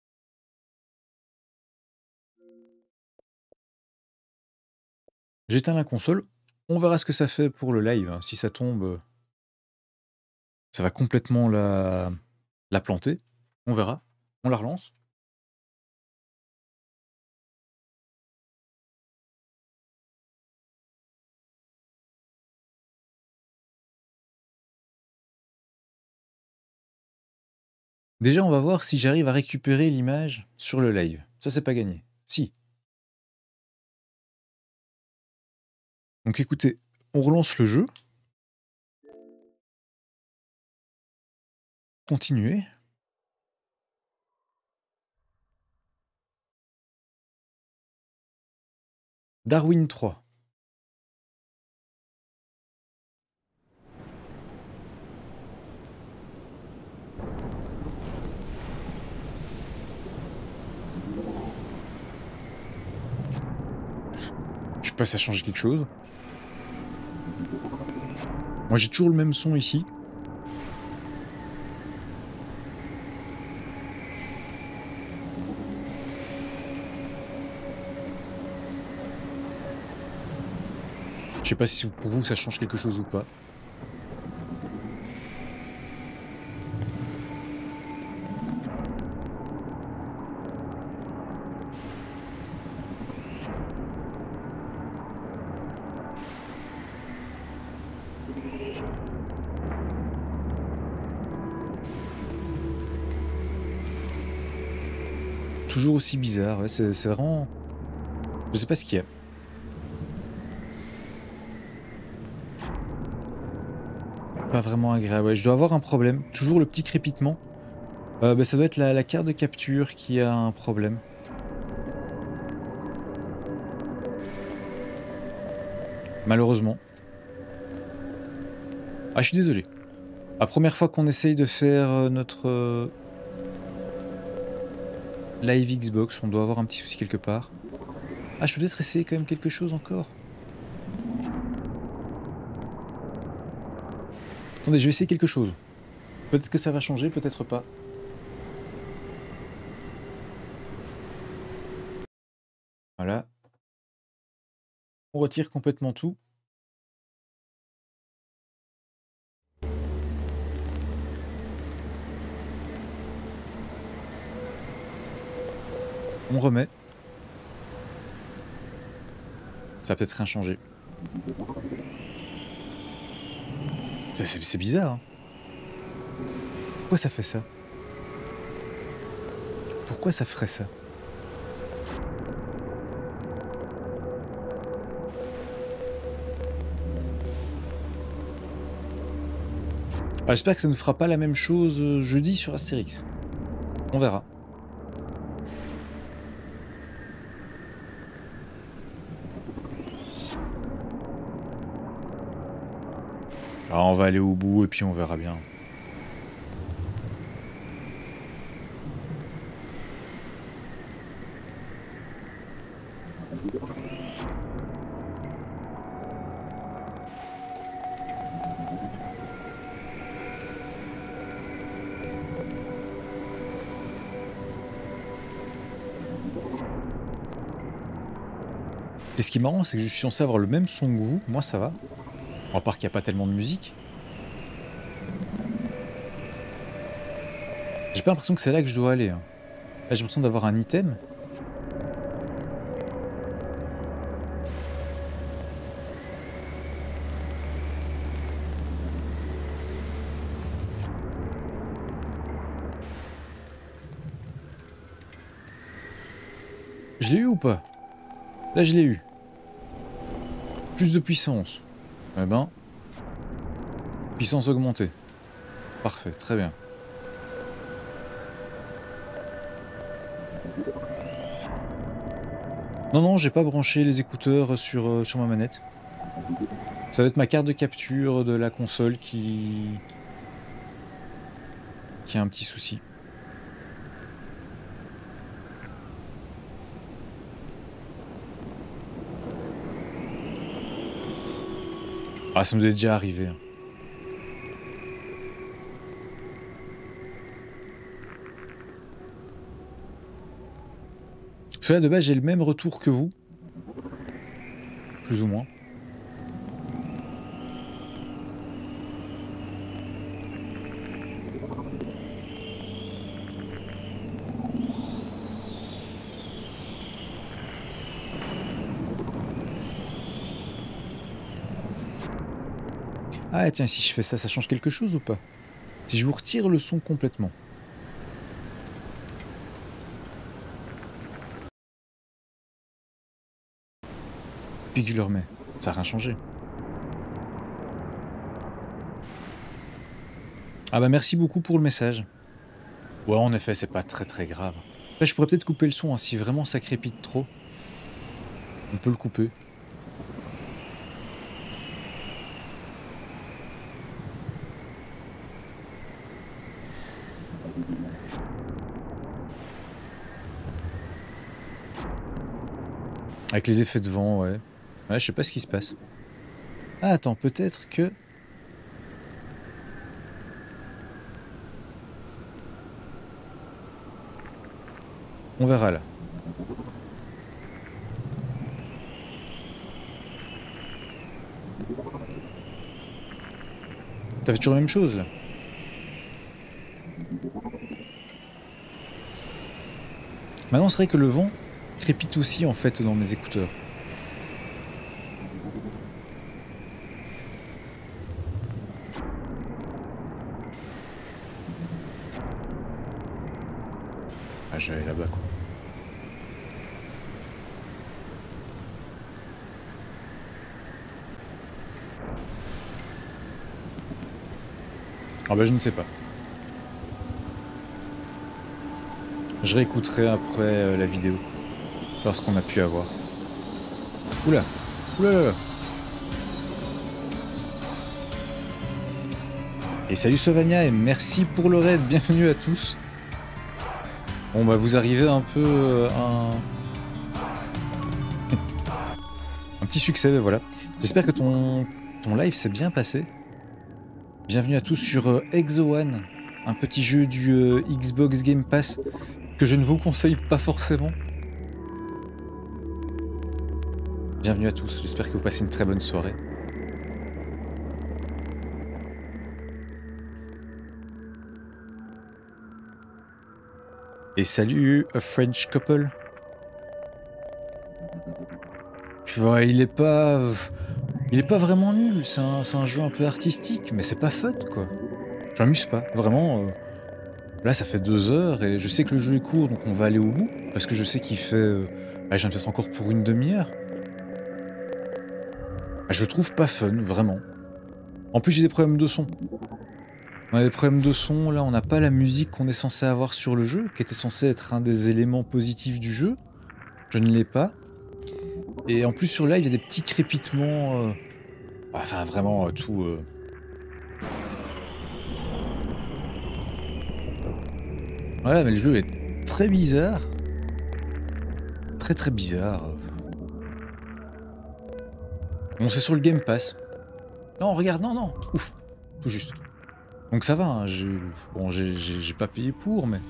J'éteins la console. On verra ce que ça fait pour le live. Si ça tombe, ça va complètement la, la planter. On verra. On la relance. Déjà, on va voir si j'arrive à récupérer l'image sur le live. Ça, c'est pas gagné. Si. Donc écoutez, on relance le jeu. Continuer. Darwin trois. Je sais pas si ça change quelque chose. Moi j'ai toujours le même son ici. Je sais pas si pour vous ça change quelque chose ou pas. toujours aussi bizarre. Ouais, c'est vraiment... Je sais pas ce qu'il y a. Pas vraiment agréable. Ouais, je dois avoir un problème. Toujours le petit crépitement. Euh, bah, ça doit être la, la carte de capture qui a un problème. Malheureusement. Ah, je suis désolé. La première fois qu'on essaye de faire euh, notre euh, live Xbox, on doit avoir un petit souci quelque part. Ah, je peux peut-être essayer quand même quelque chose encore. Attendez, je vais essayer quelque chose. Peut-être que ça va changer, peut-être pas. Voilà. On retire complètement tout. On remet. Ça va peut-être rien changer. C'est bizarre. Hein. Pourquoi ça fait ça? Pourquoi ça ferait ça? Ah, j'espère que ça ne fera pas la même chose euh, jeudi sur Astérix. On verra. Alors on va aller au bout et puis on verra bien. Et ce qui est marrant, c'est que je suis censé avoir le même son que vous. Moi, ça va. À part qu'il n'y a pas tellement de musique. J'ai pas l'impression que c'est là que je dois aller. Hein. Là, j'ai l'impression d'avoir un item. Je l'ai eu ou pas? Là, je l'ai eu. Plus de puissance. Eh ben... Puissance augmentée. Parfait, très bien. Non, non, j'ai pas branché les écouteurs sur, euh, sur ma manette. Ça va être ma carte de capture de la console qui... qui a un petit souci. Ah, ça me est déjà arrivé. Hein. Parce que là, de base, j'ai le même retour que vous. Plus ou moins. Ah tiens, si je fais ça, ça change quelque chose ou pas? Si je vous retire le son complètement. Puis que je le remets, ça n'a rien changé. Ah bah merci beaucoup pour le message. Ouais, en effet, c'est pas très très grave. Là, je pourrais peut-être couper le son, hein, si vraiment ça crépite trop. On peut le couper. Avec les effets de vent, ouais. Ouais, je sais pas ce qui se passe. Ah, attends, peut-être que... On verra là. T'as fait toujours la même chose là. Maintenant, c'est vrai que le vent crépite aussi en fait dans mes écouteurs. Ah, je vais aller là-bas quoi. Ah bah je ne sais pas. Je réécouterai après euh, la vidéo. Savoir ce qu'on a pu avoir. Oula. Oula là là. Et salut Sovania et merci pour le raid. Bienvenue à tous. Bon bah vous arrivez un peu euh, un... un petit succès, voilà. J'espère que ton, ton live s'est bien passé. Bienvenue à tous sur euh, Exo One, un petit jeu du euh, Xbox Game Pass que je ne vous conseille pas forcément. Bienvenue à tous, j'espère que vous passez une très bonne soirée. Et salut, a French couple. Ouais, il est pas... Il est pas vraiment nul, c'est un, un jeu un peu artistique, mais c'est pas fun, quoi. Je m'amuse pas, vraiment. Euh... Là, ça fait deux heures, et je sais que le jeu est court, donc on va aller au bout, parce que je sais qu'il fait... Euh... Bah, j'en ai peut-être encore pour une demi-heure. Bah, je le trouve pas fun, vraiment. En plus, j'ai des problèmes de son. On a des problèmes de son, là, on n'a pas la musique qu'on est censé avoir sur le jeu, qui était censé être un des éléments positifs du jeu. Je ne l'ai pas. Et en plus, sur live, il y a des petits crépitements... Euh... Enfin, vraiment, euh, tout... Euh... Ouais, mais le jeu est très bizarre. Très très bizarre. Bon, c'est sur le Game Pass. Non, regarde, non, non. Ouf, tout juste. Donc ça va, hein, j'ai... Bon, j'ai pas payé pour, mais...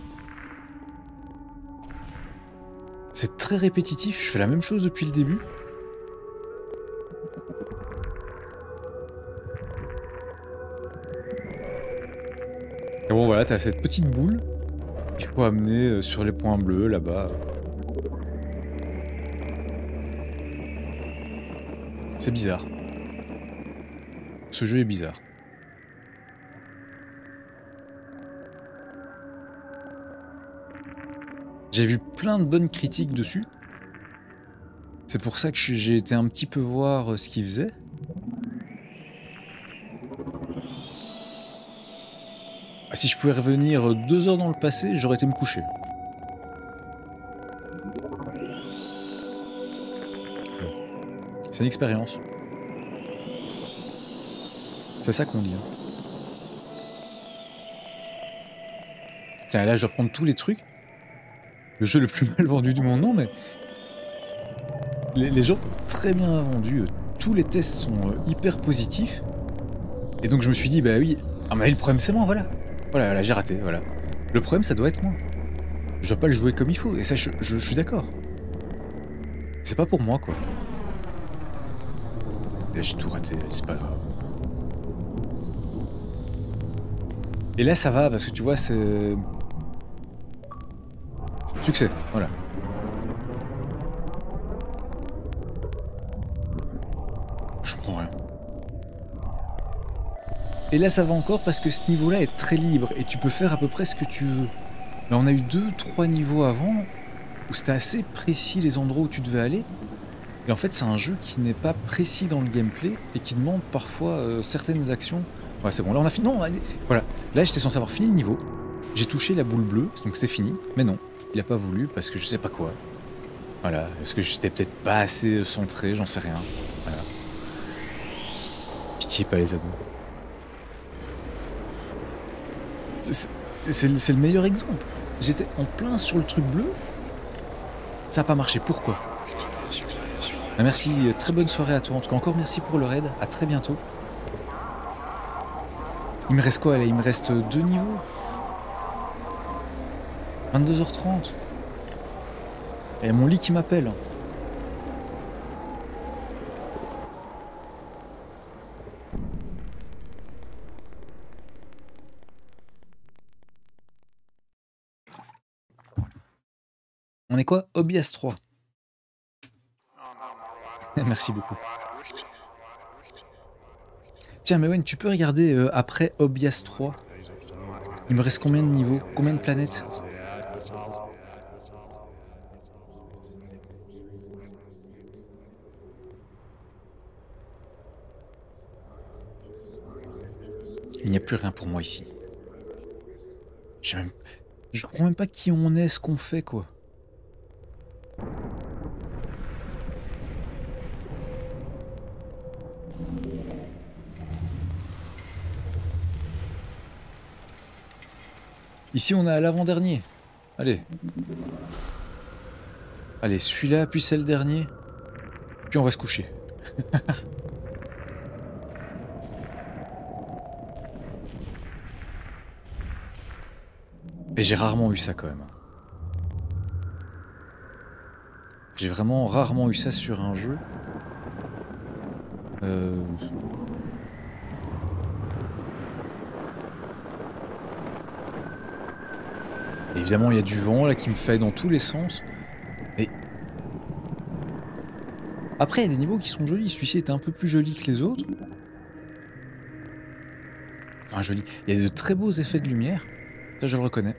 C'est très répétitif, je fais la même chose depuis le début. Et bon, voilà, t'as cette petite boule qu'il faut amener sur les points bleus, là-bas. C'est bizarre. Ce jeu est bizarre. J'ai vu plein de bonnes critiques dessus. C'est pour ça que j'ai été un petit peu voir ce qu'il faisait. Si je pouvais revenir deux heures dans le passé, j'aurais été me coucher. C'est une expérience. C'est ça qu'on dit. Hein. Tiens, là, je dois prendre tous les trucs. Le jeu le plus mal vendu du monde, non, mais... Les, les gens ont très bien vendu. Tous les tests sont hyper positifs. Et donc je me suis dit, bah oui... Ah mais le problème c'est moi, voilà. Voilà, voilà j'ai raté, voilà. Le problème, ça doit être moi. Je dois pas le jouer comme il faut, et ça, je, je, je suis d'accord. C'est pas pour moi, quoi. J'ai tout raté, c'est pas grave. Et là, ça va, parce que tu vois, c'est... Succès, voilà. Je comprends rien. Et là, ça va encore parce que ce niveau-là est très libre, et tu peux faire à peu près ce que tu veux. Là, on a eu deux, trois niveaux avant, où c'était assez précis les endroits où tu devais aller. Et en fait, c'est un jeu qui n'est pas précis dans le gameplay, et qui demande parfois euh, certaines actions. Ouais, c'est bon, là on a fini. Non, allez. Voilà. Là, j'étais censé avoir fini le niveau. J'ai touché la boule bleue, donc c'est fini. Mais non, il a pas voulu parce que je sais pas quoi. Voilà. Est-ce que j'étais peut-être pas assez centré, j'en sais rien. Voilà. Pitié, pas les ados. C'est le meilleur exemple. J'étais en plein sur le truc bleu. Ça a pas marché. Pourquoi? Ah, merci. Très bonne soirée à toi. En tout cas, encore merci pour le raid. À très bientôt. Il me reste quoi là? Il me reste deux niveaux. vingt-deux heures trente. Il y a mon lit qui m'appelle. On est quoi? Obias trois. Merci beaucoup. Tiens, mais Wen, tu peux regarder euh, après Obias trois. Il me reste combien de niveaux? Combien de planètes? Il n'y a plus rien pour moi ici. Je même... je comprends même pas qui on est, ce qu'on fait, quoi. Ici, on est à l'avant-dernier. Allez. Allez, celui-là, puis c'est le dernier. Puis on va se coucher. Et j'ai rarement eu ça quand même. J'ai vraiment rarement eu ça sur un jeu. Euh... Évidemment, il y a du vent là qui me fait dans tous les sens. Et après, il y a des niveaux qui sont jolis. Celui-ci était un peu plus joli que les autres. Enfin, joli. Il y a de très beaux effets de lumière. Ça, je le reconnais.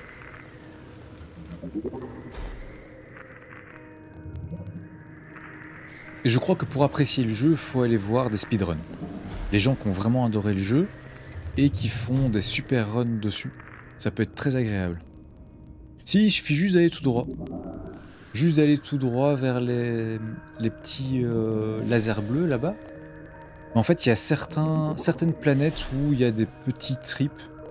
Et je crois que pour apprécier le jeu, il faut aller voir des speedruns. Les gens qui ont vraiment adoré le jeu et qui font des super runs dessus. Ça peut être très agréable. Si, il suffit juste d'aller tout droit. Juste d'aller tout droit vers les, les petits euh, lasers bleus là-bas. En fait, il y a certains, certaines planètes où il y a des petits trips.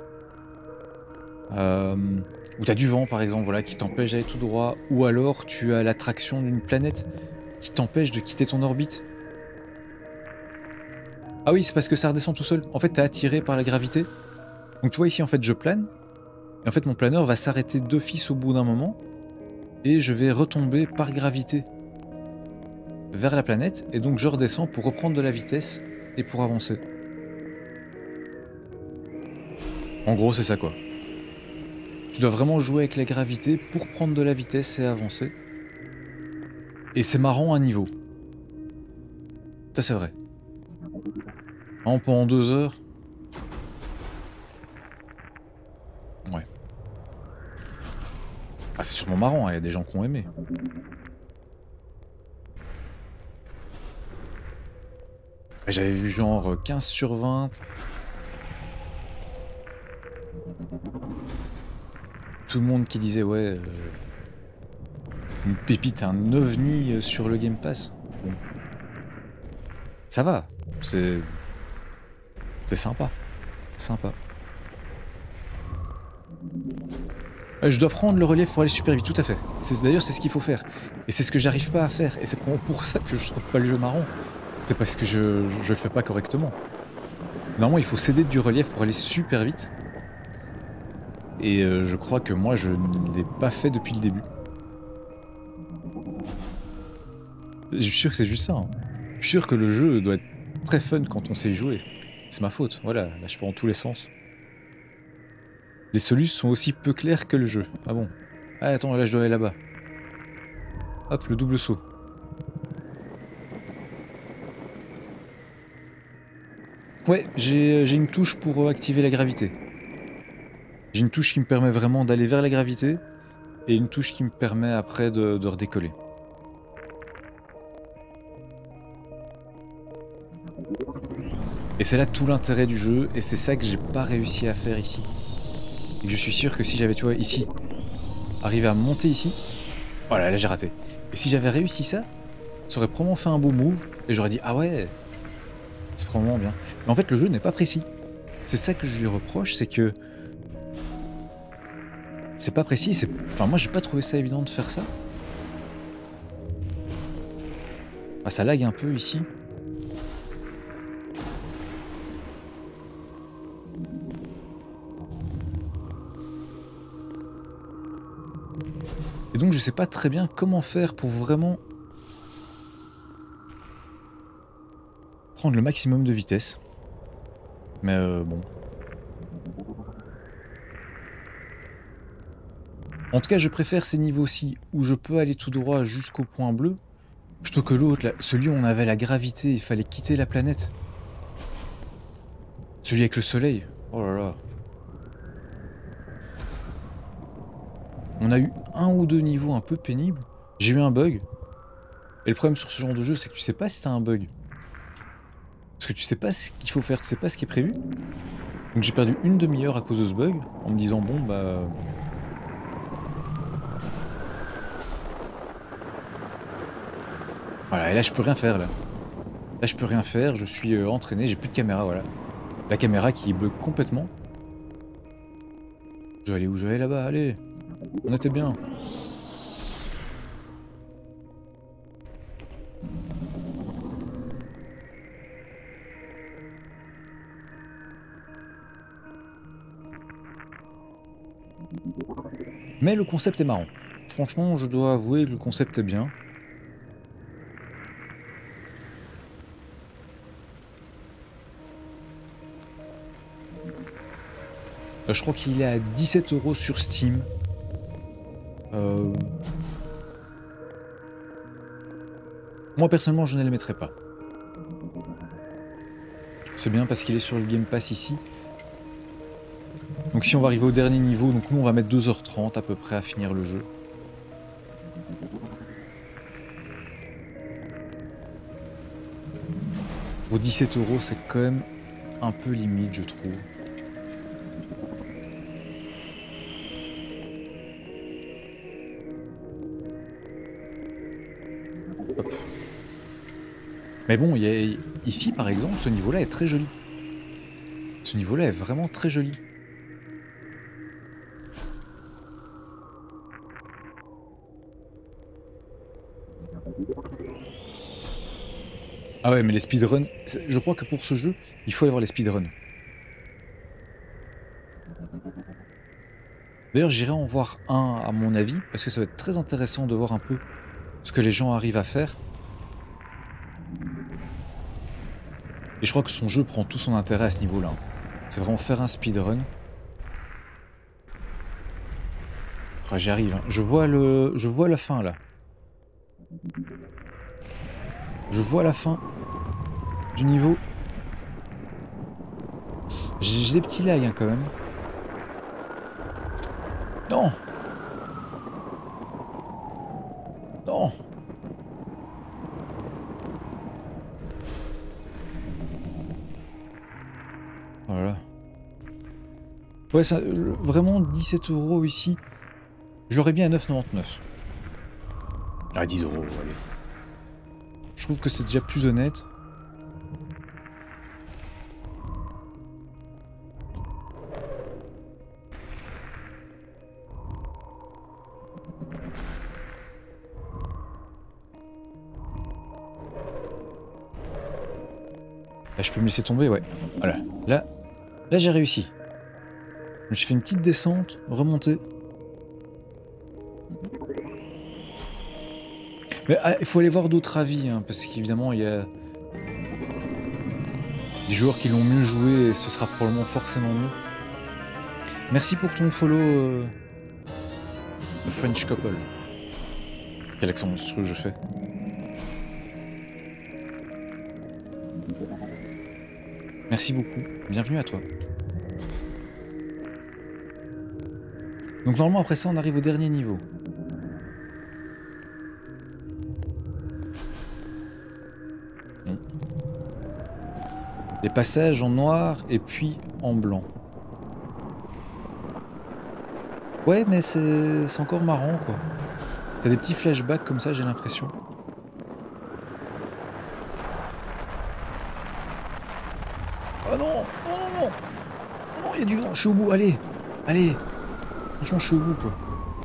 Euh, où tu as du vent, par exemple, voilà, qui t'empêche d'aller tout droit. Ou alors, tu as l'attraction d'une planète qui t'empêche de quitter ton orbite. Ah oui, c'est parce que ça redescend tout seul. En fait, t'es attiré par la gravité. Donc tu vois ici, en fait, je plane. Et en fait, mon planeur va s'arrêter d'office au bout d'un moment. Et je vais retomber par gravité vers la planète. Et donc je redescends pour reprendre de la vitesse et pour avancer. En gros, c'est ça quoi. Tu dois vraiment jouer avec la gravité pour prendre de la vitesse et avancer. Et c'est marrant à niveau. Ça, c'est vrai. En pendant deux heures. Ouais. Ah, c'est sûrement marrant, il y a des gens qui ont aimé. J'avais vu genre quinze sur vingt. Tout le monde qui disait ouais, euh, une pépite, un ovni sur le Game Pass. Bon. Ça va, c'est c'est sympa, sympa. Je dois prendre le relief pour aller super vite, tout à fait. D'ailleurs, c'est ce qu'il faut faire. Et c'est ce que j'arrive pas à faire. Et c'est pour ça que je trouve pas le jeu marrant. C'est parce que je, je le fais pas correctement. Normalement, il faut céder du relief pour aller super vite. Et euh, je crois que moi, je ne l'ai pas fait depuis le début. Je suis sûr que c'est juste ça. Hein. Je suis sûr que le jeu doit être très fun quand on sait jouer. C'est ma faute. Voilà, là, je pars dans tous les sens. Les solutions sont aussi peu claires que le jeu. Ah bon. Ah attends, là je dois aller là-bas. Hop, le double saut. Ouais, j'ai une touche pour activer la gravité. J'ai une touche qui me permet vraiment d'aller vers la gravité. Et une touche qui me permet après de, de redécoller. Et c'est là tout l'intérêt du jeu. Et c'est ça que j'ai pas réussi à faire ici. Et que je suis sûr que si j'avais, tu vois, ici, arrivé à monter ici, voilà, là j'ai raté. Et si j'avais réussi ça, ça aurait probablement fait un beau move, et j'aurais dit, ah ouais, c'est probablement bien. Mais en fait, le jeu n'est pas précis. C'est ça que je lui reproche, c'est que c'est pas précis, c'est... Enfin, moi j'ai pas trouvé ça évident de faire ça. Ah, ça lag un peu ici. Et donc je sais pas très bien comment faire pour vraiment prendre le maximum de vitesse. Mais euh, bon. En tout cas, je préfère ces niveaux-ci où je peux aller tout droit jusqu'au point bleu plutôt que l'autre, celui où on avait la gravité, il fallait quitter la planète. Celui avec le soleil. Oh là là. On a eu un ou deux niveaux un peu pénibles. J'ai eu un bug. Et le problème sur ce genre de jeu, c'est que tu sais pas si t'as un bug. Parce que tu sais pas ce qu'il faut faire, tu sais pas ce qui est prévu. Donc j'ai perdu une demi-heure à cause de ce bug, en me disant bon bah... Voilà, et là je peux rien faire là. Là je peux rien faire, je suis euh, entraîné, j'ai plus de caméra, voilà. La caméra qui bug complètement. Je vais aller où? Je vais aller là-bas, allez. On était bien. Mais le concept est marrant. Franchement, je dois avouer que le concept est bien. Euh, je crois qu'il est à dix-sept euros sur Steam. Euh... Moi personnellement, je ne le mettrai pas. C'est bien parce qu'il est sur le Game Pass ici. Donc si on va arriver au dernier niveau, donc nous on va mettre deux heures trente à peu près à finir le jeu. Pour dix-sept euros, c'est quand même un peu limite, je trouve. Hop. Mais bon, y a, ici par exemple, ce niveau-là est très joli. Ce niveau-là est vraiment très joli. Ah ouais, mais les speedruns, je crois que pour ce jeu, il faut aller voir les speedruns. D'ailleurs, j'irai en voir un à mon avis, parce que ça va être très intéressant de voir un peu ce que les gens arrivent à faire. Et je crois que son jeu prend tout son intérêt à ce niveau-là. C'est vraiment faire un speedrun. Oh, j'y arrive, hein. Je vois le, je vois la fin là. Je vois la fin du niveau. J'ai des petits lags hein, quand même. Non. Non. Voilà. Ouais, ça, vraiment dix-sept euros ici. Je l'aurais bien à neuf euros quatre-vingt-dix-neuf. Ah, dix euros, allez. Je trouve que c'est déjà plus honnête. Là, je peux me laisser tomber, ouais. Voilà. Là, là j'ai réussi. Je me suis fait une petite descente, remontée. Mais ah, il faut aller voir d'autres avis, hein, parce qu'évidemment, il y a des joueurs qui l'ont mieux joué et ce sera probablement forcément mieux. Merci pour ton follow, euh... The French Couple. Quel accent monstrueux je fais. Merci beaucoup, bienvenue à toi. Donc normalement après ça on arrive au dernier niveau. Non. Les passages en noir et puis en blanc. Ouais mais c'est encore marrant quoi. T'as des petits flashbacks comme ça j'ai l'impression. Oh non, non, non, non, non, il y a du vent, je suis au bout, allez, allez, franchement je suis au bout quoi.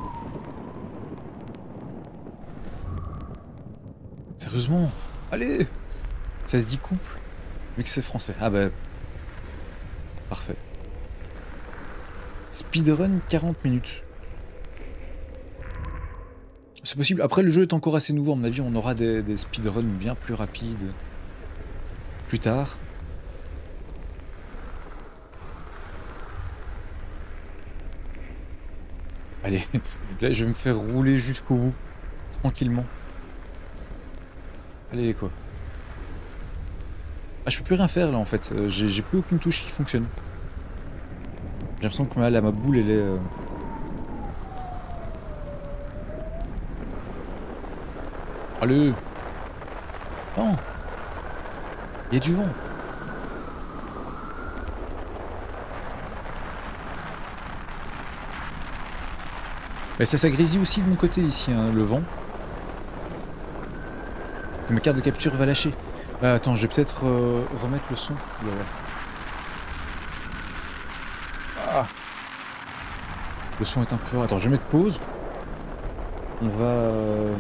Sérieusement, allez, ça se dit couple, vu que c'est français, ah bah, parfait. Speedrun quarante minutes. C'est possible, après le jeu est encore assez nouveau, à mon avis on aura des, des speedruns bien plus rapides plus tard. Allez, là je vais me faire rouler jusqu'au bout, tranquillement. Allez quoi. Ah je peux plus rien faire là en fait, euh, j'ai plus aucune touche qui fonctionne. J'ai l'impression que là, ma boule elle est... Euh... Allez. Non. Il y a du vent. Mais ça, ça grésille aussi de mon côté ici, hein, le vent. Que ma carte de capture va lâcher. Ah, attends, je vais peut-être euh, remettre le son. Voilà. Ah. Le son est un peu fort. Attends, je vais mettre pause. On va... Euh...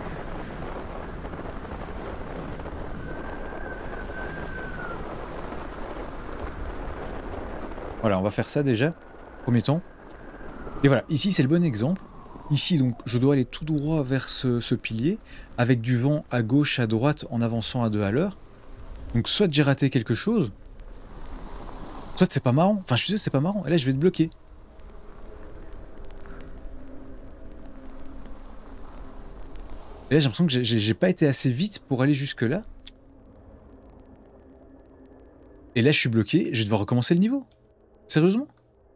Voilà, on va faire ça déjà. Premier temps. Et voilà, ici c'est le bon exemple. Ici, donc, je dois aller tout droit vers ce, ce pilier, avec du vent à gauche, à droite, en avançant à deux à l'heure. Donc, soit j'ai raté quelque chose, soit c'est pas marrant. Enfin, je suis sûr, c'est pas marrant. Et là, je vais te bloquer. Et là, j'ai l'impression que j'ai pas été assez vite pour aller jusque-là. Et là, je suis bloqué. Je vais devoir recommencer le niveau. Sérieusement ?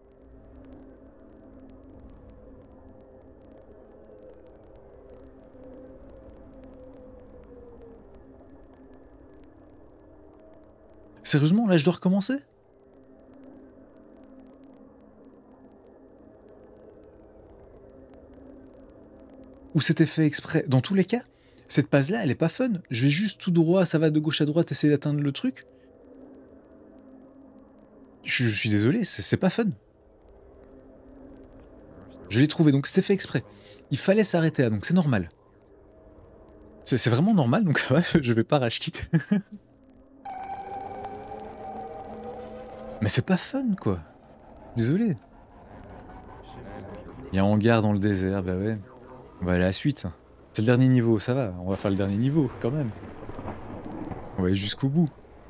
Sérieusement, là, je dois recommencer? Ou c'était fait exprès? Dans tous les cas, cette passe-là, elle est pas fun. Je vais juste tout droit, ça va de gauche à droite, essayer d'atteindre le truc. Je, je suis désolé, c'est pas fun. Je l'ai trouvé, donc c'était fait exprès. Il fallait s'arrêter là, donc c'est normal. C'est vraiment normal, donc ça va, je vais pas rage quit. Mais c'est pas fun, quoi. Désolé. Il y a un hangar dans le désert, bah ouais. On va aller à la suite. C'est le dernier niveau, ça va. On va faire le dernier niveau, quand même. On va aller jusqu'au bout.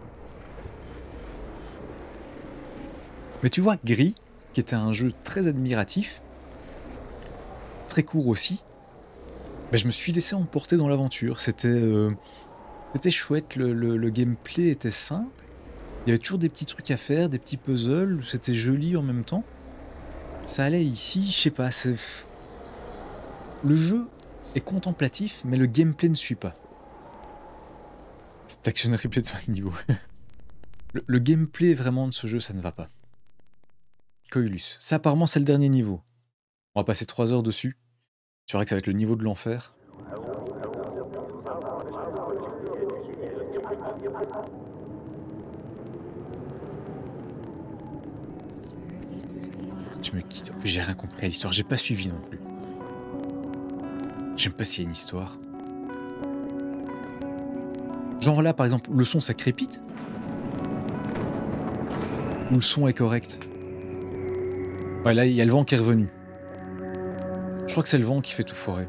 Mais tu vois, Gris, qui était un jeu très admiratif, très court aussi, bah, je me suis laissé emporter dans l'aventure. C'était euh, c'était chouette, le, le, le gameplay était simple. Il y avait toujours des petits trucs à faire, des petits puzzles, c'était joli en même temps. Ça allait ici, je sais pas, c'est... Le jeu est contemplatif, mais le gameplay ne suit pas. C'est action replay de fin de niveau. le, le gameplay vraiment de ce jeu, ça ne va pas. Coilus. Ça apparemment c'est le dernier niveau. On va passer trois heures dessus. Tu verras que ça va être le niveau de l'enfer. Tu me quittes. J'ai rien compris à l'histoire, j'ai pas suivi non plus. J'aime pas s'il y a une histoire. Genre là, par exemple, le son ça crépite. Ou le son est correct. Ouais, là, il y a le vent qui est revenu. Je crois que c'est le vent qui fait tout foirer.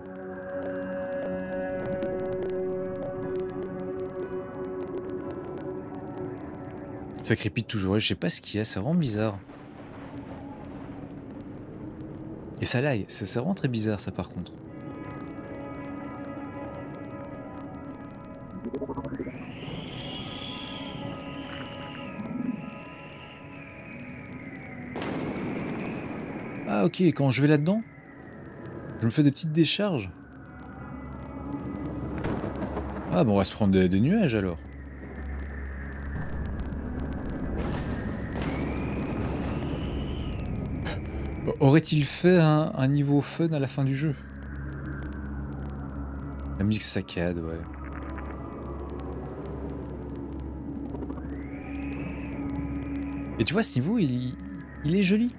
Ça crépite toujours, je sais pas ce qu'il y a, c'est vraiment bizarre. Et ça lag, c'est vraiment très bizarre ça par contre. Ah ok, quand je vais là-dedans, je me fais des petites décharges. Ah bon, on va se prendre des, des nuages alors. Aurait-il fait un, un niveau fun à la fin du jeu? La musique saccade, ouais. Et tu vois, ce niveau, il, il est joli.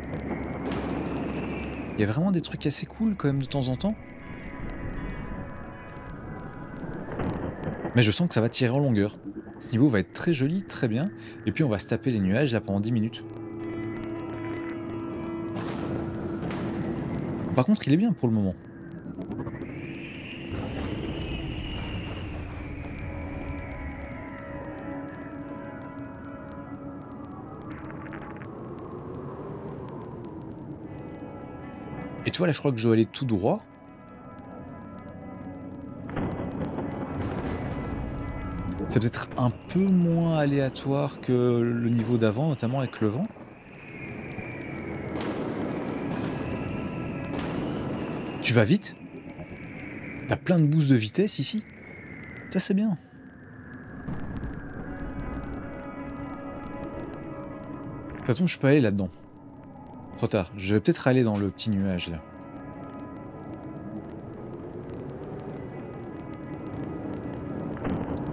Il y a vraiment des trucs assez cool quand même de temps en temps. Mais je sens que ça va tirer en longueur. Ce niveau va être très joli, très bien. Et puis on va se taper les nuages là pendant dix minutes. Par contre, il est bien pour le moment. Et tu vois, là, je crois que je dois aller tout droit. C'est peut-être un peu moins aléatoire que le niveau d'avant, notamment avec le vent. Tu vas vite. T'as plein de boosts de vitesse ici. Ça, c'est bien. De toute façon, je peux aller là-dedans. Trop tard. Je vais peut-être aller dans le petit nuage, là.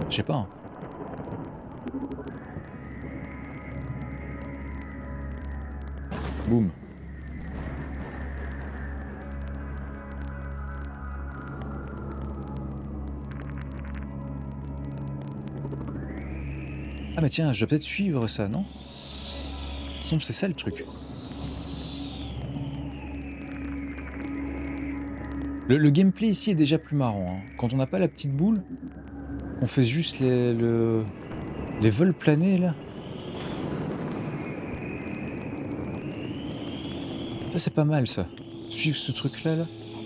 Je sais pas. Hein. Boum. Ah mais tiens, je dois peut-être suivre ça, non? De toute façon, c'est ça le truc. Le, le gameplay ici est déjà plus marrant. Hein. Quand on n'a pas la petite boule, on fait juste les, le, les vols planés là. Ça c'est pas mal ça. Suivre ce truc là là.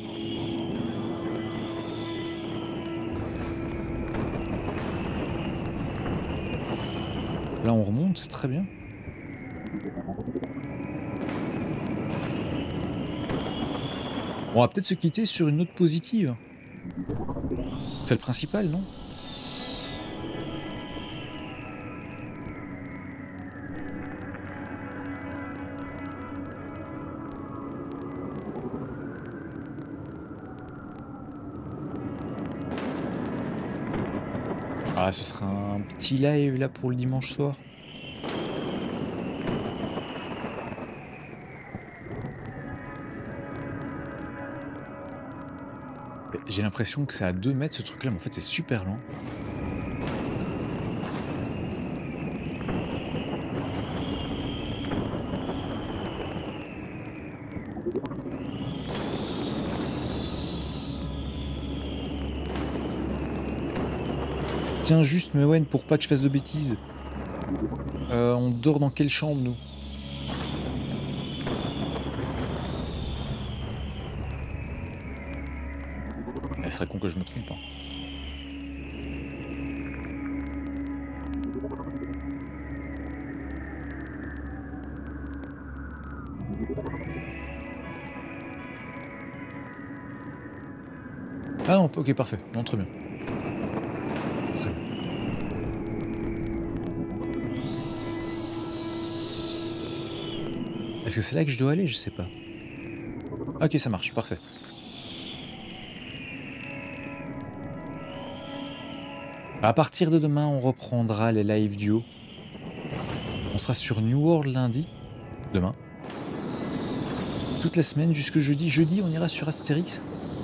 Là on remonte, c'est très bien. On va peut-être se quitter sur une note positive. C'est le principal, non? Ah, ce sera un petit live là pour le dimanche soir. J'ai l'impression que c'est à deux mètres ce truc là, mais en fait c'est super lent. Tiens juste, mais ouais, pour pas que je fasse de bêtises. Euh, on dort dans quelle chambre nous? Elle serait con que je me trompe. Hein. Ah non, ok, parfait. Non, très bien. Très bien. Est-ce que c'est là que je dois aller? Je sais pas. Ok, ça marche, parfait. À partir de demain, on reprendra les live duo. On sera sur New World lundi, demain. Toute la semaine jusque jeudi. Jeudi, on ira sur Astérix.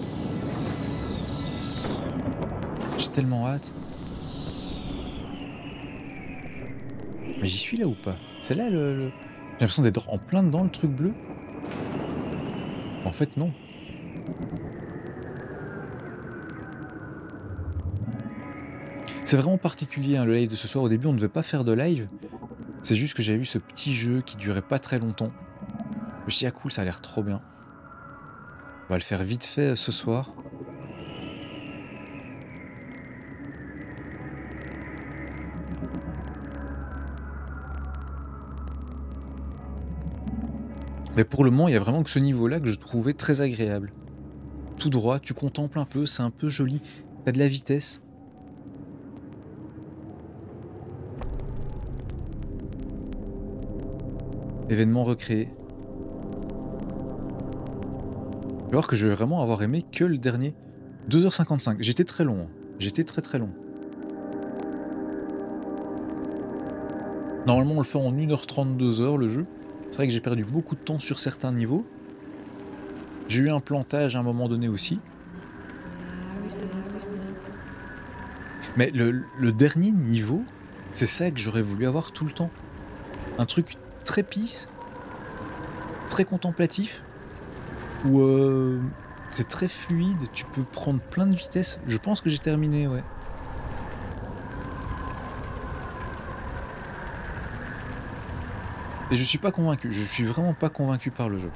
J'ai tellement hâte. Mais j'y suis là ou pas? C'est là le... le... J'ai l'impression d'être en plein dedans le truc bleu. En fait, non. C'est vraiment particulier hein, le live de ce soir. Au début, on ne devait pas faire de live. C'est juste que j'avais vu ce petit jeu qui durait pas très longtemps. Je me suis dit, ah cool, ça a l'air trop bien. On va le faire vite fait ce soir. Mais pour le moment, il y a vraiment que ce niveau-là que je trouvais très agréable. Tout droit, tu contemples un peu, c'est un peu joli. T'as de la vitesse. Événement recréé. Tu vas voir que je vais vraiment avoir aimé que le dernier. deux heures cinquante-cinq. J'étais très long. J'étais très très long. Normalement, on le fait en une heure trente-deux heures le jeu. C'est vrai que j'ai perdu beaucoup de temps sur certains niveaux. J'ai eu un plantage à un moment donné aussi. Mais le, le dernier niveau, c'est ça que j'aurais voulu avoir tout le temps. Un truc très peace, très contemplatif, où euh, c'est très fluide, tu peux prendre plein de vitesse. Je pense que j'ai terminé, ouais. Et je suis pas convaincu, je suis vraiment pas convaincu par le jeu.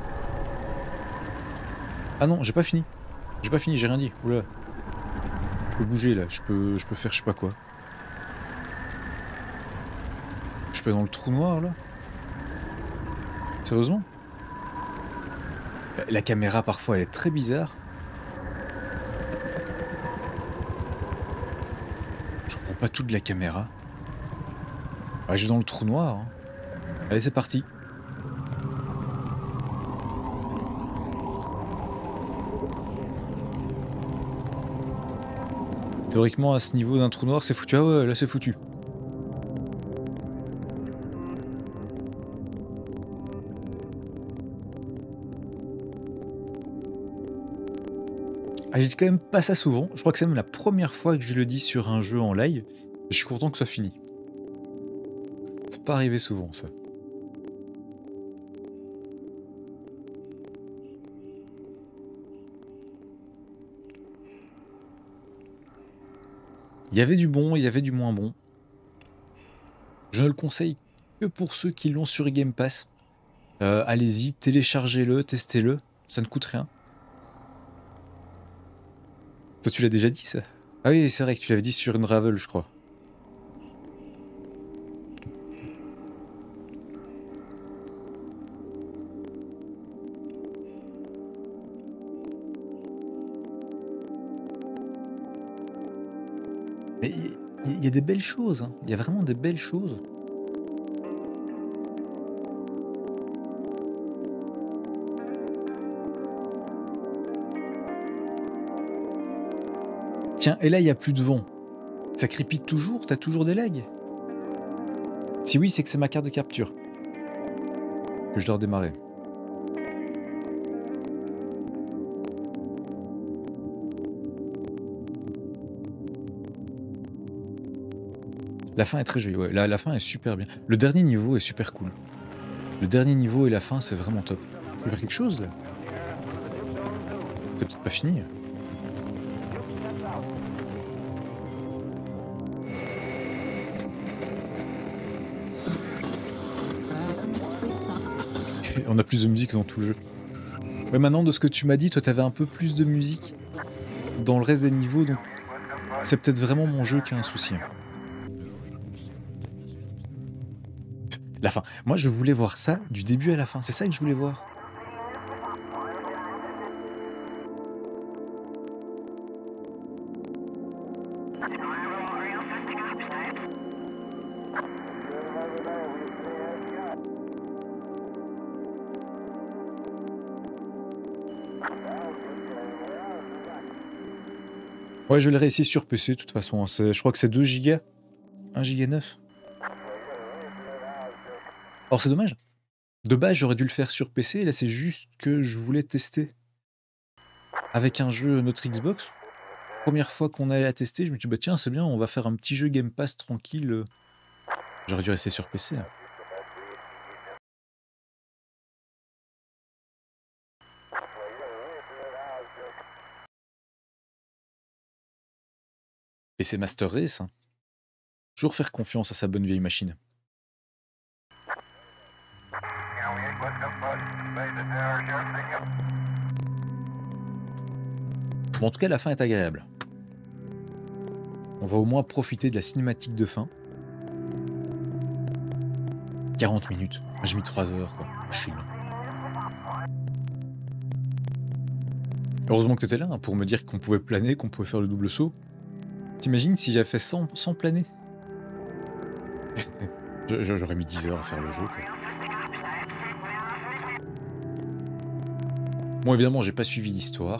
Ah non, j'ai pas fini. J'ai pas fini, j'ai rien dit. Oula. Je peux bouger là, je peux, je peux faire je sais pas quoi. Je peux aller dans le trou noir là? Sérieusement? La caméra parfois elle est très bizarre. Je comprends pas tout de la caméra. Ouais, je vais dans le trou noir. Hein. Allez, c'est parti. Théoriquement, à ce niveau d'un trou noir, c'est foutu. Ah ouais, là c'est foutu. Ah, j'ai quand même pas ça souvent. Je crois que c'est même la première fois que je le dis sur un jeu en live. Je suis content que ça finisse. C'est pas arrivé souvent, ça. Il y avait du bon, il y avait du moins bon. Je ne le conseille que pour ceux qui l'ont sur Game Pass. Euh, allez-y, téléchargez-le, testez-le, ça ne coûte rien. Toi, tu l'as déjà dit, ça? Ah oui, c'est vrai que tu l'avais dit sur Unravel, je crois. Mais il y, y a des belles choses, hein. Il y a vraiment des belles choses. Tiens, et là, il n'y a plus de vent. Ça crépite toujours? T'as toujours des lags? Si oui, c'est que c'est ma carte de capture que je dois redémarrer. La fin est très jolie, ouais. La, la fin est super bien. Le dernier niveau est super cool. Le dernier niveau et la fin, c'est vraiment top. Tu veux faire quelque chose, là? C'est peut-être pas fini. On a plus de musique dans tout le jeu. Ouais, maintenant, de ce que tu m'as dit, toi, t'avais un peu plus de musique dans le reste des niveaux, donc c'est peut-être vraiment mon jeu qui a un souci. La fin. Moi, je voulais voir ça du début à la fin. C'est ça que je voulais voir. Ouais, je vais le réessayer sur P C, de toute façon. Je crois que c'est deux gigas. un giga neuf. Or, c'est dommage. De base, j'aurais dû le faire sur P C, et là, c'est juste que je voulais tester avec un jeu notre Xbox. Première fois qu'on allait la tester, je me suis dit, bah tiens, c'est bien, on va faire un petit jeu Game Pass tranquille. J'aurais dû rester sur P C. Hein. P C Master Race. Hein. Toujours faire confiance à sa bonne vieille machine. Bon, en tout cas, la fin est agréable. On va au moins profiter de la cinématique de fin. quarante minutes. Moi, j'ai mis trois heures, quoi. Je suis lent. Heureusement que t'étais là, hein, pour me dire qu'on pouvait planer, qu'on pouvait faire le double saut. T'imagines si j'avais fait sans, sans planer? J'aurais mis dix heures à faire le jeu, quoi. Bon, évidemment, j'ai pas suivi l'histoire.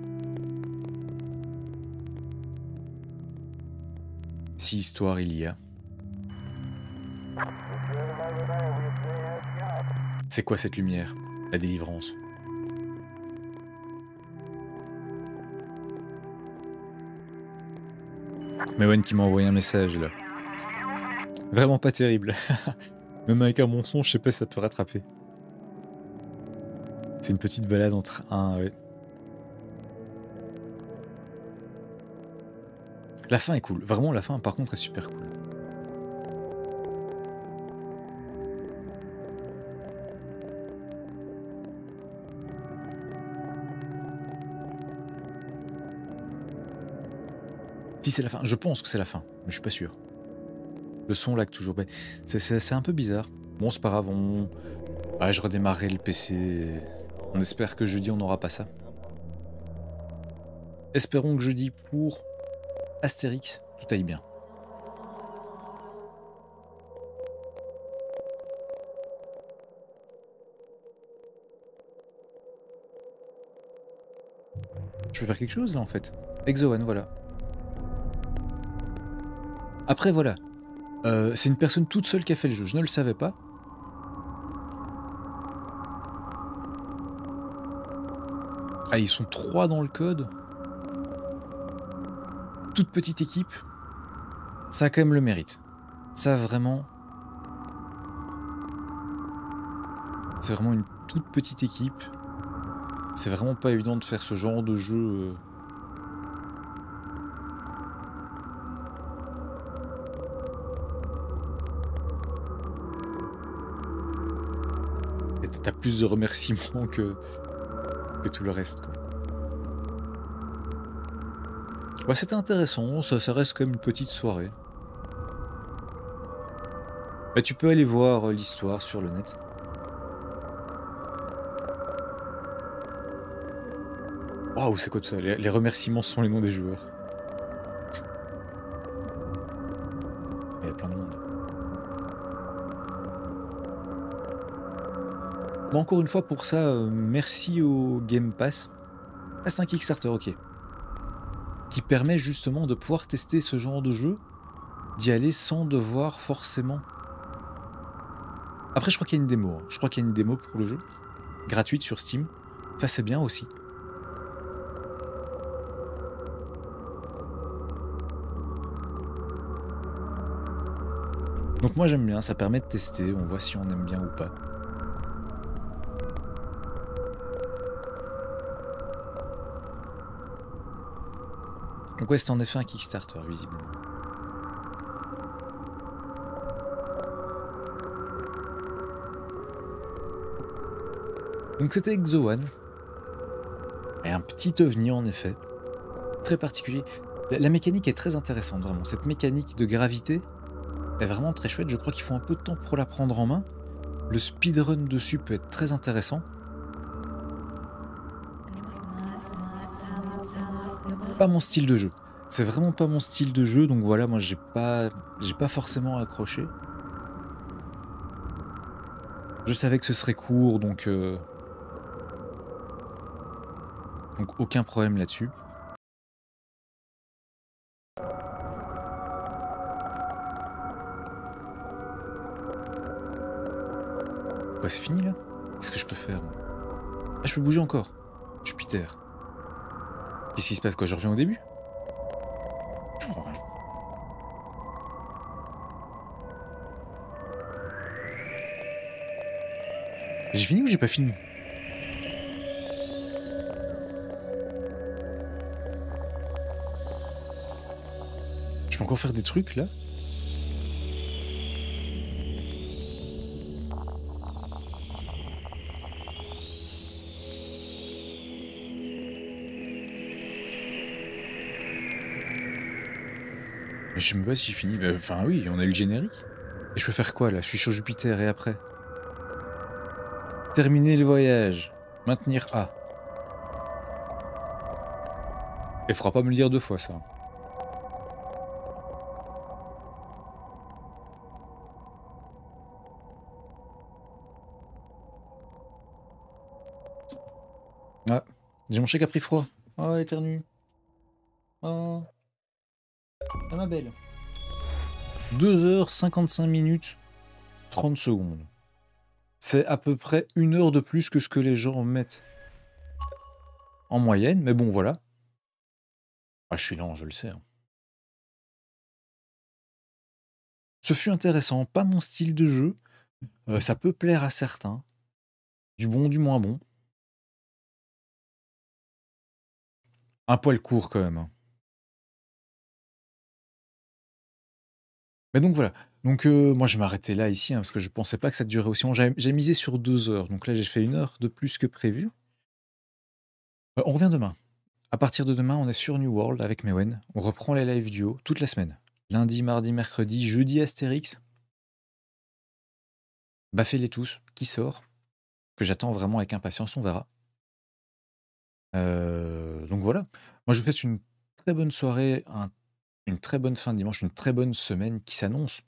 Si histoire il y a. C'est quoi cette lumière? La délivrance. Mewen qui m'a envoyé un message là. Vraiment pas terrible. Même avec un bon son, je sais pas si ça peut rattraper. C'est une petite balade entre un... Ouais. La fin est cool. Vraiment, la fin, par contre, est super cool. Si c'est la fin, je pense que c'est la fin, mais je suis pas sûr. Le son lag toujours, c'est un peu bizarre. Bon, c'est pas grave, on... Ouais, je redémarrerai le P C. On espère que jeudi on n'aura pas ça. Espérons que jeudi pour Astérix, tout aille bien. Je vais faire quelque chose là en fait. Exo One, voilà. Après, voilà. Euh, c'est une personne toute seule qui a fait le jeu. Je ne le savais pas. Ah, ils sont trois dans le code. Toute petite équipe. Ça a quand même le mérite. Ça, vraiment... C'est vraiment une toute petite équipe. C'est vraiment pas évident de faire ce genre de jeu... Euh... T'as plus de remerciements que, que tout le reste, quoi. Ouais, c'était intéressant, ça, ça reste comme une petite soirée. Bah, tu peux aller voir euh, l'histoire sur le net. Waouh, c'est quoi tout ça? Les, les remerciements sont les noms des joueurs. Il y a plein de monde. Bon, encore une fois, pour ça, euh, merci au Game Pass. Ah, c'est un Kickstarter, ok. Qui permet justement de pouvoir tester ce genre de jeu, d'y aller sans devoir forcément... Après, je crois qu'il y a une démo. Hein. Je crois qu'il y a une démo pour le jeu, gratuite sur Steam. Ça, c'est bien aussi. Donc moi, j'aime bien. Ça permet de tester. On voit si on aime bien ou pas. Donc ouais, c'était en effet un Kickstarter, visiblement. Donc c'était Exo One. Et un petit ovni, en effet. Très particulier. La, la mécanique est très intéressante, vraiment. Cette mécanique de gravité est vraiment très chouette. Je crois qu'il faut un peu de temps pour la prendre en main. Le speedrun dessus peut être très intéressant. Pas mon style de jeu. C'est vraiment pas mon style de jeu, donc voilà, moi j'ai pas, j'ai pas forcément accroché. Je savais que ce serait court, donc euh... donc aucun problème là-dessus. Quoi, c'est fini là? Qu'est-ce que je peux faire? Ah, je peux bouger encore. Jupiter. Qu'est-ce qui se passe, quoi? Je reviens au début? Je crois rien. J'ai fini ou j'ai pas fini? Je peux encore faire des trucs là? Mais je sais même pas si j'ai fini. Enfin oui, on a eu le générique. Et je peux faire quoi là? Je suis sur Jupiter et après? Terminer le voyage. Maintenir A. Et faudra pas me le dire deux fois ça. Ah, j'ai mon chèque a pris froid. Oh, éternue. Oh. Ah, ma belle. deux heures cinquante-cinq minutes trente secondes. C'est à peu près une heure de plus que ce que les gens mettent en moyenne, mais bon, voilà. Ah, je suis lent, je le sais. Hein. Ce fut intéressant, pas mon style de jeu. Euh, ça peut plaire à certains. Du bon, du moins bon. Un poil court quand même. Hein. Mais donc voilà. Donc euh, moi je vais m'arrêter là ici, hein, parce que je pensais pas que ça durait aussi longtemps. J'ai misé sur deux heures, donc là j'ai fait une heure de plus que prévu. Euh, on revient demain. À partir de demain, on est sur New World avec Mewen. On reprend les live duo toute la semaine. Lundi, mardi, mercredi, jeudi Astérix. Baffez-les tous, qui sort, que j'attends vraiment avec impatience, on verra. Euh, donc voilà. Moi je vous souhaite une très bonne soirée, un, une très bonne fin de dimanche, une très bonne semaine qui s'annonce.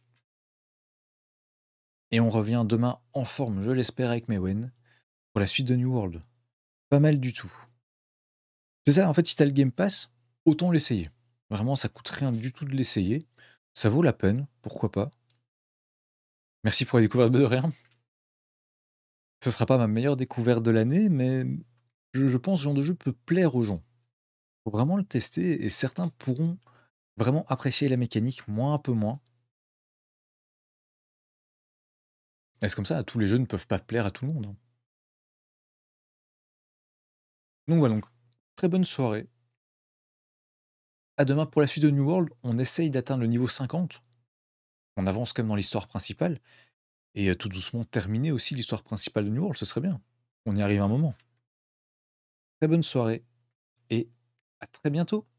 Et on revient demain en forme, je l'espère, avec Mewen, pour la suite de New World. Pas mal du tout. C'est ça, en fait, si t'as le Game Pass, autant l'essayer. Vraiment, ça coûte rien du tout de l'essayer. Ça vaut la peine, pourquoi pas. Merci pour la découverte de rien. Ce sera pas ma meilleure découverte de l'année, mais je je pense que ce genre de jeu peut plaire aux gens. Faut vraiment le tester et certains pourront vraiment apprécier la mécanique, moi un peu moins. Et c'est comme ça, tous les jeux ne peuvent pas plaire à tout le monde, hein. Donc voilà, donc très bonne soirée. À demain pour la suite de New World. On essaye d'atteindre le niveau cinquante. On avance quand même dans l'histoire principale et heu, tout doucement terminer aussi l'histoire principale de New World, ce serait bien. On y arrive un moment. Très bonne soirée et à très bientôt.